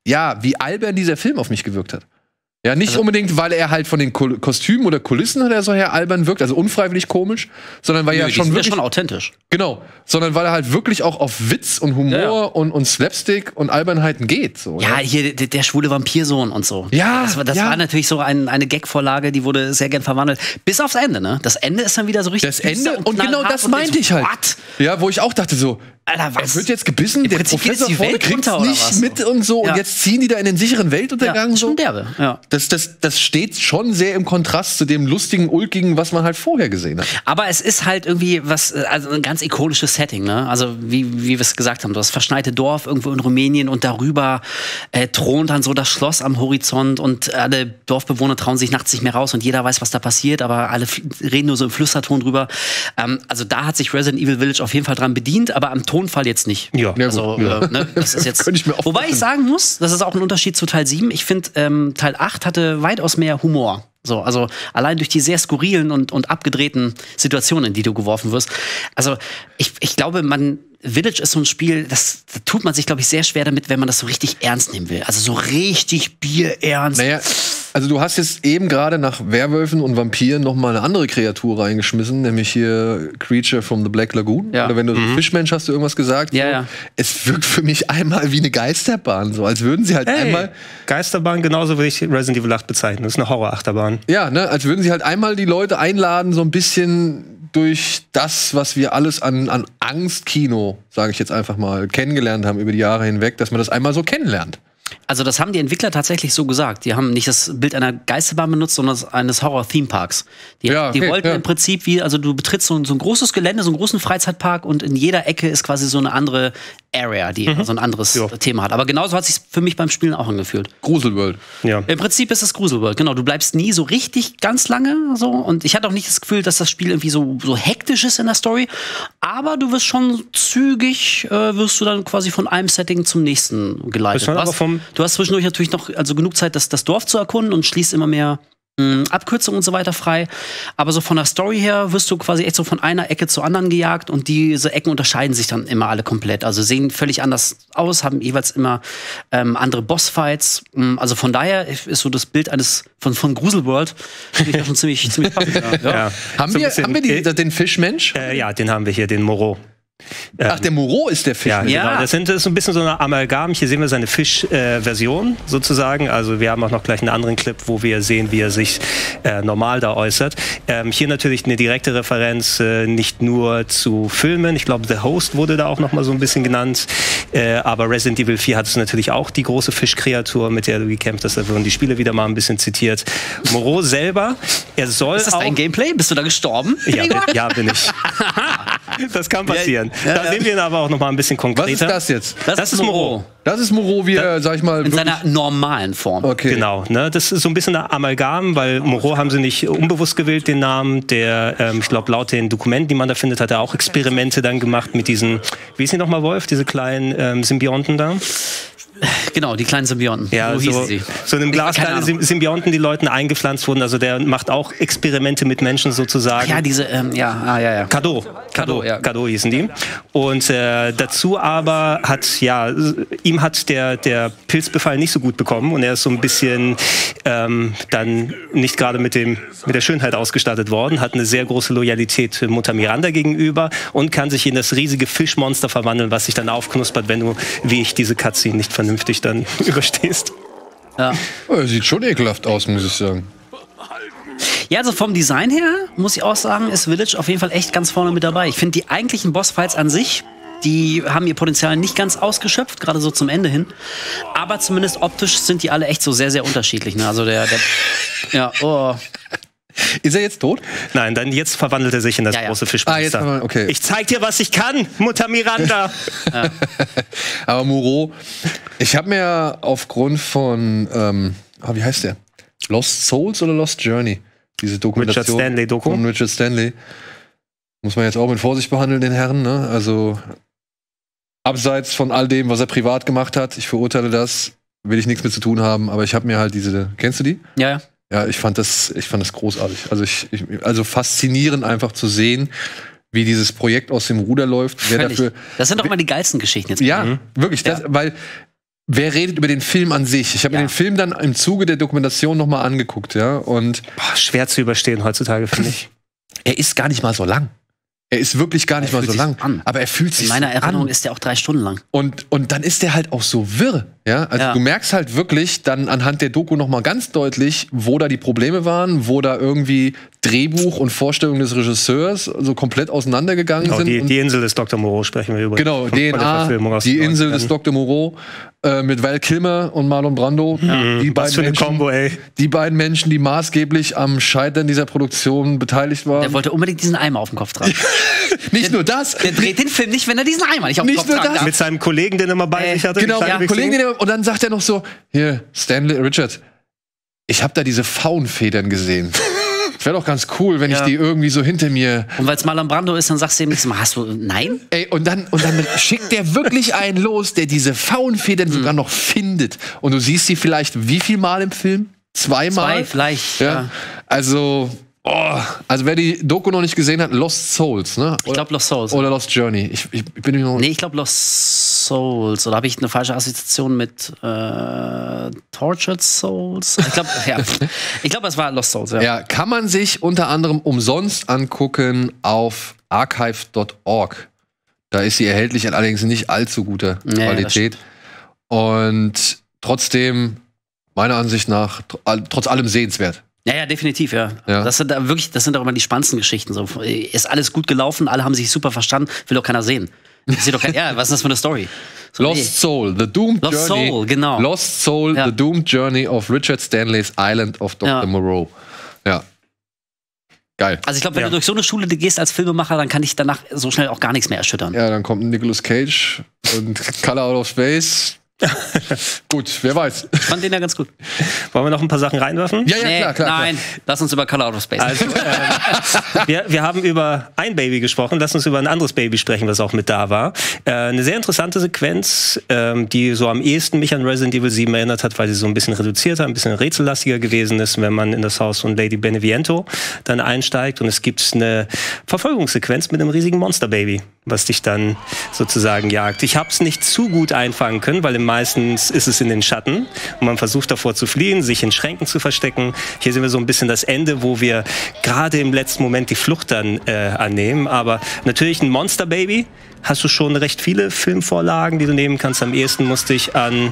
[SPEAKER 1] albern dieser Film auf mich gewirkt hat. Ja, nicht unbedingt, weil er halt von den Kostümen oder Kulissen oder so her albern wirkt, also unfreiwillig komisch, sondern weil er schon wirklich
[SPEAKER 2] schon authentisch.
[SPEAKER 1] Genau, sondern weil er halt wirklich auch auf Witz und Humor und Slapstick und Albernheiten geht. So,
[SPEAKER 2] ja, hier der schwule Vampirsohn und so.
[SPEAKER 1] Ja,
[SPEAKER 2] das war natürlich so eine Gag-Vorlage, die wurde sehr gern verwandelt. Bis aufs Ende, ne? Das Ende ist dann wieder so richtig.
[SPEAKER 1] Das Ende, und genau das meinte ich halt.
[SPEAKER 2] What?
[SPEAKER 1] Ja, wo ich auch dachte so,
[SPEAKER 2] Alter, was?
[SPEAKER 1] er wird jetzt gebissen, der Professor vorne kriegt's nicht mit und so.
[SPEAKER 2] Ja.
[SPEAKER 1] Und jetzt ziehen die da in den sicheren Weltuntergang.
[SPEAKER 2] Ja, schon derbe. Ja.
[SPEAKER 1] Das steht schon sehr im Kontrast zu dem lustigen, ulkigen, was man halt vorher gesehen hat.
[SPEAKER 2] Aber es ist halt irgendwie also ein ganz ikonisches Setting, ne? Also wie wir es gesagt haben, das verschneite Dorf irgendwo in Rumänien und darüber thront dann so das Schloss am Horizont und alle Dorfbewohner trauen sich nachts nicht mehr raus und jeder weiß, was da passiert, aber alle reden nur so im Flüsterton drüber. Also da hat sich Resident Evil Village auf jeden Fall dran bedient, aber am Tonfall jetzt nicht.
[SPEAKER 3] Ja.
[SPEAKER 2] Also, ne, das ist jetzt. Wobei ich sagen muss, das ist auch ein Unterschied zu Teil 7. Ich finde, Teil 8 hatte weitaus mehr Humor. So, also allein durch die sehr skurrilen und abgedrehten Situationen, in die du geworfen wirst. Also ich glaube, Village ist so ein Spiel, da tut man sich, glaube ich, sehr schwer damit, wenn man das so richtig ernst nehmen will. Also so richtig bierernst.
[SPEAKER 1] Naja, also du hast jetzt eben gerade nach Werwölfen und Vampiren noch mal eine andere Kreatur reingeschmissen, nämlich hier Creature from the Black Lagoon.
[SPEAKER 2] Ja.
[SPEAKER 1] Oder wenn du Fischmensch hast du irgendwas gesagt.
[SPEAKER 2] Ja,
[SPEAKER 1] so.
[SPEAKER 2] ja.
[SPEAKER 1] Es wirkt für mich einmal wie eine Geisterbahn, so als würden sie halt einmal.
[SPEAKER 3] Geisterbahn, genauso würde ich Resident Evil 8 bezeichnen. Das ist eine Horrorachterbahn.
[SPEAKER 1] Ja, ne, als würden sie halt einmal die Leute einladen, so ein bisschen durch das, was wir alles an Angstkino, sage ich jetzt einfach mal, kennengelernt haben über die Jahre hinweg, dass man das einmal so kennenlernt.
[SPEAKER 2] Also das haben die Entwickler tatsächlich so gesagt. Die haben nicht das Bild einer Geisterbahn benutzt, sondern eines Horror-Theme-Parks. Die wollten im Prinzip also du betrittst so ein großes Gelände, so einen großen Freizeitpark und in jeder Ecke ist quasi so eine andere Area, die so ein anderes Thema hat. Aber genauso hat es sich für mich beim Spielen auch angefühlt.
[SPEAKER 1] Gruselworld.
[SPEAKER 3] Ja.
[SPEAKER 2] Im Prinzip ist es Gruselworld, genau. Du bleibst nie so richtig ganz lange so. Und ich hatte auch nicht das Gefühl, dass das Spiel irgendwie so hektisch ist in der Story. Aber du wirst schon zügig, wirst du dann quasi von einem Setting zum nächsten geleitet. Du hast zwischendurch natürlich noch genug Zeit, das Dorf zu erkunden und schließt immer mehr Abkürzungen und so weiter frei. Aber so von der Story her wirst du quasi echt so von einer Ecke zur anderen gejagt und diese Ecken unterscheiden sich dann immer alle komplett. Also sehen völlig anders aus, haben jeweils immer andere Bossfights. Also von daher ist so das Bild von Gruselworld finde ich schon ziemlich passend. Ja.
[SPEAKER 1] Haben wir den Fischmensch?
[SPEAKER 3] Ja, den haben wir hier, den Moreau.
[SPEAKER 1] Ach, der Moreau ist der Fisch.
[SPEAKER 3] Ja, genau. Das ist so ein bisschen so eine Amalgam. Hier sehen wir seine Fisch-Version sozusagen. Also wir haben auch noch gleich einen anderen Clip, wo wir sehen, wie er sich normal da äußert. Hier natürlich eine direkte Referenz nicht nur zu Filmen. Ich glaube, The Host wurde da auch noch mal so ein bisschen genannt. Aber Resident Evil 4 hat es natürlich auch die große Fischkreatur, mit der du gekämpft hast. Da wurden die Spiele wieder mal ein bisschen zitiert. Moreau selber, er soll
[SPEAKER 2] Ist das dein Gameplay? Bist du da gestorben?
[SPEAKER 3] Ja, bin ich. Das kann passieren. Da sehen wir ihn aber auch noch mal ein bisschen konkreter.
[SPEAKER 1] Was ist das jetzt?
[SPEAKER 2] Das ist Moreau.
[SPEAKER 1] Das ist Moreau, wie er, sag ich mal,
[SPEAKER 2] in seiner normalen Form.
[SPEAKER 1] Okay.
[SPEAKER 3] Genau, ne? Das ist so ein bisschen ein Amalgam, weil Moreau haben sie nicht unbewusst gewählt, den Namen. Der, ich glaube, laut den Dokumenten, die man da findet, hat er auch Experimente dann gemacht mit diesen, wie ist die nochmal, Wolf? Diese kleinen Symbionten da?
[SPEAKER 2] Genau, die kleinen Symbionten.
[SPEAKER 3] Ja,
[SPEAKER 2] so hießen sie.
[SPEAKER 3] So in einem Glas kleine Symbionten, die Leuten eingepflanzt wurden. Also der macht auch Experimente mit Menschen sozusagen.
[SPEAKER 2] Ja, diese, ja.
[SPEAKER 3] Cadeau hießen die. Und dazu aber ihm hat der Pilzbefall nicht so gut bekommen und er ist so ein bisschen dann nicht gerade mit der Schönheit ausgestattet worden, hat eine sehr große Loyalität Mutter Miranda gegenüber und kann sich in das riesige Fischmonster verwandeln, was sich dann aufknuspert, wenn du, wie ich, diese Cutscene nicht vernünftig dann überstehst.
[SPEAKER 2] Ja.
[SPEAKER 1] Sieht schon ekelhaft aus, muss ich sagen.
[SPEAKER 2] Ja, also vom Design her, muss ich auch sagen, ist Village auf jeden Fall echt ganz vorne mit dabei. Ich finde die eigentlichen Bossfights an sich, die haben ihr Potenzial nicht ganz ausgeschöpft, gerade so zum Ende hin. Aber zumindest optisch sind die alle echt so sehr, sehr unterschiedlich. Ne? Also
[SPEAKER 1] Ist er jetzt tot?
[SPEAKER 3] Nein, dann jetzt verwandelt er sich in das große Fischmonster.
[SPEAKER 1] Okay.
[SPEAKER 3] Ich zeig dir, was ich kann, Mutter Miranda.
[SPEAKER 1] Aber Moreau, Ich habe mir aufgrund von, wie heißt der? Lost Souls oder Lost Journey? Diese Dokumentation
[SPEAKER 3] Richard Stanley-Doku.
[SPEAKER 1] von Richard Stanley. Muss man jetzt auch mit Vorsicht behandeln, den Herrn, ne? Also, abseits von all dem, was er privat gemacht hat, ich verurteile das, will ich nichts mit zu tun haben, aber ich habe mir halt kennst du die?
[SPEAKER 2] Ja, ja.
[SPEAKER 1] Ja, ich fand das großartig. Also faszinierend einfach zu sehen, wie dieses Projekt aus dem Ruder läuft.
[SPEAKER 2] Das sind doch immer die geilsten Geschichten jetzt.
[SPEAKER 1] Ja, wirklich. Weil wer redet über den Film an sich? Ich habe mir den Film dann im Zuge der Dokumentation noch mal angeguckt, ja. Und
[SPEAKER 3] schwer zu überstehen heutzutage, finde ich.
[SPEAKER 1] Er ist gar nicht mal so lang. Er ist wirklich gar nicht mal so lang. Aber er fühlt sich
[SPEAKER 2] in meiner Erinnerung
[SPEAKER 1] an.
[SPEAKER 2] ist der auch 3 Stunden lang.
[SPEAKER 1] Und dann ist der halt auch so wirr. Ja? Also du merkst halt wirklich dann anhand der Doku noch mal ganz deutlich, wo da die Probleme waren, wo da irgendwie Drehbuch und Vorstellung des Regisseurs so komplett auseinandergegangen sind.
[SPEAKER 3] Die Insel des Dr. Moreau sprechen wir über.
[SPEAKER 1] Genau, DNA, die Insel des Dr. Moreau mit Val Kilmer und Marlon Brando. Die beiden Menschen, die maßgeblich am Scheitern dieser Produktion beteiligt waren.
[SPEAKER 2] Der wollte unbedingt diesen Eimer auf dem Kopf tragen.
[SPEAKER 1] Nicht nur das.
[SPEAKER 2] Der dreht den Film nicht, wenn er diesen Eimer nicht auf dem Kopf tragen darf.
[SPEAKER 3] Mit seinem Kollegen, den er mal bei sich hatte.
[SPEAKER 1] Genau, und dann sagt er noch so, hier, Richard, ich habe da diese Faunfedern gesehen. Wäre doch ganz cool, wenn ich die irgendwie so hinter mir...
[SPEAKER 2] Und weil es Marlon Brando ist, dann sagst du ihm nichts. Hast du... Nein?
[SPEAKER 1] Ey, und dann schickt der wirklich einen los, der diese Faunfedern sogar noch findet. Und du siehst sie vielleicht wie viel Mal im Film? 2 Mal?
[SPEAKER 2] 2 vielleicht,
[SPEAKER 1] ja. Also wer die Doku noch nicht gesehen hat, Lost Souls, ne?
[SPEAKER 2] Ich glaube Lost Souls.
[SPEAKER 1] Oder Lost Journey. Ich bin mir noch...
[SPEAKER 2] Nee, ich glaube Lost Souls. Oder habe ich eine falsche Assoziation mit Tortured Souls? Ich glaube, ich glaube, es war Lost Souls, ja.
[SPEAKER 1] Ja, kann man sich unter anderem umsonst angucken auf archive.org. Da ist sie erhältlich, allerdings nicht allzu guter Qualität. Und trotzdem, meiner Ansicht nach, trotz allem sehenswert.
[SPEAKER 2] Ja, definitiv, ja. Das sind auch immer die spannendsten Geschichten. So, ist alles gut gelaufen, alle haben sich super verstanden, will doch keiner sehen. Was ist das für eine Story? So,
[SPEAKER 1] Lost Soul, The Doomed Journey.
[SPEAKER 2] Genau.
[SPEAKER 1] Lost Soul, The Doomed Journey of Richard Stanley's Island of Dr. Moreau. Ja. Geil.
[SPEAKER 2] Also ich glaube, wenn du durch so eine Schule gehst als Filmemacher, dann kann dich danach so schnell auch gar nichts mehr erschüttern.
[SPEAKER 1] Ja, dann kommt Nicolas Cage und Color Out of Space. Gut, wer weiß.
[SPEAKER 2] Ich fand den ja ganz gut.
[SPEAKER 3] Wollen wir noch ein paar Sachen reinwerfen?
[SPEAKER 1] Ja, klar.
[SPEAKER 2] Nein, lass uns über Color Out of Space.
[SPEAKER 3] Also, wir haben über ein Baby gesprochen, lass uns über ein anderes Baby sprechen, was auch mit da war. Eine sehr interessante Sequenz, die so am ehesten mich an Resident Evil 7 erinnert hat, weil sie so ein bisschen reduzierter, ein bisschen rätsellastiger gewesen ist, wenn man in das Haus von Lady Beneviento dann einsteigt und es gibt eine Verfolgungssequenz mit einem riesigen Monsterbaby, was dich dann sozusagen jagt. Ich habe es nicht zu gut einfangen können, weil meistens ist es in den Schatten und man versucht davor zu fliehen, sich in Schränken zu verstecken. Hier sehen wir so ein bisschen das Ende, wo wir gerade im letzten Moment die Flucht dann annehmen. Aber natürlich ein Monsterbaby. Hast du schon recht viele Filmvorlagen, die du nehmen kannst? Am ehesten musste ich an...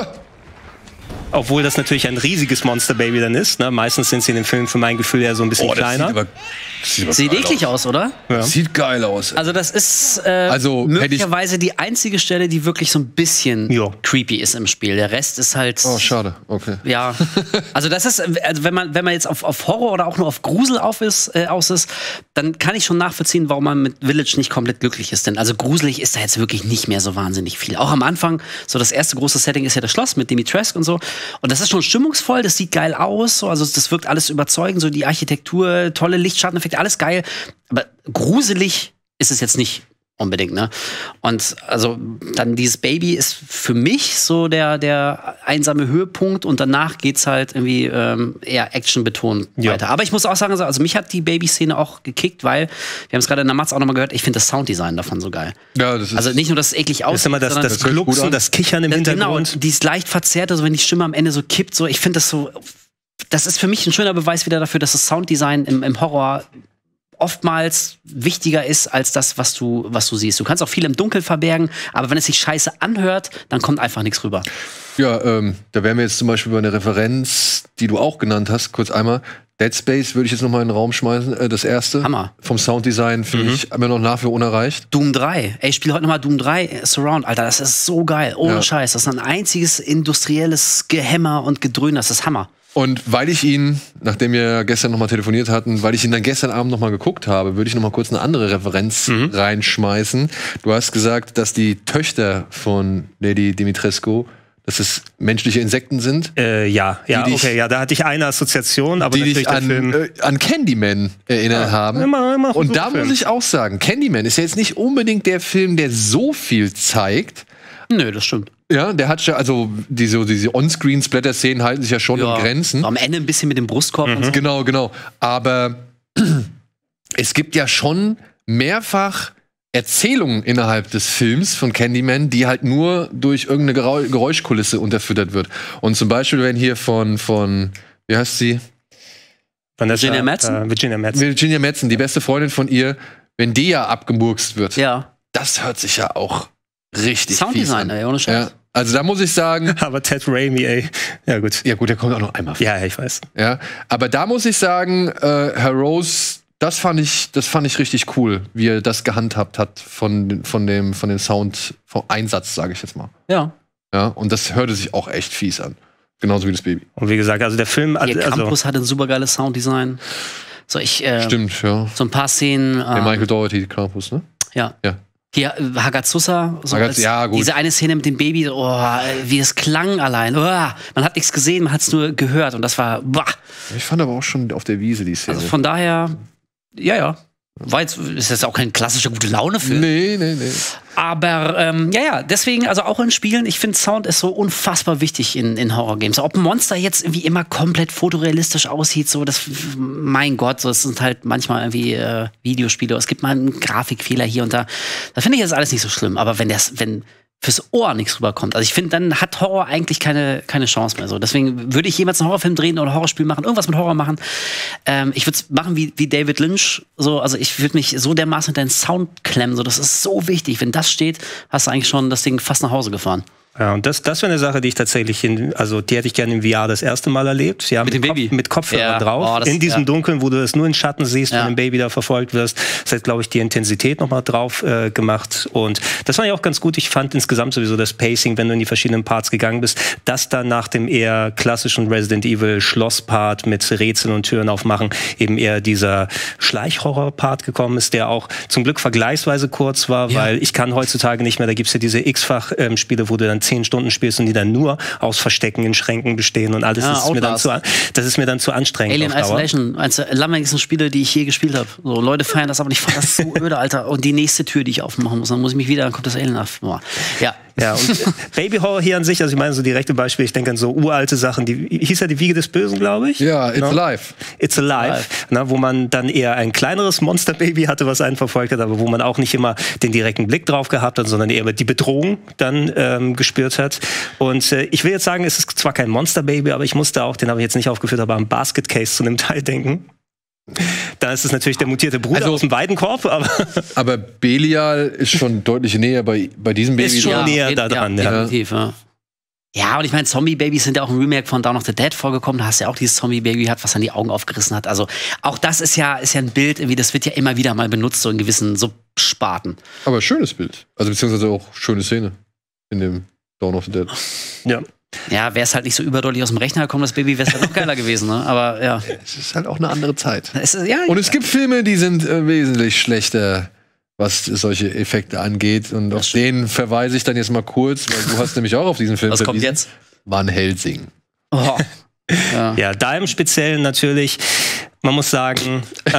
[SPEAKER 3] Obwohl das natürlich ein riesiges Monsterbaby dann ist. Ne? Meistens sind sie in den Filmen für mein Gefühl eher so ein bisschen kleiner.
[SPEAKER 2] Sieht eklig aus, oder?
[SPEAKER 1] Ja. Sieht geil aus.
[SPEAKER 2] Also das ist möglicherweise die einzige Stelle, die wirklich so ein bisschen creepy ist im Spiel. Der Rest ist halt...
[SPEAKER 1] Oh, schade. Okay.
[SPEAKER 2] Ja. Also das ist, wenn man jetzt auf Horror oder auch nur auf Grusel aus ist, dann kann ich schon nachvollziehen, warum man mit Village nicht komplett glücklich ist. Denn also gruselig ist da jetzt wirklich nicht mehr so wahnsinnig viel. Auch am Anfang, so das erste große Setting ist ja das Schloss mit Dimitrescu und so. Und das ist schon stimmungsvoll, das sieht geil aus, so, also das wirkt alles überzeugend, so die Architektur, tolle Lichtschatteneffekte, alles geil. Aber gruselig ist es jetzt nicht unbedingt, ne? Und also dann dieses Baby ist für mich so der einsame Höhepunkt und danach geht's halt irgendwie eher actionbetont weiter. Aber ich muss auch sagen, also mich hat die Baby-Szene auch gekickt, weil, wir haben es gerade in der Matz auch nochmal gehört, ich finde das Sounddesign davon so geil. Ja, das ist also nicht nur, dass es eklig aussieht,
[SPEAKER 3] sondern das Glucksen, das Kichern im Hintergrund.
[SPEAKER 2] Genau, die ist leicht verzerrt, also wenn die Stimme am Ende so kippt, so, ich finde das so, das ist für mich ein schöner Beweis wieder dafür, dass das Sounddesign im Horror oftmals wichtiger ist als das, was du siehst. Du kannst auch viel im Dunkeln verbergen, aber wenn es sich scheiße anhört, dann kommt einfach nichts rüber.
[SPEAKER 1] Ja, da wären wir jetzt zum Beispiel bei einer Referenz, die du auch genannt hast, kurz einmal. Dead Space würde ich jetzt noch mal in den Raum schmeißen, das erste.
[SPEAKER 2] Hammer.
[SPEAKER 1] Vom Sounddesign finde ich immer noch nach wie vor unerreicht.
[SPEAKER 2] Doom 3. Ey, ich spiele heute noch mal Doom 3 Surround, Alter, das ist so geil. Ohne Scheiß. Das ist ein einziges industrielles Gehämmer und Gedröhn, das ist Hammer.
[SPEAKER 1] Und weil ich ihn, nachdem wir gestern noch mal telefoniert hatten, weil ich ihn dann gestern Abend noch mal geguckt habe, würde ich noch mal kurz eine andere Referenz reinschmeißen. Du hast gesagt, dass die Töchter von Lady Dimitrescu dass es menschliche Insekten sind.
[SPEAKER 3] Ja, da hatte ich eine Assoziation, aber
[SPEAKER 1] die
[SPEAKER 3] natürlich
[SPEAKER 1] dich an Candyman erinnert haben.
[SPEAKER 3] Immer
[SPEAKER 1] und da muss ich auch sagen, Candyman ist ja jetzt nicht unbedingt der Film, der so viel zeigt.
[SPEAKER 2] Nö, das stimmt.
[SPEAKER 1] Ja, der hat ja, also diese On-Screen-Splatter-Szenen halten sich ja schon in Grenzen.
[SPEAKER 2] So am Ende ein bisschen mit dem Brustkorb und so.
[SPEAKER 1] Genau. Aber es gibt ja schon mehrfach Erzählungen innerhalb des Films von Candyman, die halt nur durch irgendeine Geräuschkulisse unterfüttert wird. Und zum Beispiel, wenn hier von wie heißt sie?
[SPEAKER 2] Virginia Madsen?
[SPEAKER 1] Virginia Madsen, die beste Freundin von ihr, wenn die ja abgemurkst wird.
[SPEAKER 2] Ja.
[SPEAKER 1] Das hört sich ja auch richtig
[SPEAKER 2] Sounddesign, ey, ohne Scheiß.
[SPEAKER 1] Ja. Also da muss ich sagen.
[SPEAKER 3] Aber Ted Raimi, ey. Ja, gut.
[SPEAKER 1] Ja, gut, der kommt auch noch einmal vor.
[SPEAKER 3] Ja, ich weiß.
[SPEAKER 1] Ja. Aber da muss ich sagen, Herr Rose, das fand ich richtig cool, wie er das gehandhabt hat von dem Sound, vom Einsatz, sage ich jetzt mal.
[SPEAKER 2] Ja.
[SPEAKER 1] Ja. Und das hörte sich auch echt fies an. Genauso wie das Baby.
[SPEAKER 3] Und wie gesagt, also der Film.
[SPEAKER 2] Krampus hat ein supergeiles Sounddesign. So,
[SPEAKER 1] stimmt, ja.
[SPEAKER 2] So ein paar Szenen.
[SPEAKER 1] Der Michael Dougherty, Krampus, ne?
[SPEAKER 2] Ja. Hier, Hagazusa, so gut. Diese eine Szene mit dem Baby, wie das klang allein. Man hat nichts gesehen, man hat es nur gehört und das war.
[SPEAKER 1] Ich fand aber auch schon auf der Wiese die Szene.
[SPEAKER 2] Also von daher, ja. Ist jetzt auch kein klassischer Gute-Laune-Film.
[SPEAKER 1] Nee.
[SPEAKER 2] Aber deswegen, also auch in Spielen, ich finde, Sound ist so unfassbar wichtig in Horror-Games. Ob ein Monster jetzt irgendwie immer komplett fotorealistisch aussieht, so, mein Gott, so, es sind halt manchmal irgendwie Videospiele, es gibt mal einen Grafikfehler hier und da. Da finde ich das alles nicht so schlimm. Aber wenn fürs Ohr nichts rüberkommt. Also ich finde, dann hat Horror eigentlich keine Chance mehr. So. Deswegen würde ich jemals einen Horrorfilm drehen oder ein Horrorspiel machen, irgendwas mit Horror machen. Ich würde es machen wie David Lynch. So, also ich würde mich so dermaßen in deinen Sound klemmen. So, das ist so wichtig. Wenn das steht, hast du eigentlich schon das Ding fast nach Hause gefahren.
[SPEAKER 3] Ja, und das wäre eine Sache, die ich tatsächlich die hätte ich gerne im VR das erste Mal erlebt. Ja,
[SPEAKER 2] mit dem Baby.
[SPEAKER 3] Mit Kopfhörer drauf. In diesem Dunkeln, wo du es nur in Schatten siehst, wenn dem Baby da verfolgt wirst. Das hat, glaube ich, die Intensität nochmal drauf gemacht. Und das fand ich auch ganz gut. Ich fand insgesamt sowieso das Pacing, wenn du in die verschiedenen Parts gegangen bist, dass dann nach dem eher klassischen Resident Evil Schloss-Part mit Rätseln und Türen aufmachen, eben eher dieser Schleichhorror-Part gekommen ist, der auch zum Glück vergleichsweise kurz war, weil ich kann heutzutage nicht mehr, da gibt's ja diese X-Fach-Spiele, wo du dann 10 Stunden spielst und die dann nur aus Verstecken in Schränken bestehen und alles. Das ist mir dann zu anstrengend.
[SPEAKER 2] Alien Isolation, eines der langweiligsten Spiele, die ich je gespielt habe. So, Leute feiern das, aber ich fand das so öde, Alter. Und die nächste Tür, die ich aufmachen muss, dann muss ich mich dann kommt das Alien auf. Ja,
[SPEAKER 3] und Baby-Horror hier an sich, also ich meine so direkte Beispiele, ich denke an so uralte Sachen, hieß ja die Wiege des Bösen, glaube ich.
[SPEAKER 1] Ja, It's Alive.
[SPEAKER 3] It's Alive, wo man dann eher ein kleineres Monster-Baby hatte, was einen verfolgt hat, aber wo man auch nicht immer den direkten Blick drauf gehabt hat, sondern eher die Bedrohung dann gespürt hat. Und ich will jetzt sagen, es ist zwar kein Monster-Baby, aber ich musste auch, den habe ich jetzt nicht aufgeführt, aber am Basket-Case zu einem Teil denken. Da ist es natürlich der mutierte Bruder aus dem Weidenkorb,
[SPEAKER 1] aber Belial ist schon deutlich näher bei diesem Baby.
[SPEAKER 3] Ist schon näher da dran,
[SPEAKER 2] definitiv, ja, und ich meine, Zombie-Babys sind ja auch im Remake von Dawn of the Dead vorgekommen. Da hast du ja auch dieses Zombie-Baby gehabt, was dann die Augen aufgerissen hat. Also auch das ist ja ein Bild, irgendwie, das wird ja immer wieder mal benutzt, so in gewissen Subsparten.
[SPEAKER 1] Aber schönes Bild. Also beziehungsweise auch schöne Szene in dem Dawn of the Dead.
[SPEAKER 2] Ja, wäre es halt nicht so überdeutlich aus dem Rechner gekommen, das Baby, wäre es halt noch geiler gewesen, ne? Aber ja.
[SPEAKER 1] Es ist halt auch eine andere Zeit. Und es gibt Filme, die sind wesentlich schlechter, was solche Effekte angeht. Und auf den verweise ich dann jetzt mal kurz, weil du hast nämlich auch auf diesen Film
[SPEAKER 2] verwiesen. Was kommt jetzt?
[SPEAKER 1] Van Helsing.
[SPEAKER 2] Oh.
[SPEAKER 3] Ja, da im Speziellen natürlich, man muss sagen,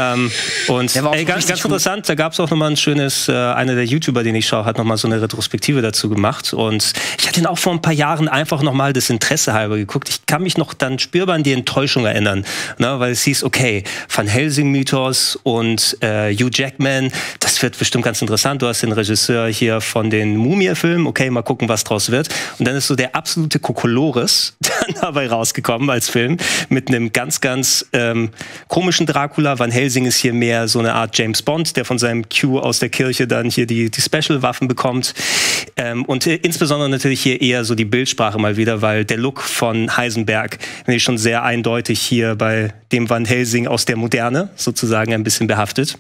[SPEAKER 3] und ganz interessant, da gab es auch nochmal ein schönes, einer der YouTuber, den ich schaue, hat nochmal so eine Retrospektive dazu gemacht und ich hatte ihn auch vor ein paar Jahren einfach nochmal das Interesse halber geguckt. Ich kann mich noch dann spürbar an die Enttäuschung erinnern, ne, weil es hieß, okay, Van Helsing-Mythos und Hugh Jackman, das wird bestimmt ganz interessant. Du hast den Regisseur hier von den Mumie-Filmen, okay, mal gucken, was draus wird. Und dann ist so der absolute Kokolores dann dabei rausgekommen als Film mit einem ganz, ganz komischen Dracula. Van Helsing ist hier mehr so eine Art James Bond, der von seinem Q aus der Kirche dann hier die Special-Waffen bekommt. Und insbesondere natürlich hier eher so die Bildsprache mal wieder, weil der Look von Heisenberg finde ich schon sehr eindeutig hier bei dem Van Helsing aus der Moderne sozusagen ein bisschen behaftet.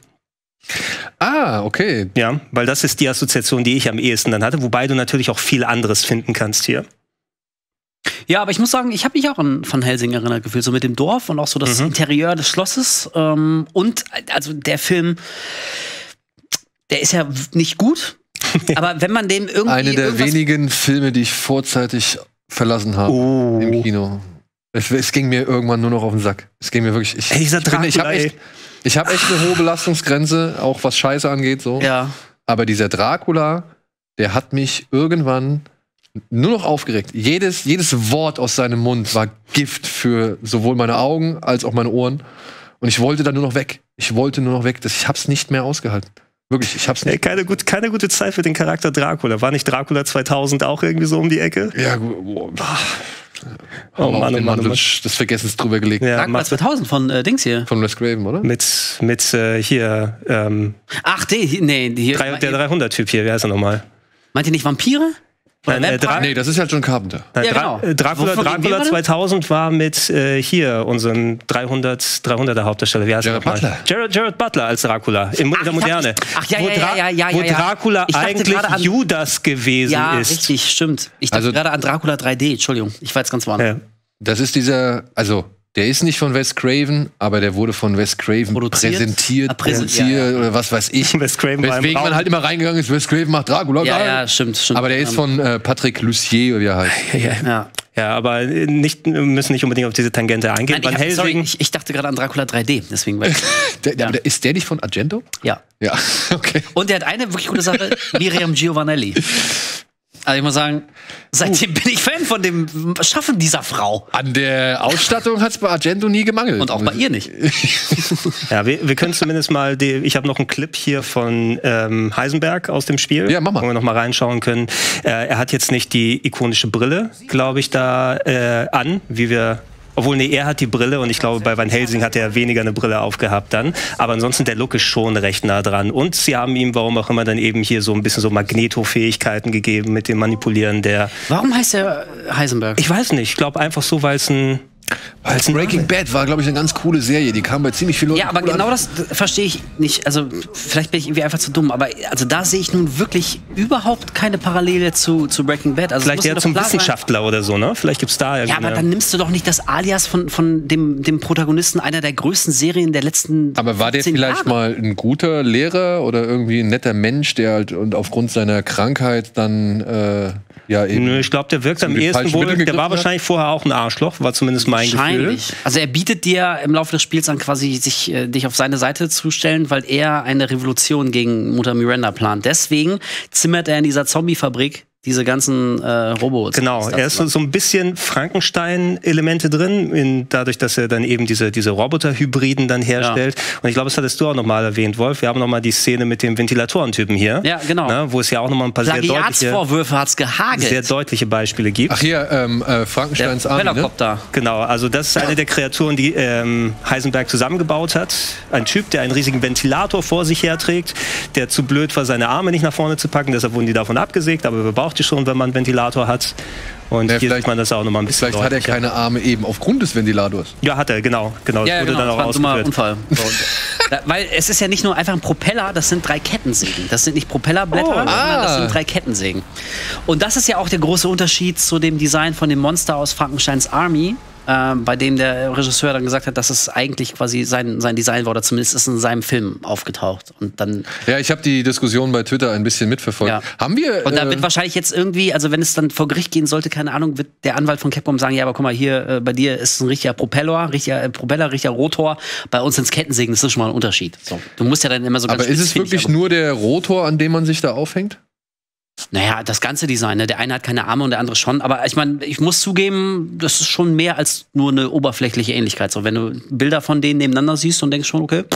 [SPEAKER 1] Ah, okay.
[SPEAKER 3] Ja, weil das ist die Assoziation, die ich am ehesten dann hatte, wobei du natürlich auch viel anderes finden kannst hier.
[SPEAKER 2] Ja, aber ich muss sagen, ich habe mich auch an Van Helsing erinnert gefühlt, so mit dem Dorf und auch so das Interieur des Schlosses. Und also der Film, der ist ja nicht gut, aber wenn man dem irgendwie
[SPEAKER 1] eine der wenigen Filme, die ich vorzeitig verlassen habe im Kino. Es ging mir irgendwann nur noch auf den Sack. Es ging mir wirklich. Ich habe echt eine hohe Belastungsgrenze, auch was Scheiße angeht. So.
[SPEAKER 2] Ja.
[SPEAKER 1] Aber dieser Dracula, der hat mich irgendwann nur noch aufgeregt. Jedes Wort aus seinem Mund war Gift für sowohl meine Augen als auch meine Ohren. Und ich wollte da nur noch weg. Ich hab's nicht mehr ausgehalten. Wirklich, ich hab's nicht.
[SPEAKER 3] Keine gute Zeit für den Charakter Dracula. War nicht Dracula 2000 auch irgendwie so um die Ecke?
[SPEAKER 1] Ja, gut. Oh Mann. Des Vergessens drüber gelegt.
[SPEAKER 2] Ja, Dracula 2000 von Dings hier.
[SPEAKER 1] Von Wes Craven, oder?
[SPEAKER 3] Mit hier.
[SPEAKER 2] Hier.
[SPEAKER 3] Der 300-Typ hier, wie heißt er nochmal?
[SPEAKER 2] Meint ihr nicht Vampire?
[SPEAKER 1] Nee, das ist halt schon Carpenter.
[SPEAKER 2] Ja, genau.
[SPEAKER 3] Dracula 2000 war mit hier unserem 300er Hauptdarsteller. Wie heißt
[SPEAKER 1] Jared Butler.
[SPEAKER 3] Jared Butler als Dracula in der Moderne. Wo Dracula eigentlich Judas gewesen ist.
[SPEAKER 2] Ja, richtig, stimmt. Ich dachte gerade an Dracula 3D. Entschuldigung, ich war jetzt ganz woanders.
[SPEAKER 1] Ja. Das ist der ist nicht von Wes Craven, aber der wurde von Wes Craven präsentiert oder was weiß ich.
[SPEAKER 3] Wes Craven
[SPEAKER 1] weswegen man halt immer reingegangen ist, Wes Craven macht Dracula.
[SPEAKER 2] Ja, stimmt.
[SPEAKER 1] Aber der ist von Patrick Lussier, wie er heißt.
[SPEAKER 3] Ja, aber müssen nicht unbedingt auf diese Tangente eingehen.
[SPEAKER 2] Nein, ich dachte gerade an Dracula 3D, deswegen.
[SPEAKER 1] Aber ist der nicht von Argento?
[SPEAKER 2] Ja.
[SPEAKER 1] Ja, okay.
[SPEAKER 2] Und der hat eine wirklich gute Sache, Miriam Giovanelli. Also ich muss sagen, seitdem bin ich Fan von dem Schaffen dieser Frau.
[SPEAKER 1] An der Ausstattung hat es bei Argento nie gemangelt.
[SPEAKER 2] Und auch bei ihr nicht.
[SPEAKER 3] Ja, wir können zumindest mal, ich habe noch einen Clip hier von Heisenberg aus dem Spiel,
[SPEAKER 1] ja, mach mal.
[SPEAKER 3] wo wir noch mal reinschauen können. Er hat jetzt nicht die ikonische Brille, glaube ich, da an, wie wir... Obwohl, nee, er hat die Brille und ich glaube, bei Van Helsing hat er weniger eine Brille aufgehabt dann. Aber ansonsten, der Look ist schon recht nah dran. Und sie haben ihm, warum auch immer, dann eben hier so ein bisschen so Magneto-Fähigkeiten gegeben mit dem Manipulieren der...
[SPEAKER 2] Warum heißt er Heisenberg?
[SPEAKER 3] Ich weiß nicht. Ich glaube einfach so, weil es ein
[SPEAKER 1] Breaking Bad war, glaube ich, eine ganz coole Serie. Die kam bei ziemlich vielen Leuten.
[SPEAKER 2] Ja, aber genau das verstehe ich nicht. Also, vielleicht bin ich irgendwie einfach zu dumm. Aber also da sehe ich nun wirklich überhaupt keine Parallele zu Breaking Bad. Also,
[SPEAKER 3] vielleicht eher zum Wissenschaftler oder so, ne? Vielleicht gibt es da irgendwie.
[SPEAKER 2] Ja, aber dann nimmst du doch nicht das Alias von dem Protagonisten einer der größten Serien der letzten.
[SPEAKER 1] Aber war der vielleicht mal ein guter Lehrer oder irgendwie ein netter Mensch, der halt und aufgrund seiner Krankheit dann eben.
[SPEAKER 3] Nö, ich glaube, der wirkt am ehesten wohl. Der war wahrscheinlich vorher auch ein Arschloch, war zumindest mein Gefühl.
[SPEAKER 2] Also er bietet dir im Laufe des Spiels an, quasi dich auf seine Seite zu stellen, weil er eine Revolution gegen Mutter Miranda plant. Deswegen zimmert er in dieser Zombiefabrik diese ganzen Robots.
[SPEAKER 3] Genau, er ist so ein bisschen Frankenstein-Elemente drin, dadurch, dass er dann eben diese Roboter-Hybriden dann herstellt. Ja. Und ich glaube, das hattest du auch noch mal erwähnt, Wolf. Wir haben noch mal die Szene mit dem Ventilatorentypen hier.
[SPEAKER 2] Ja, genau.
[SPEAKER 3] Ne, wo es ja auch noch mal ein paar
[SPEAKER 2] Plagiatsvorwürfe hat's gehagelt.
[SPEAKER 3] Sehr deutliche Beispiele gibt.
[SPEAKER 1] Ach hier, Frankensteins Army, ne?
[SPEAKER 3] Genau, also das ist eine der Kreaturen, die Heisenberg zusammengebaut hat. Ein Typ, der einen riesigen Ventilator vor sich herträgt, der zu blöd war, seine Arme nicht nach vorne zu packen. Deshalb wurden die davon abgesägt, aber wir brauchen schon, wenn man einen Ventilator hat. Und hier sieht man das auch noch mal ein bisschen.
[SPEAKER 1] Vielleicht hat er keine Arme eben aufgrund des Ventilators.
[SPEAKER 3] Ja, hat er, genau.
[SPEAKER 2] Ja, das wurde dann auch ausgeführt. Unfall. Weil es ist ja nicht nur einfach ein Propeller, das sind 3 Kettensägen. Das sind nicht Propellerblätter, sondern das sind 3 Kettensägen. Und das ist ja auch der große Unterschied zu dem Design von dem Monster aus Frankensteins Army, bei dem der Regisseur dann gesagt hat, dass es eigentlich quasi sein Design war, oder zumindest ist in seinem Film aufgetaucht. Und dann
[SPEAKER 1] ich habe die Diskussion bei Twitter ein bisschen mitverfolgt. Ja. Haben wir?
[SPEAKER 2] Und da wird wahrscheinlich jetzt irgendwie, also wenn es dann vor Gericht gehen sollte, keine Ahnung, wird der Anwalt von Capcom sagen, ja, aber guck mal, hier bei dir ist ein richtiger Propeller, richtiger Rotor. Bei uns sind es Kettensägen, das ist schon mal ein Unterschied. So. Du musst ja dann immer so ganz.
[SPEAKER 1] Aber ist es wirklich nur der Rotor, an dem man sich da aufhängt?
[SPEAKER 2] Naja, das ganze Design, ne? Der eine hat keine Arme und der andere schon. Aber ich meine, ich muss zugeben, das ist schon mehr als nur eine oberflächliche Ähnlichkeit. So, wenn du Bilder von denen nebeneinander siehst und denkst schon, okay.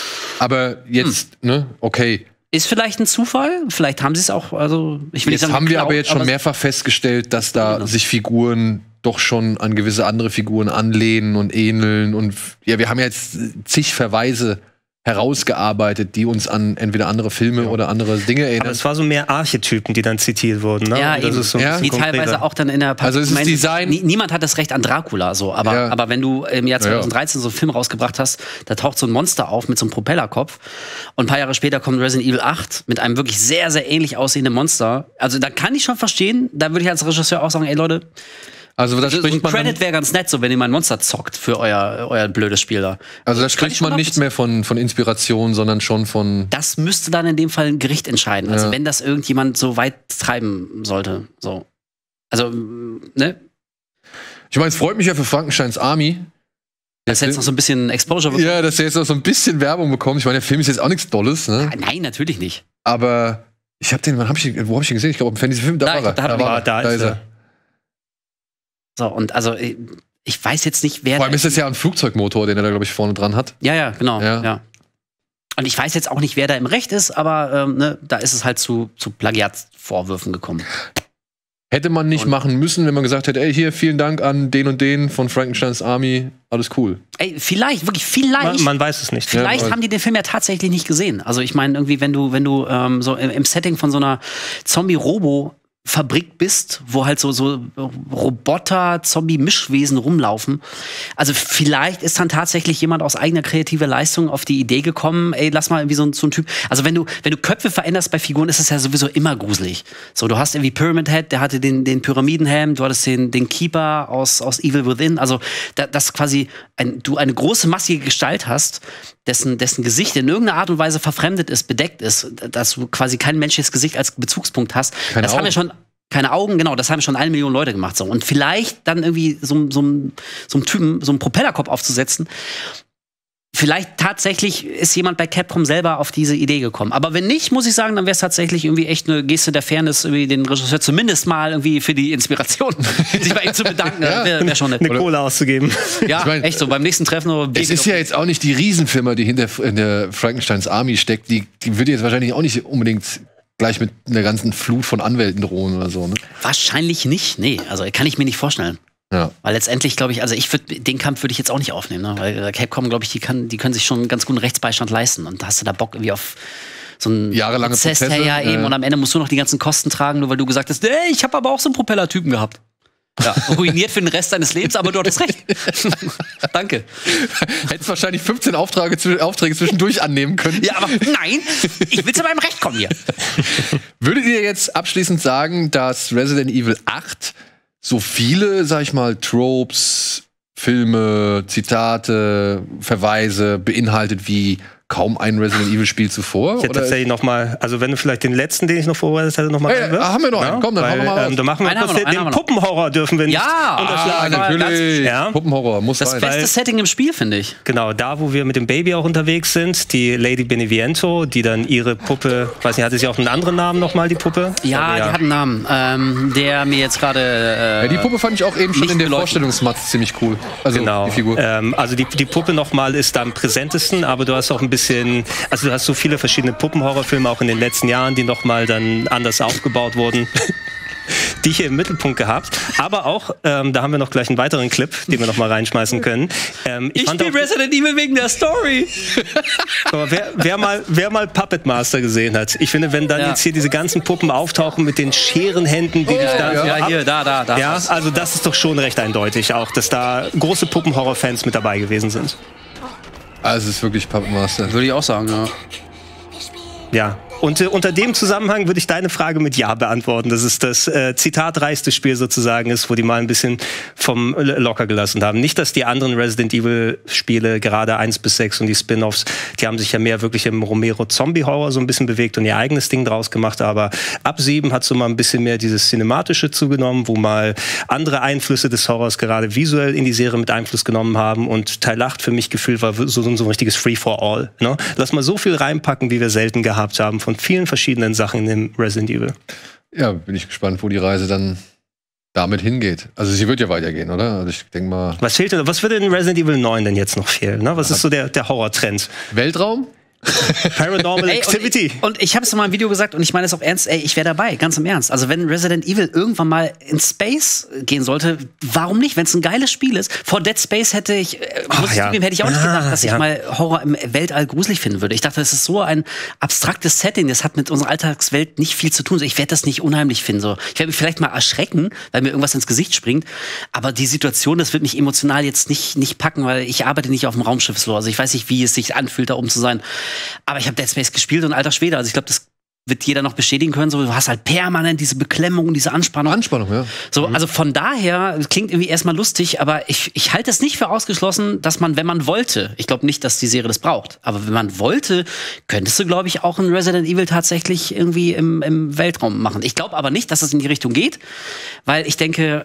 [SPEAKER 1] Aber jetzt, ne, okay.
[SPEAKER 2] Ist vielleicht ein Zufall, vielleicht haben sie es auch, also ich will
[SPEAKER 1] jetzt sagen, haben wir aber jetzt schon mehrfach festgestellt, dass da sich Figuren doch schon an gewisse andere Figuren anlehnen und ähneln. Und ja, wir haben jetzt zig Verweise herausgearbeitet, die uns an entweder andere Filme oder andere Dinge erinnern.
[SPEAKER 3] Aber es war so mehr Archetypen, die dann zitiert wurden. Ne?
[SPEAKER 2] Ja, das ist so die teilweise auch dann in der
[SPEAKER 1] Also es ist Design.
[SPEAKER 2] Niemand hat das Recht an Dracula, so. Aber wenn du im Jahr 2013 so einen Film rausgebracht hast, da taucht so ein Monster auf mit so einem Propellerkopf und ein paar Jahre später kommt Resident Evil 8 mit einem wirklich sehr, sehr ähnlich aussehenden Monster. Also da kann ich schon verstehen, da würde ich als Regisseur auch sagen, ey Leute,
[SPEAKER 1] also da spricht
[SPEAKER 2] so ein Credit wäre ganz nett, so wenn ihr mal ein Monster zockt für euer blödes Spiel da.
[SPEAKER 1] Also da spricht man nicht mehr von Inspiration, sondern schon von...
[SPEAKER 2] Das müsste dann in dem Fall ein Gericht entscheiden. Also wenn das irgendjemand so weit treiben sollte. So. Also, ne?
[SPEAKER 1] Ich meine, es freut mich ja für Frankensteins Army.
[SPEAKER 2] Dass jetzt noch so ein bisschen Exposure bekommt.
[SPEAKER 1] Ja, dass er jetzt noch so ein bisschen Werbung bekommt. Ich meine, der Film ist jetzt auch nichts Dolles, ne?
[SPEAKER 2] Nein, natürlich nicht.
[SPEAKER 1] Aber ich habe den, wo hab ich den gesehen? Ich glaube, im Fantasy-Film, da ist er.
[SPEAKER 2] So, und also, ich weiß jetzt nicht, wer.
[SPEAKER 1] Vor allem ist das ja ein Flugzeugmotor, den er da, glaube ich, vorne dran hat.
[SPEAKER 2] Ja, genau.
[SPEAKER 1] Ja.
[SPEAKER 2] Ja. Und ich weiß jetzt auch nicht, wer da im Recht ist, aber ne, da ist es halt zu Plagiatsvorwürfen gekommen.
[SPEAKER 1] Hätte man nicht machen müssen, wenn man gesagt hätte, ey, hier, vielen Dank an den und den von Frankensteins Army, alles cool.
[SPEAKER 2] Ey, vielleicht, wirklich, vielleicht.
[SPEAKER 3] Man weiß es nicht.
[SPEAKER 2] Vielleicht haben die den Film ja tatsächlich nicht gesehen. Also ich meine, irgendwie, wenn du so im Setting von so einer Zombie-Robo-Fabrik bist, wo halt so Roboter-Zombie-Mischwesen rumlaufen. Also vielleicht ist dann tatsächlich jemand aus eigener kreativer Leistung auf die Idee gekommen, ey, lass mal irgendwie so ein Typ. Also wenn du Köpfe veränderst bei Figuren, ist es ja sowieso immer gruselig. So, du hast irgendwie Pyramid Head, der hatte den Pyramidenhelm, du hattest den Keeper aus Evil Within. Also dass quasi du eine große, massige Gestalt hast, dessen Gesicht in irgendeiner Art und Weise verfremdet ist, bedeckt ist, dass du quasi kein menschliches Gesicht als Bezugspunkt hast. Das haben wir schon. Keine Augen, genau, das haben schon 1 Million Leute gemacht. So. Und vielleicht dann irgendwie so einen Typen, so einen Propellerkopf aufzusetzen. Vielleicht tatsächlich ist jemand bei Capcom selber auf diese Idee gekommen. Aber wenn nicht, muss ich sagen, dann wäre es tatsächlich irgendwie echt eine Geste der Fairness, irgendwie den Regisseur zumindest mal irgendwie für die Inspiration sich bei ihm zu bedanken.
[SPEAKER 1] Ja.
[SPEAKER 2] Wär schon nett.
[SPEAKER 3] Eine Kohle auszugeben.
[SPEAKER 2] Ja,
[SPEAKER 1] Ich mein,
[SPEAKER 2] echt so, beim nächsten Treffen.
[SPEAKER 1] Es ist ja jetzt auch nicht die Riesenfirma, die hinter Frankensteins Army steckt. Die würde jetzt wahrscheinlich auch nicht unbedingt gleich mit einer ganzen Flut von Anwälten drohen oder so, ne?
[SPEAKER 2] Wahrscheinlich nicht, nee. Also kann ich mir nicht vorstellen.
[SPEAKER 1] Ja.
[SPEAKER 2] Weil letztendlich, glaube ich, also den Kampf würde ich jetzt auch nicht aufnehmen, ne? Weil Capcom, glaube ich, die können sich schon einen ganz guten Rechtsbeistand leisten. Und da hast du da Bock irgendwie auf so einen
[SPEAKER 1] jahrelange Prozesse.
[SPEAKER 2] Ja, eben. Und am Ende musst du noch die ganzen Kosten tragen, nur weil du gesagt hast, ey, ich habe aber auch so einen Propellertypen gehabt. Ja, ruiniert für den Rest deines Lebens, aber du hattest recht. Danke.
[SPEAKER 1] Hättest wahrscheinlich 15 Aufträge zwischendurch annehmen können.
[SPEAKER 2] Ja, aber nein, ich will zu meinem Recht kommen hier.
[SPEAKER 1] Würdet ihr jetzt abschließend sagen, dass Resident Evil 8 so viele, sag ich mal, Tropes, Filme, Zitate, Verweise beinhaltet wie kaum ein Resident Evil Spiel zuvor?
[SPEAKER 3] Ich hätte tatsächlich noch mal, also wenn du vielleicht den letzten, den ich noch vorbereitet hatte, noch mal
[SPEAKER 1] haben wir noch einen. Komm, dann hauen wir mal raus.
[SPEAKER 3] Dann machen wir kurz den Puppenhorror, dürfen wir nicht unterschlagen.
[SPEAKER 1] Natürlich.
[SPEAKER 3] Ja.
[SPEAKER 1] Puppenhorror muss
[SPEAKER 2] das
[SPEAKER 1] sein.
[SPEAKER 2] Das beste Setting im Spiel, finde ich.
[SPEAKER 3] Genau, da, wo wir mit dem Baby auch unterwegs sind, die Lady Beneviento, die dann ihre Puppe, weiß nicht, hatte sie auch einen anderen Namen nochmal, die Puppe?
[SPEAKER 2] Ja, die hat einen Namen, der mir jetzt gerade
[SPEAKER 1] die Puppe fand ich auch eben schon in der Vorstellungsmatz ziemlich cool. Also
[SPEAKER 3] genau.
[SPEAKER 1] Die Figur.
[SPEAKER 3] Also die Puppe nochmal ist da am präsentesten, aber du hast auch ein bisschen, also du hast so viele verschiedene Puppenhorrorfilme auch in den letzten Jahren, die nochmal dann anders aufgebaut wurden. Die hier im Mittelpunkt gehabt, aber auch, da haben wir noch gleich einen weiteren Clip, den wir noch mal reinschmeißen können.
[SPEAKER 2] Ich spiele Resident Evil wegen der Story.
[SPEAKER 3] Aber wer mal Puppet Master gesehen hat, ich finde, wenn dann jetzt hier diese ganzen Puppen auftauchen mit den Scherenhänden, die dich da... Ja, also das ist doch schon recht eindeutig auch, dass da große Puppenhorror-Fans mit dabei gewesen sind.
[SPEAKER 1] Also es ist wirklich Puppet Master.
[SPEAKER 2] Würde ich auch sagen, ja.
[SPEAKER 3] Ja. Und unter dem Zusammenhang würde ich deine Frage mit Ja beantworten, dass es das zitatreichste Spiel sozusagen ist, wo die mal ein bisschen vom locker gelassen haben. Nicht, dass die anderen Resident Evil Spiele, gerade 1 bis 6 und die Spin-Offs, die haben sich ja mehr wirklich im Romero-Zombie-Horror so ein bisschen bewegt und ihr eigenes Ding draus gemacht, aber ab 7 hat so mal ein bisschen mehr dieses Cinematische zugenommen, wo mal andere Einflüsse des Horrors gerade visuell in die Serie mit Einfluss genommen haben und Teil 8 für mich gefühlt war so ein richtiges Free-for-all. Ne? Lass mal so viel reinpacken, wie wir selten gehabt haben, von vielen verschiedenen Sachen in dem Resident Evil.
[SPEAKER 1] Ja, bin ich gespannt, wo die Reise dann damit hingeht. Also sie wird ja weitergehen, oder? Also ich denke mal...
[SPEAKER 3] Was fehlt denn? Was würde in Resident Evil 9 denn jetzt noch fehlen? Ne? Was ist so der Horrortrend?
[SPEAKER 1] Weltraum?
[SPEAKER 3] Paranormal Activity.
[SPEAKER 2] Und ich habe es in meinem Video gesagt und ich meine es auch ernst, ich wäre dabei, ganz im Ernst. Also wenn Resident Evil irgendwann mal in Space gehen sollte, warum nicht, wenn es ein geiles Spiel ist? Vor Dead Space hätte ich auch nicht gedacht, dass ich mal Horror im Weltall gruselig finden würde. Ich dachte, das ist so ein abstraktes Setting, das hat mit unserer Alltagswelt nicht viel zu tun. Ich werde das nicht unheimlich finden. So. Ich werde mich vielleicht mal erschrecken, weil mir irgendwas ins Gesicht springt, aber die Situation, das wird mich emotional jetzt nicht packen, weil ich arbeite nicht auf dem Raumschiff so. Also ich weiß nicht, wie es sich anfühlt, da oben zu sein. Aber ich habe Dead Space gespielt und alter Schwede, also ich glaube, das wird jeder noch bestätigen können, so, du hast halt permanent diese Beklemmung, diese Anspannung.
[SPEAKER 1] Ja.
[SPEAKER 2] So, also von daher, das klingt irgendwie erstmal lustig, aber ich halte es nicht für ausgeschlossen, dass man, wenn man wollte, ich glaube nicht, dass die Serie das braucht, aber wenn man wollte, könntest du, glaube ich, auch ein Resident Evil tatsächlich irgendwie im Weltraum machen. Ich glaube aber nicht, dass es in die Richtung geht, weil ich denke,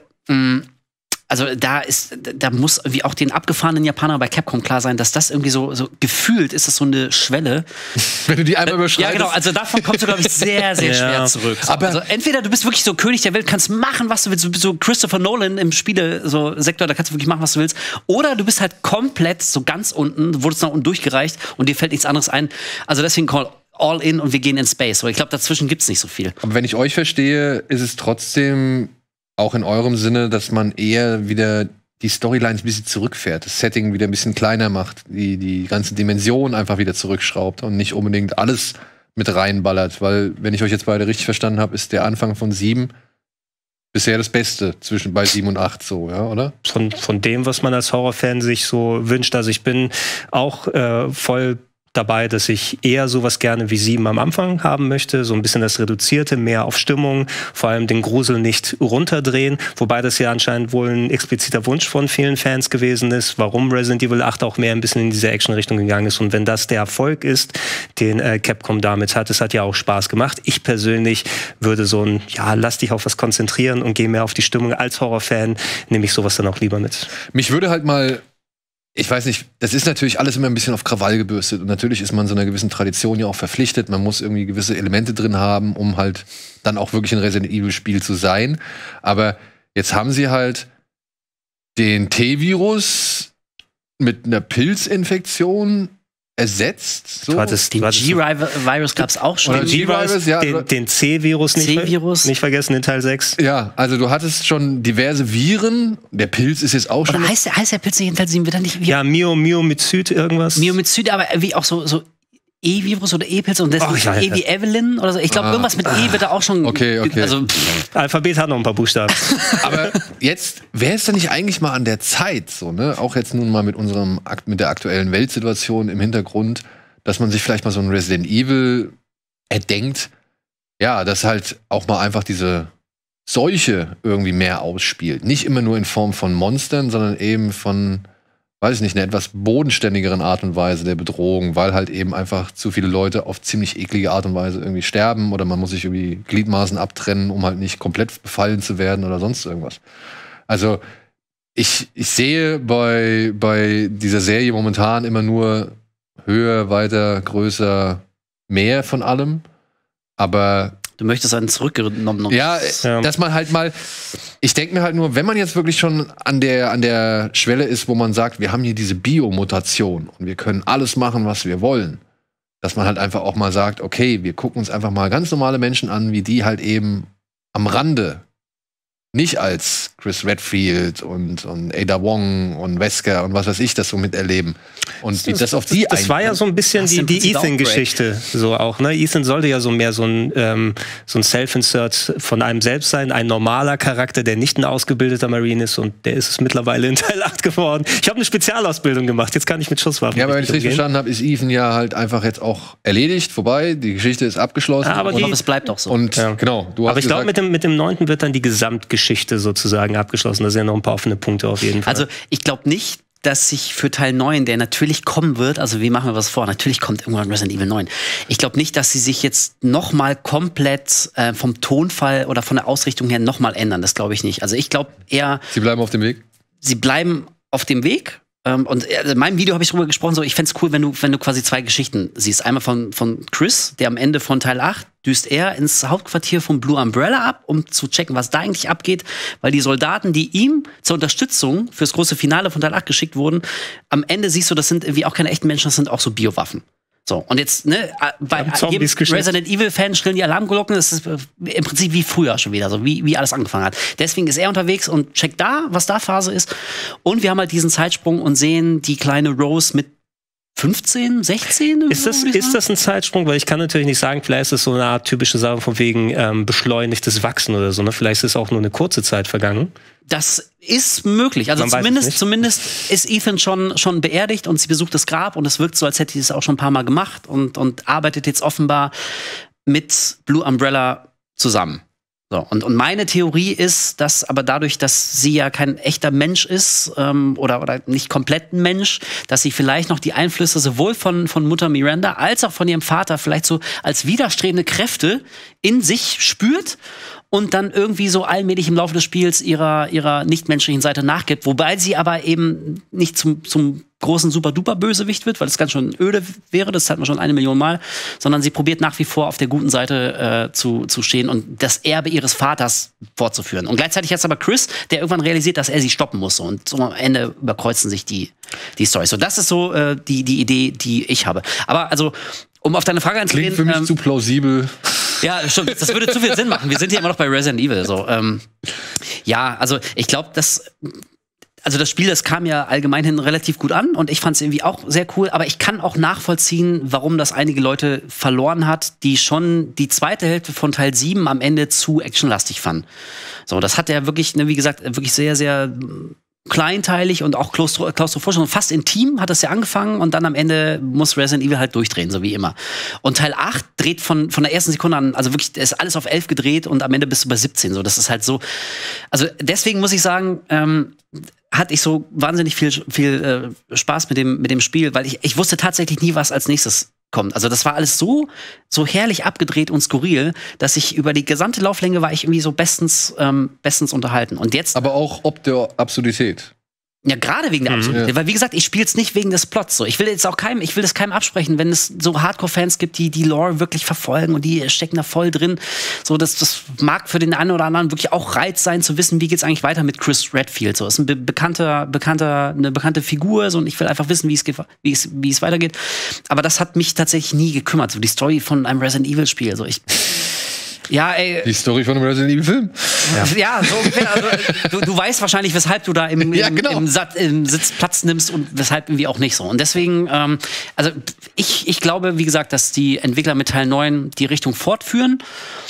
[SPEAKER 2] also da muss irgendwie auch den abgefahrenen Japaner bei Capcom klar sein, dass das irgendwie so gefühlt ist das so eine Schwelle.
[SPEAKER 1] Wenn du die einmal überschreitest.
[SPEAKER 2] Ja, genau. Also davon kommst du, glaube ich, sehr, sehr schwer zurück.
[SPEAKER 1] Aber
[SPEAKER 2] also entweder du bist wirklich so König der Welt, kannst machen, was du willst, du bist so Christopher Nolan im Spiele-Sektor, da kannst du wirklich machen, was du willst. Oder du bist halt komplett so ganz unten, wurdest nach unten durchgereicht und dir fällt nichts anderes ein. Also deswegen call all in und wir gehen in Space. Aber ich glaube, dazwischen gibt's nicht so viel.
[SPEAKER 1] Aber wenn ich euch verstehe, ist es trotzdem auch in eurem Sinne, dass man eher wieder die Storylines ein bisschen zurückfährt, das Setting wieder ein bisschen kleiner macht, die ganze Dimension einfach wieder zurückschraubt und nicht unbedingt alles mit reinballert. Weil, wenn ich euch jetzt beide richtig verstanden habe, ist der Anfang von 7 bisher das Beste bei 7 und 8 so, ja, oder?
[SPEAKER 3] Von dem, was man als Horrorfan sich so wünscht. Also ich bin auch voll dabei, dass ich eher sowas gerne wie 7 am Anfang haben möchte, so ein bisschen das Reduzierte, mehr auf Stimmung, vor allem den Grusel nicht runterdrehen, wobei das ja anscheinend wohl ein expliziter Wunsch von vielen Fans gewesen ist, warum Resident Evil 8 auch mehr ein bisschen in diese Action-Richtung gegangen ist, und wenn das der Erfolg ist, den Capcom damit hat, es hat ja auch Spaß gemacht. Ich persönlich würde so ein, ja, lass dich auf was konzentrieren und geh mehr auf die Stimmung als Horrorfan, nehme ich sowas dann auch lieber mit.
[SPEAKER 1] Mich würde halt mal, ich weiß nicht, das ist natürlich alles immer ein bisschen auf Krawall gebürstet. Und natürlich ist man so einer gewissen Tradition ja auch verpflichtet. Man muss irgendwie gewisse Elemente drin haben, um halt dann auch wirklich ein Resident Evil-Spiel zu sein. Aber jetzt haben sie halt den T-Virus mit einer Pilzinfektion ersetzt. So.
[SPEAKER 2] Den G-Virus gab es auch schon.
[SPEAKER 1] Oder G-Virus, ja.
[SPEAKER 3] Den C-Virus nicht vergessen, in Teil 6.
[SPEAKER 1] Ja, also du hattest schon diverse Viren. Der Pilz ist jetzt auch schon.
[SPEAKER 2] Oder heißt der Pilz nicht in Teil 7? Wird er nicht?
[SPEAKER 3] Ja, Myomycet irgendwas.
[SPEAKER 2] Myomycet, aber wie auch so E-Virus oder E-Pilz und deswegen E wie Evelyn oder so. Ich glaube, irgendwas mit E wird da auch schon.
[SPEAKER 1] Okay.
[SPEAKER 2] Also,
[SPEAKER 3] Alphabet hat noch ein paar Buchstaben.
[SPEAKER 1] Aber jetzt wäre es dann nicht eigentlich mal an der Zeit, so, ne? Auch jetzt nun mal mit der aktuellen Weltsituation im Hintergrund, dass man sich vielleicht mal so ein Resident Evil erdenkt, ja, dass halt auch mal einfach diese Seuche irgendwie mehr ausspielt. Nicht immer nur in Form von Monstern, sondern eben von, weiß ich nicht, einer etwas bodenständigeren Art und Weise der Bedrohung, weil halt eben einfach zu viele Leute auf ziemlich eklige Art und Weise irgendwie sterben oder man muss sich irgendwie Gliedmaßen abtrennen, um halt nicht komplett befallen zu werden oder sonst irgendwas. Also ich sehe bei dieser Serie momentan immer nur höher, weiter, größer, mehr von allem, aber
[SPEAKER 2] du möchtest einen zurückgenommen.
[SPEAKER 1] Ja, dass man halt mal, ich denke mir halt nur, wenn man jetzt wirklich schon an der Schwelle ist, wo man sagt, wir haben hier diese Biomutation und wir können alles machen, was wir wollen, dass man halt einfach auch mal sagt, okay, wir gucken uns einfach mal ganz normale Menschen an, wie die halt eben am Rande, nicht als Chris Redfield und Ada Wong und Wesker und was weiß ich, das so miterleben. Und wie das auf die
[SPEAKER 3] Das war ja so ein bisschen die Ethan-Geschichte. So auch, ne? Ethan sollte ja so mehr so ein Self-Insert von einem selbst sein, ein normaler Charakter, der nicht ein ausgebildeter Marine ist, und der ist es mittlerweile in Teil 8 geworden. Ich habe eine Spezialausbildung gemacht, jetzt kann ich mit Schusswaffen.
[SPEAKER 1] Ja, aber wenn ich richtig verstanden habe, ist Ethan ja halt einfach jetzt auch erledigt, vorbei, die Geschichte ist abgeschlossen.
[SPEAKER 2] Aber es bleibt auch so.
[SPEAKER 1] Und genau, du hast
[SPEAKER 3] aber ich glaube, mit dem 9. wird dann die Gesamtgeschichte sozusagen abgeschlossen. Da sind ja noch ein paar offene Punkte auf jeden Fall.
[SPEAKER 2] Also ich glaube nicht, dass sich für Teil 9, der natürlich kommen wird, also wie machen wir was vor? Natürlich kommt irgendwann Resident Evil 9. Ich glaube nicht, dass sie sich jetzt noch mal komplett vom Tonfall oder von der Ausrichtung her noch mal ändern. Das glaube ich nicht. Also ich glaube eher...
[SPEAKER 1] Sie bleiben auf dem Weg?
[SPEAKER 2] Sie bleiben auf dem Weg. Und in meinem Video habe ich darüber gesprochen, so, ich fände es cool, wenn du quasi zwei Geschichten siehst. Einmal von Chris, der am Ende von Teil 8 düst er ins Hauptquartier von Blue Umbrella ab, um zu checken, was da eigentlich abgeht, weil die Soldaten, die ihm zur Unterstützung fürs große Finale von Teil 8 geschickt wurden, am Ende siehst du, das sind irgendwie auch keine echten Menschen, das sind auch so Biowaffen. So, und jetzt, ne, bei jedem Resident Evil-Fan schrillen die Alarmglocken, das ist im Prinzip wie früher schon wieder, so wie alles angefangen hat. Deswegen ist er unterwegs und checkt da, was da Phase ist. Und wir haben halt diesen Zeitsprung und sehen die kleine Rose mit 15, 16?
[SPEAKER 3] Ist das ein Zeitsprung? Weil ich kann natürlich nicht sagen, vielleicht ist es so eine Art typische Sache von wegen beschleunigtes Wachsen oder so. Ne? Vielleicht ist auch nur eine kurze Zeit vergangen.
[SPEAKER 2] Das ist möglich. Also zumindest ist Ethan schon beerdigt und sie besucht das Grab und es wirkt so, als hätte sie es auch schon ein paar Mal gemacht und arbeitet jetzt offenbar mit Blue Umbrella zusammen. So, und meine Theorie ist, dass aber dadurch, dass sie ja kein echter Mensch ist oder nicht komplett ein Mensch, dass sie vielleicht noch die Einflüsse sowohl von Mutter Miranda als auch von ihrem Vater vielleicht so als widerstrebende Kräfte in sich spürt und dann irgendwie so allmählich im Laufe des Spiels ihrer nichtmenschlichen Seite nachgibt, wobei sie aber eben nicht zum großen Super-Duper-Bösewicht wird, weil das ganz schön öde wäre, das hat man schon 1 Million Mal, sondern sie probiert nach wie vor auf der guten Seite zu stehen und das Erbe ihres Vaters fortzuführen. Und gleichzeitig jetzt aber Chris, der irgendwann realisiert, dass er sie stoppen muss. Und so am Ende überkreuzen sich die Storys. So, das ist so die Idee, die ich habe. Aber also, um auf deine Frage einzugehen.
[SPEAKER 1] Klingt für mich zu plausibel.
[SPEAKER 2] Ja, stimmt. Das würde zu viel Sinn machen. Wir sind hier immer noch bei Resident Evil. So, ja, also ich glaube, also das Spiel, das kam ja allgemein hin relativ gut an und ich fand es irgendwie auch sehr cool, aber ich kann auch nachvollziehen, warum das einige Leute verloren hat, die schon die zweite Hälfte von Teil 7 am Ende zu actionlastig fanden. So, das hat ja wirklich, wie gesagt, wirklich sehr, sehr kleinteilig und auch klaustrophorisch und fast intim hat das ja angefangen und dann am Ende muss Resident Evil halt durchdrehen, so wie immer. Und Teil 8 dreht von der ersten Sekunde an, also wirklich, ist alles auf 11 gedreht und am Ende bist du bei 17, so, das ist halt so, also deswegen muss ich sagen, hatte ich so wahnsinnig viel Spaß mit dem Spiel, weil ich wusste tatsächlich nie, was als nächstes kommt. Also das war alles so herrlich abgedreht und skurril, dass ich über die gesamte Lauflänge war ich irgendwie so bestens unterhalten. Und jetzt
[SPEAKER 1] aber auch ob der Absurdität.
[SPEAKER 2] Ja, gerade wegen der Absurdität. Weil, wie gesagt, ich spiele es nicht wegen des Plots. So. Ich will das keinem absprechen, wenn es so Hardcore-Fans gibt, die Lore wirklich verfolgen und die stecken da voll drin. So, das mag für den einen oder anderen wirklich auch Reiz sein, zu wissen, wie geht's eigentlich weiter mit Chris Redfield. So, ist eine bekannte Figur, so, und ich will einfach wissen, wie es weitergeht. Aber das hat mich tatsächlich nie gekümmert. So, die Story von einem Resident Evil-Spiel. So, ja, ey.
[SPEAKER 1] Die Story von einem Resident Evil-Film?
[SPEAKER 2] Ja, so ungefähr. Also, du weißt wahrscheinlich, weshalb du da im Sitz Platz nimmst und weshalb irgendwie auch nicht so. Und deswegen, also ich glaube, wie gesagt, dass die Entwickler mit Teil 9 die Richtung fortführen.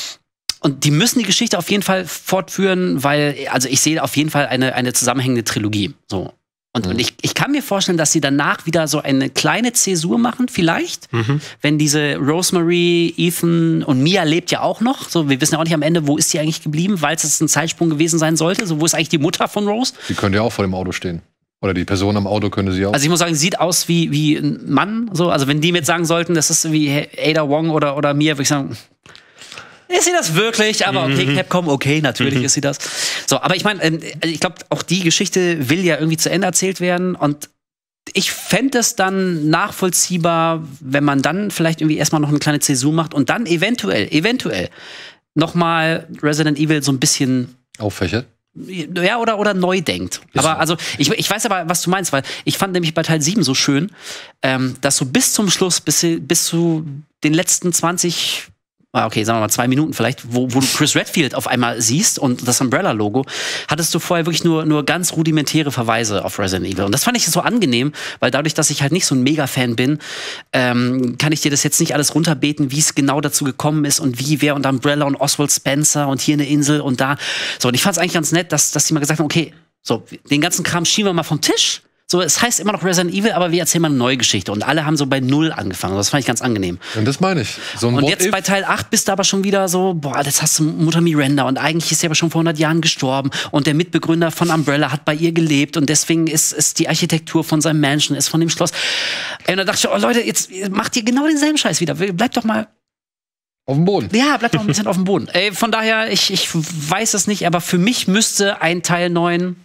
[SPEAKER 2] Und die müssen die Geschichte auf jeden Fall fortführen, weil, also ich sehe auf jeden Fall eine zusammenhängende Trilogie. So. Und ich kann mir vorstellen, dass sie danach wieder so eine kleine Zäsur machen, vielleicht. Wenn diese Rosemary, Ethan und Mia lebt ja auch noch. So, wir wissen ja auch nicht am Ende, wo ist sie eigentlich geblieben, weil es ein Zeitsprung gewesen sein sollte. So, wo ist eigentlich die Mutter von Rose?
[SPEAKER 1] Die könnte ja auch vor dem Auto stehen. Oder die Person am Auto könnte sie auch.
[SPEAKER 2] Also ich muss sagen, sie sieht aus wie ein Mann. So. Also wenn die mir jetzt sagen sollten, das ist wie Ada Wong oder Mia, würde ich sagen, ist sie das wirklich? Aber okay, Capcom, okay, natürlich ist sie das. So, aber ich meine, ich glaube, auch die Geschichte will ja irgendwie zu Ende erzählt werden. Und ich fände es dann nachvollziehbar, wenn man dann vielleicht irgendwie erstmal noch eine kleine Zäsur macht und dann eventuell noch mal Resident Evil so ein bisschen
[SPEAKER 1] auffächert.
[SPEAKER 2] Ja, oder neu denkt. Aber also, ich weiß aber, was du meinst, weil ich fand nämlich bei Teil 7 so schön, dass so bis zum Schluss, bis zu den letzten 20 okay, sagen wir mal 2 Minuten vielleicht, wo du Chris Redfield auf einmal siehst und das Umbrella-Logo, hattest du vorher wirklich nur ganz rudimentäre Verweise auf Resident Evil. Und das fand ich so angenehm, weil dadurch, dass ich halt nicht so ein Mega-Fan bin, kann ich dir das jetzt nicht alles runterbeten, wie es genau dazu gekommen ist und wer und Umbrella und Oswald Spencer und hier eine Insel und da. So, und ich fand es eigentlich ganz nett, dass die mal gesagt haben, okay, so, den ganzen Kram schieben wir mal vom Tisch. So, es heißt immer noch Resident Evil, aber wir erzählen mal eine neue Geschichte. Und alle haben so bei 0 angefangen. Das fand ich ganz angenehm.
[SPEAKER 1] Und das meine ich. So ein
[SPEAKER 2] und jetzt bei Teil 8 bist du aber schon wieder so, boah, das hast du Mutter Miranda. Und eigentlich ist sie aber schon vor 100 Jahren gestorben. Und der Mitbegründer von Umbrella hat bei ihr gelebt. Und deswegen ist die Architektur von seinem Mansion, ist von dem Schloss. Und da dachte ich, oh Leute, jetzt macht ihr genau denselben Scheiß wieder. Bleibt doch mal
[SPEAKER 1] auf dem Boden.
[SPEAKER 2] Ja, bleibt doch ein bisschen auf dem Boden. Von daher, ich weiß es nicht, aber für mich müsste ein Teil 9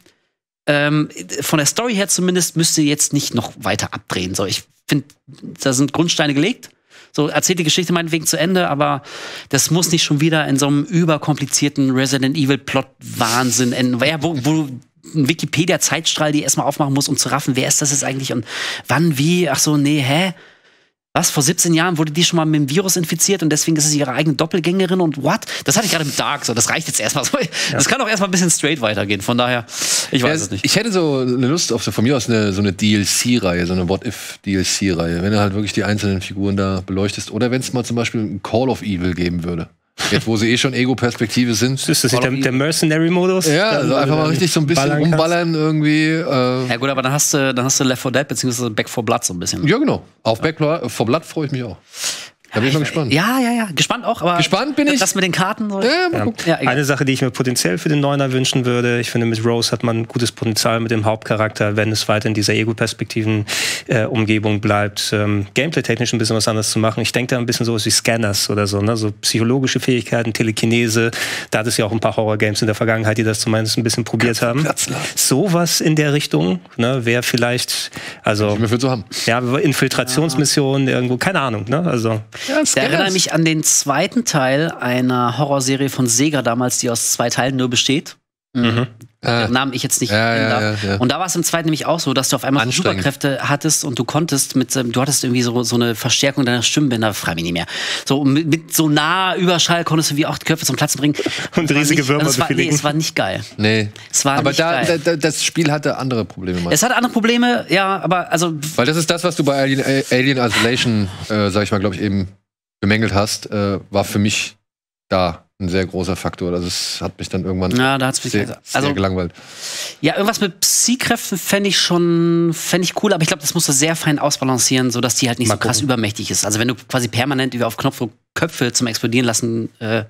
[SPEAKER 2] von der Story her zumindest müsste jetzt nicht noch weiter abdrehen. So, ich finde, da sind Grundsteine gelegt. So, erzählt die Geschichte meinetwegen zu Ende, aber das muss nicht schon wieder in so einem überkomplizierten Resident Evil Plot-Wahnsinn enden. Wo ein Wikipedia-Zeitstrahl die erstmal aufmachen muss, um zu raffen, wer ist das jetzt eigentlich und wann, wie, ach so, nee, hä? Was, vor 17 Jahren wurde die schon mal mit dem Virus infiziert und deswegen ist es ihre eigene Doppelgängerin und what? Das hatte ich gerade mit Dark, so, das reicht jetzt erstmal so. Das kann auch erstmal ein bisschen straight weitergehen, von daher, ich weiß es nicht.
[SPEAKER 1] Ich hätte so eine Lust auf von mir aus so eine DLC-Reihe, so eine What-If-DLC-Reihe, wenn du halt wirklich die einzelnen Figuren da beleuchtest oder wenn es mal zum Beispiel ein Call of Evil geben würde. Jetzt, wo sie schon Ego-Perspektive sind.
[SPEAKER 3] Ist das nicht der Mercenary-Modus?
[SPEAKER 1] Ja, also einfach mal richtig so ein bisschen rumballern irgendwie.
[SPEAKER 2] Ja gut, aber dann hast du Left 4 Dead bzw. Back 4 Blood so ein bisschen.
[SPEAKER 1] Ja, genau. Auf Back 4 Blood freue ich mich auch. Da bin ich mal gespannt.
[SPEAKER 2] Ja. Gespannt auch, aber.
[SPEAKER 1] Gespannt bin ich.
[SPEAKER 2] Das mit den Karten. So.
[SPEAKER 1] Mal gucken.
[SPEAKER 2] Ja, egal.
[SPEAKER 3] Eine Sache, die ich mir potenziell für den Neuner wünschen würde, ich finde, mit Rose hat man gutes Potenzial mit dem Hauptcharakter, wenn es weiter in dieser Ego-Perspektiven-Umgebung bleibt, gameplay-technisch ein bisschen was anderes zu machen. Ich denke da ein bisschen sowas wie Scanners oder so, ne? So psychologische Fähigkeiten, Telekinese. Da hat es ja auch ein paar Horror-Games in der Vergangenheit, die das zumindest ein bisschen probiert haben. Sowas in der Richtung, ne, wäre vielleicht, also
[SPEAKER 1] Ich will so haben.
[SPEAKER 3] ja, Infiltrationsmissionen irgendwo, keine Ahnung, ne? Also
[SPEAKER 2] Ich erinnere mich an den zweiten Teil einer Horrorserie von Sega damals, die aus 2 Teilen nur besteht. Namen ich jetzt nicht nennen darf.
[SPEAKER 1] Ja.
[SPEAKER 2] Und da war es im zweiten nämlich auch so, dass du auf einmal so
[SPEAKER 1] Anstrengend.
[SPEAKER 2] Superkräfte hattest und du konntest du hattest irgendwie so eine Verstärkung deiner Stimmbänder, frage mich nicht mehr. So mit so nah Überschall konntest du wie auch die Köpfe zum Platzen bringen.
[SPEAKER 3] Und riesige Würmer befehligen.
[SPEAKER 2] Es war nicht geil.
[SPEAKER 1] Nee.
[SPEAKER 2] Es war
[SPEAKER 1] Aber
[SPEAKER 2] nicht geil.
[SPEAKER 1] das Spiel hatte andere Probleme. Mann.
[SPEAKER 2] Es hat andere Probleme, ja, aber also
[SPEAKER 1] Weil das ist das, was du bei Alien Isolation, sag ich mal, glaube ich, eben bemängelt hast, war für mich da ein sehr großer Faktor. Das hat mich dann irgendwann
[SPEAKER 2] ja, da hat's mich
[SPEAKER 1] sehr gelangweilt.
[SPEAKER 2] Ja, irgendwas mit Psy-Kräften fände ich cool, aber ich glaube, das musst du sehr fein ausbalancieren, sodass die halt nicht so krass übermächtig ist. Also wenn du quasi permanent auf Knopfdruck Köpfe zum explodieren lassen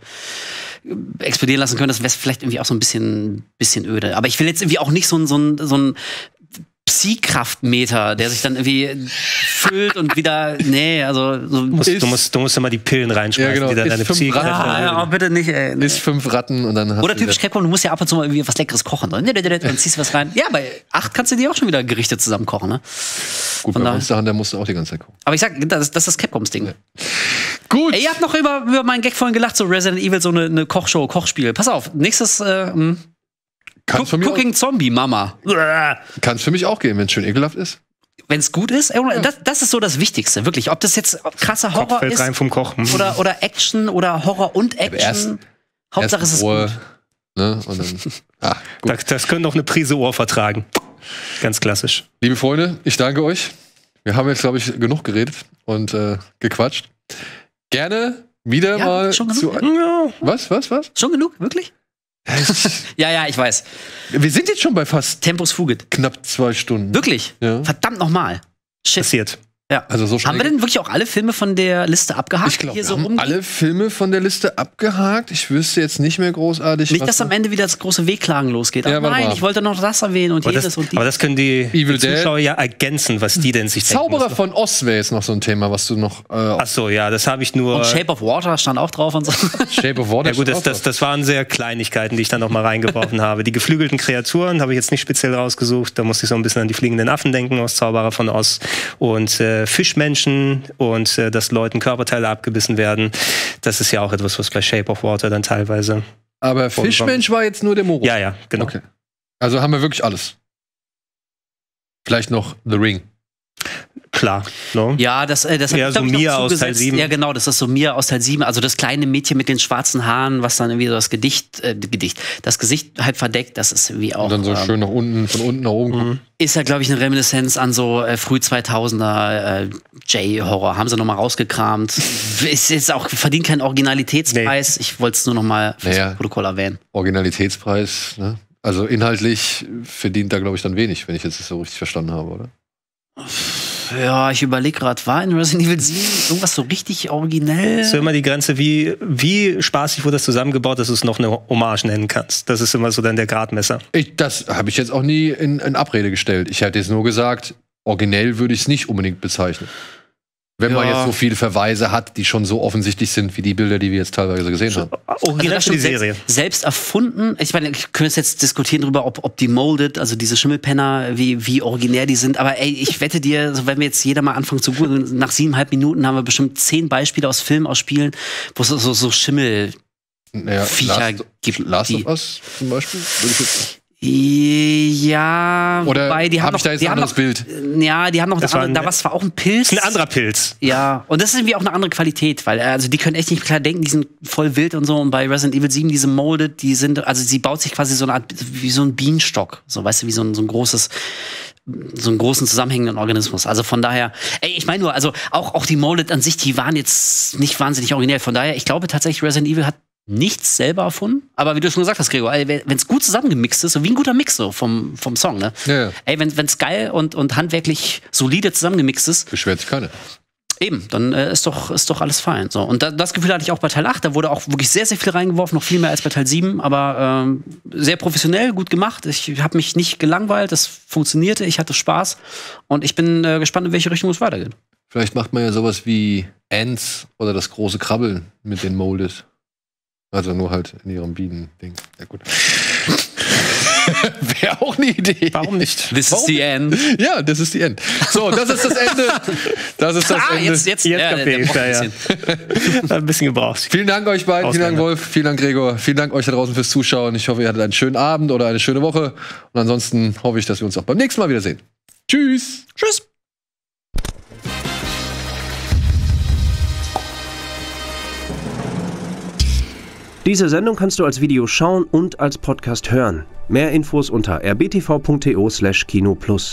[SPEAKER 2] könntest, wäre es vielleicht irgendwie auch so ein bisschen öde. Aber ich will jetzt irgendwie auch nicht so ein Psy-Kraftmeter, der sich dann irgendwie füllt und wieder. Nee, also. So
[SPEAKER 3] du musst immer die Pillen reinschmeißen,
[SPEAKER 1] Ja, genau.
[SPEAKER 3] die dann
[SPEAKER 1] Ist
[SPEAKER 3] deine
[SPEAKER 1] 5
[SPEAKER 3] Psyche.
[SPEAKER 1] Ratten.
[SPEAKER 2] ja, bitte nicht, ey.
[SPEAKER 1] Ist 5 Ratten und dann hast
[SPEAKER 2] Oder
[SPEAKER 1] du
[SPEAKER 2] typisch Capcom, du musst ja ab und zu mal irgendwie was Leckeres kochen. Dann ziehst du was rein. Ja, bei 8 kannst du dir auch schon wieder Gerichte zusammen kochen, ne?
[SPEAKER 1] gut, bei Monster Hunter musst du auch die ganze Zeit gucken.
[SPEAKER 2] Aber ich sag, das ist das Capcoms Ding.
[SPEAKER 1] Ja. Gut.
[SPEAKER 2] Ey, ihr habt noch über meinen Gag vorhin gelacht, so Resident Evil, so eine Kochshow, Kochspiel. Pass auf, nächstes
[SPEAKER 1] Kann's für mich
[SPEAKER 2] Cooking Zombie, Mama.
[SPEAKER 1] Kann's für mich auch gehen, wenn es schön ekelhaft ist.
[SPEAKER 2] Wenn es gut ist, das ist so das Wichtigste, wirklich. Ob das jetzt krasser Horror
[SPEAKER 3] Fällt
[SPEAKER 2] ist
[SPEAKER 3] rein vom Kochen.
[SPEAKER 2] oder Action oder Horror und Action. Hauptsache es ist
[SPEAKER 1] Ruhe,
[SPEAKER 2] gut.
[SPEAKER 1] ne? Und dann, gut.
[SPEAKER 3] Das könnte noch eine Prise Ohr vertragen. Ganz klassisch.
[SPEAKER 1] Liebe Freunde, ich danke euch. Wir haben jetzt, glaube ich, genug geredet und gequatscht. Gerne wieder
[SPEAKER 2] Ja,
[SPEAKER 1] mal
[SPEAKER 2] schon
[SPEAKER 1] zu.
[SPEAKER 2] genug?
[SPEAKER 1] Was?
[SPEAKER 2] Schon genug, wirklich? Ja, ich weiß.
[SPEAKER 1] Wir sind jetzt schon bei fast
[SPEAKER 2] Tempus fugit.
[SPEAKER 1] knapp 2 Stunden.
[SPEAKER 2] Wirklich?
[SPEAKER 1] Ja.
[SPEAKER 2] Verdammt nochmal. Shit.
[SPEAKER 3] Passiert.
[SPEAKER 2] Ja.
[SPEAKER 1] Also so
[SPEAKER 2] Haben wir denn wirklich auch alle Filme von der Liste abgehakt?
[SPEAKER 1] Ich glaube,
[SPEAKER 2] Hier
[SPEAKER 1] wir
[SPEAKER 2] so
[SPEAKER 1] haben alle Filme von der Liste abgehakt. Ich wüsste jetzt nicht mehr großartig.
[SPEAKER 2] Nicht,
[SPEAKER 1] was
[SPEAKER 2] dass am Ende wieder das große Wehklagen losgeht.
[SPEAKER 1] Ja,
[SPEAKER 2] Ach
[SPEAKER 1] warte
[SPEAKER 2] nein,
[SPEAKER 1] mal.
[SPEAKER 2] ich wollte noch das erwähnen und
[SPEAKER 3] Aber
[SPEAKER 2] jenes und
[SPEAKER 3] das können die
[SPEAKER 1] Evil Dead.
[SPEAKER 3] Zuschauer ja ergänzen, was die denn sich denken.
[SPEAKER 1] Zauberer von Oz wäre jetzt noch so ein Thema, was du noch.
[SPEAKER 3] Ach so, ja, das habe ich nur.
[SPEAKER 2] Und Shape of Water stand auch drauf und so.
[SPEAKER 1] Shape of Water.
[SPEAKER 3] Ja gut,
[SPEAKER 1] steht auch
[SPEAKER 3] das waren sehr Kleinigkeiten, die ich dann noch mal reingeworfen habe. Die geflügelten Kreaturen habe ich jetzt nicht speziell rausgesucht. Da musste ich so ein bisschen an die fliegenden Affen denken aus Zauberer von Oz. Und Fischmenschen und dass Leuten Körperteile abgebissen werden. Das ist ja auch etwas, was bei Shape of Water dann teilweise.
[SPEAKER 1] Aber Fischmensch war jetzt nur der Moro.
[SPEAKER 3] Ja, genau.
[SPEAKER 1] Okay. Also haben wir wirklich alles. Vielleicht noch The Ring.
[SPEAKER 3] Klar. No?
[SPEAKER 2] Ja, das hat
[SPEAKER 3] Ja,
[SPEAKER 2] ich,
[SPEAKER 3] so
[SPEAKER 2] glaub ich, noch
[SPEAKER 3] Mia aus Teil
[SPEAKER 2] zugesetzt.
[SPEAKER 3] 7.
[SPEAKER 2] Ja, genau, das ist so Mia aus Teil 7. Also das kleine Mädchen mit den schwarzen Haaren, was dann irgendwie so das das Gesicht halt verdeckt, das ist irgendwie auch.
[SPEAKER 1] Und dann so schön nach unten, von unten nach oben gucken.
[SPEAKER 2] Ist ja, glaube ich, eine Reminiszenz an so früh 2000er J-Horror. Haben sie nochmal rausgekramt. Ist jetzt auch, verdient keinen Originalitätspreis. Ich wollte es nur nochmal fürs Protokoll erwähnen.
[SPEAKER 1] Originalitätspreis, ne? Also inhaltlich verdient da, glaube ich, dann wenig, wenn ich jetzt das so richtig verstanden habe, oder?
[SPEAKER 2] Ja, ich überlege gerade, war in Resident Evil 7 irgendwas so richtig originell?
[SPEAKER 3] Das ist immer die Grenze, wie spaßig wurde das zusammengebaut, dass du es noch eine Hommage nennen kannst. Das ist immer so dann der Gradmesser.
[SPEAKER 1] Das habe ich jetzt auch nie in Abrede gestellt. Ich hätte jetzt nur gesagt, originell würde ich es nicht unbedingt bezeichnen. Wenn man jetzt so viele Verweise hat, die schon so offensichtlich sind, wie die Bilder, die wir jetzt teilweise gesehen haben.
[SPEAKER 3] Original für die Serie.
[SPEAKER 2] Selbst erfunden. Ich meine, ich könnte jetzt diskutieren darüber, ob die Molded, also diese Schimmelpenner, wie originär die sind. Aber ey, ich wette dir, so wenn wir jetzt jeder mal anfangen zu googeln, nach 7,5 Minuten haben wir bestimmt 10 Beispiele aus Filmen, aus Spielen, wo es so Schimmel Viecher gibt.
[SPEAKER 1] Last of Us zum Beispiel? Würde ich jetzt
[SPEAKER 2] ja,
[SPEAKER 1] oder
[SPEAKER 2] wobei die haben
[SPEAKER 1] hab ich da jetzt ein anderes Bild?
[SPEAKER 2] Ja, die haben noch da war es zwar auch ein Pilz.
[SPEAKER 3] Ein anderer Pilz.
[SPEAKER 2] Ja, und das ist irgendwie auch eine andere Qualität, weil also die können echt nicht klar denken, die sind voll wild und so. Und bei Resident Evil 7, diese Molded, die sind, also sie baut sich quasi so eine Art, wie so ein Bienenstock, so weißt du, wie so ein großes, so einen großen zusammenhängenden Organismus. Also von daher, ich meine nur, also auch die Molded an sich, die waren jetzt nicht wahnsinnig originell. Von daher, ich glaube tatsächlich, Resident Evil hat nichts selber erfunden, aber wie du schon gesagt hast, Gregor, wenn es gut zusammengemixt ist, so wie ein guter Mix so vom Song, ne?
[SPEAKER 1] Ja.
[SPEAKER 2] Ey, wenn es geil und handwerklich solide zusammengemixt ist.
[SPEAKER 1] Beschwert sich keiner.
[SPEAKER 2] Eben, dann ist doch alles fein. So. Und das Gefühl hatte ich auch bei Teil 8. Da wurde auch wirklich sehr, sehr viel reingeworfen, noch viel mehr als bei Teil 7. Aber sehr professionell, gut gemacht. Ich habe mich nicht gelangweilt, das funktionierte, ich hatte Spaß. Und ich bin gespannt, in welche Richtung es weitergeht.
[SPEAKER 1] Vielleicht macht man ja sowas wie Ants oder das große Krabbeln mit den Molded. Also nur halt in ihrem Bienen-Ding. Ja, gut. Wäre auch eine Idee.
[SPEAKER 3] Warum nicht?
[SPEAKER 2] This is the end.
[SPEAKER 1] Ja, das ist die End. So, das ist das Ende. Das ist das Ende.
[SPEAKER 2] Jetzt
[SPEAKER 3] ein bisschen gebraucht.
[SPEAKER 1] Vielen Dank euch beiden. Vielen Dank, Wolf. Vielen Dank, Gregor. Vielen Dank euch da draußen fürs Zuschauen. Ich hoffe, ihr hattet einen schönen Abend oder eine schöne Woche. Und ansonsten hoffe ich, dass wir uns auch beim nächsten Mal wiedersehen. Tschüss.
[SPEAKER 2] Tschüss.
[SPEAKER 7] Diese Sendung kannst du als Video schauen und als Podcast hören. Mehr Infos unter rbtv.to/kinoplus.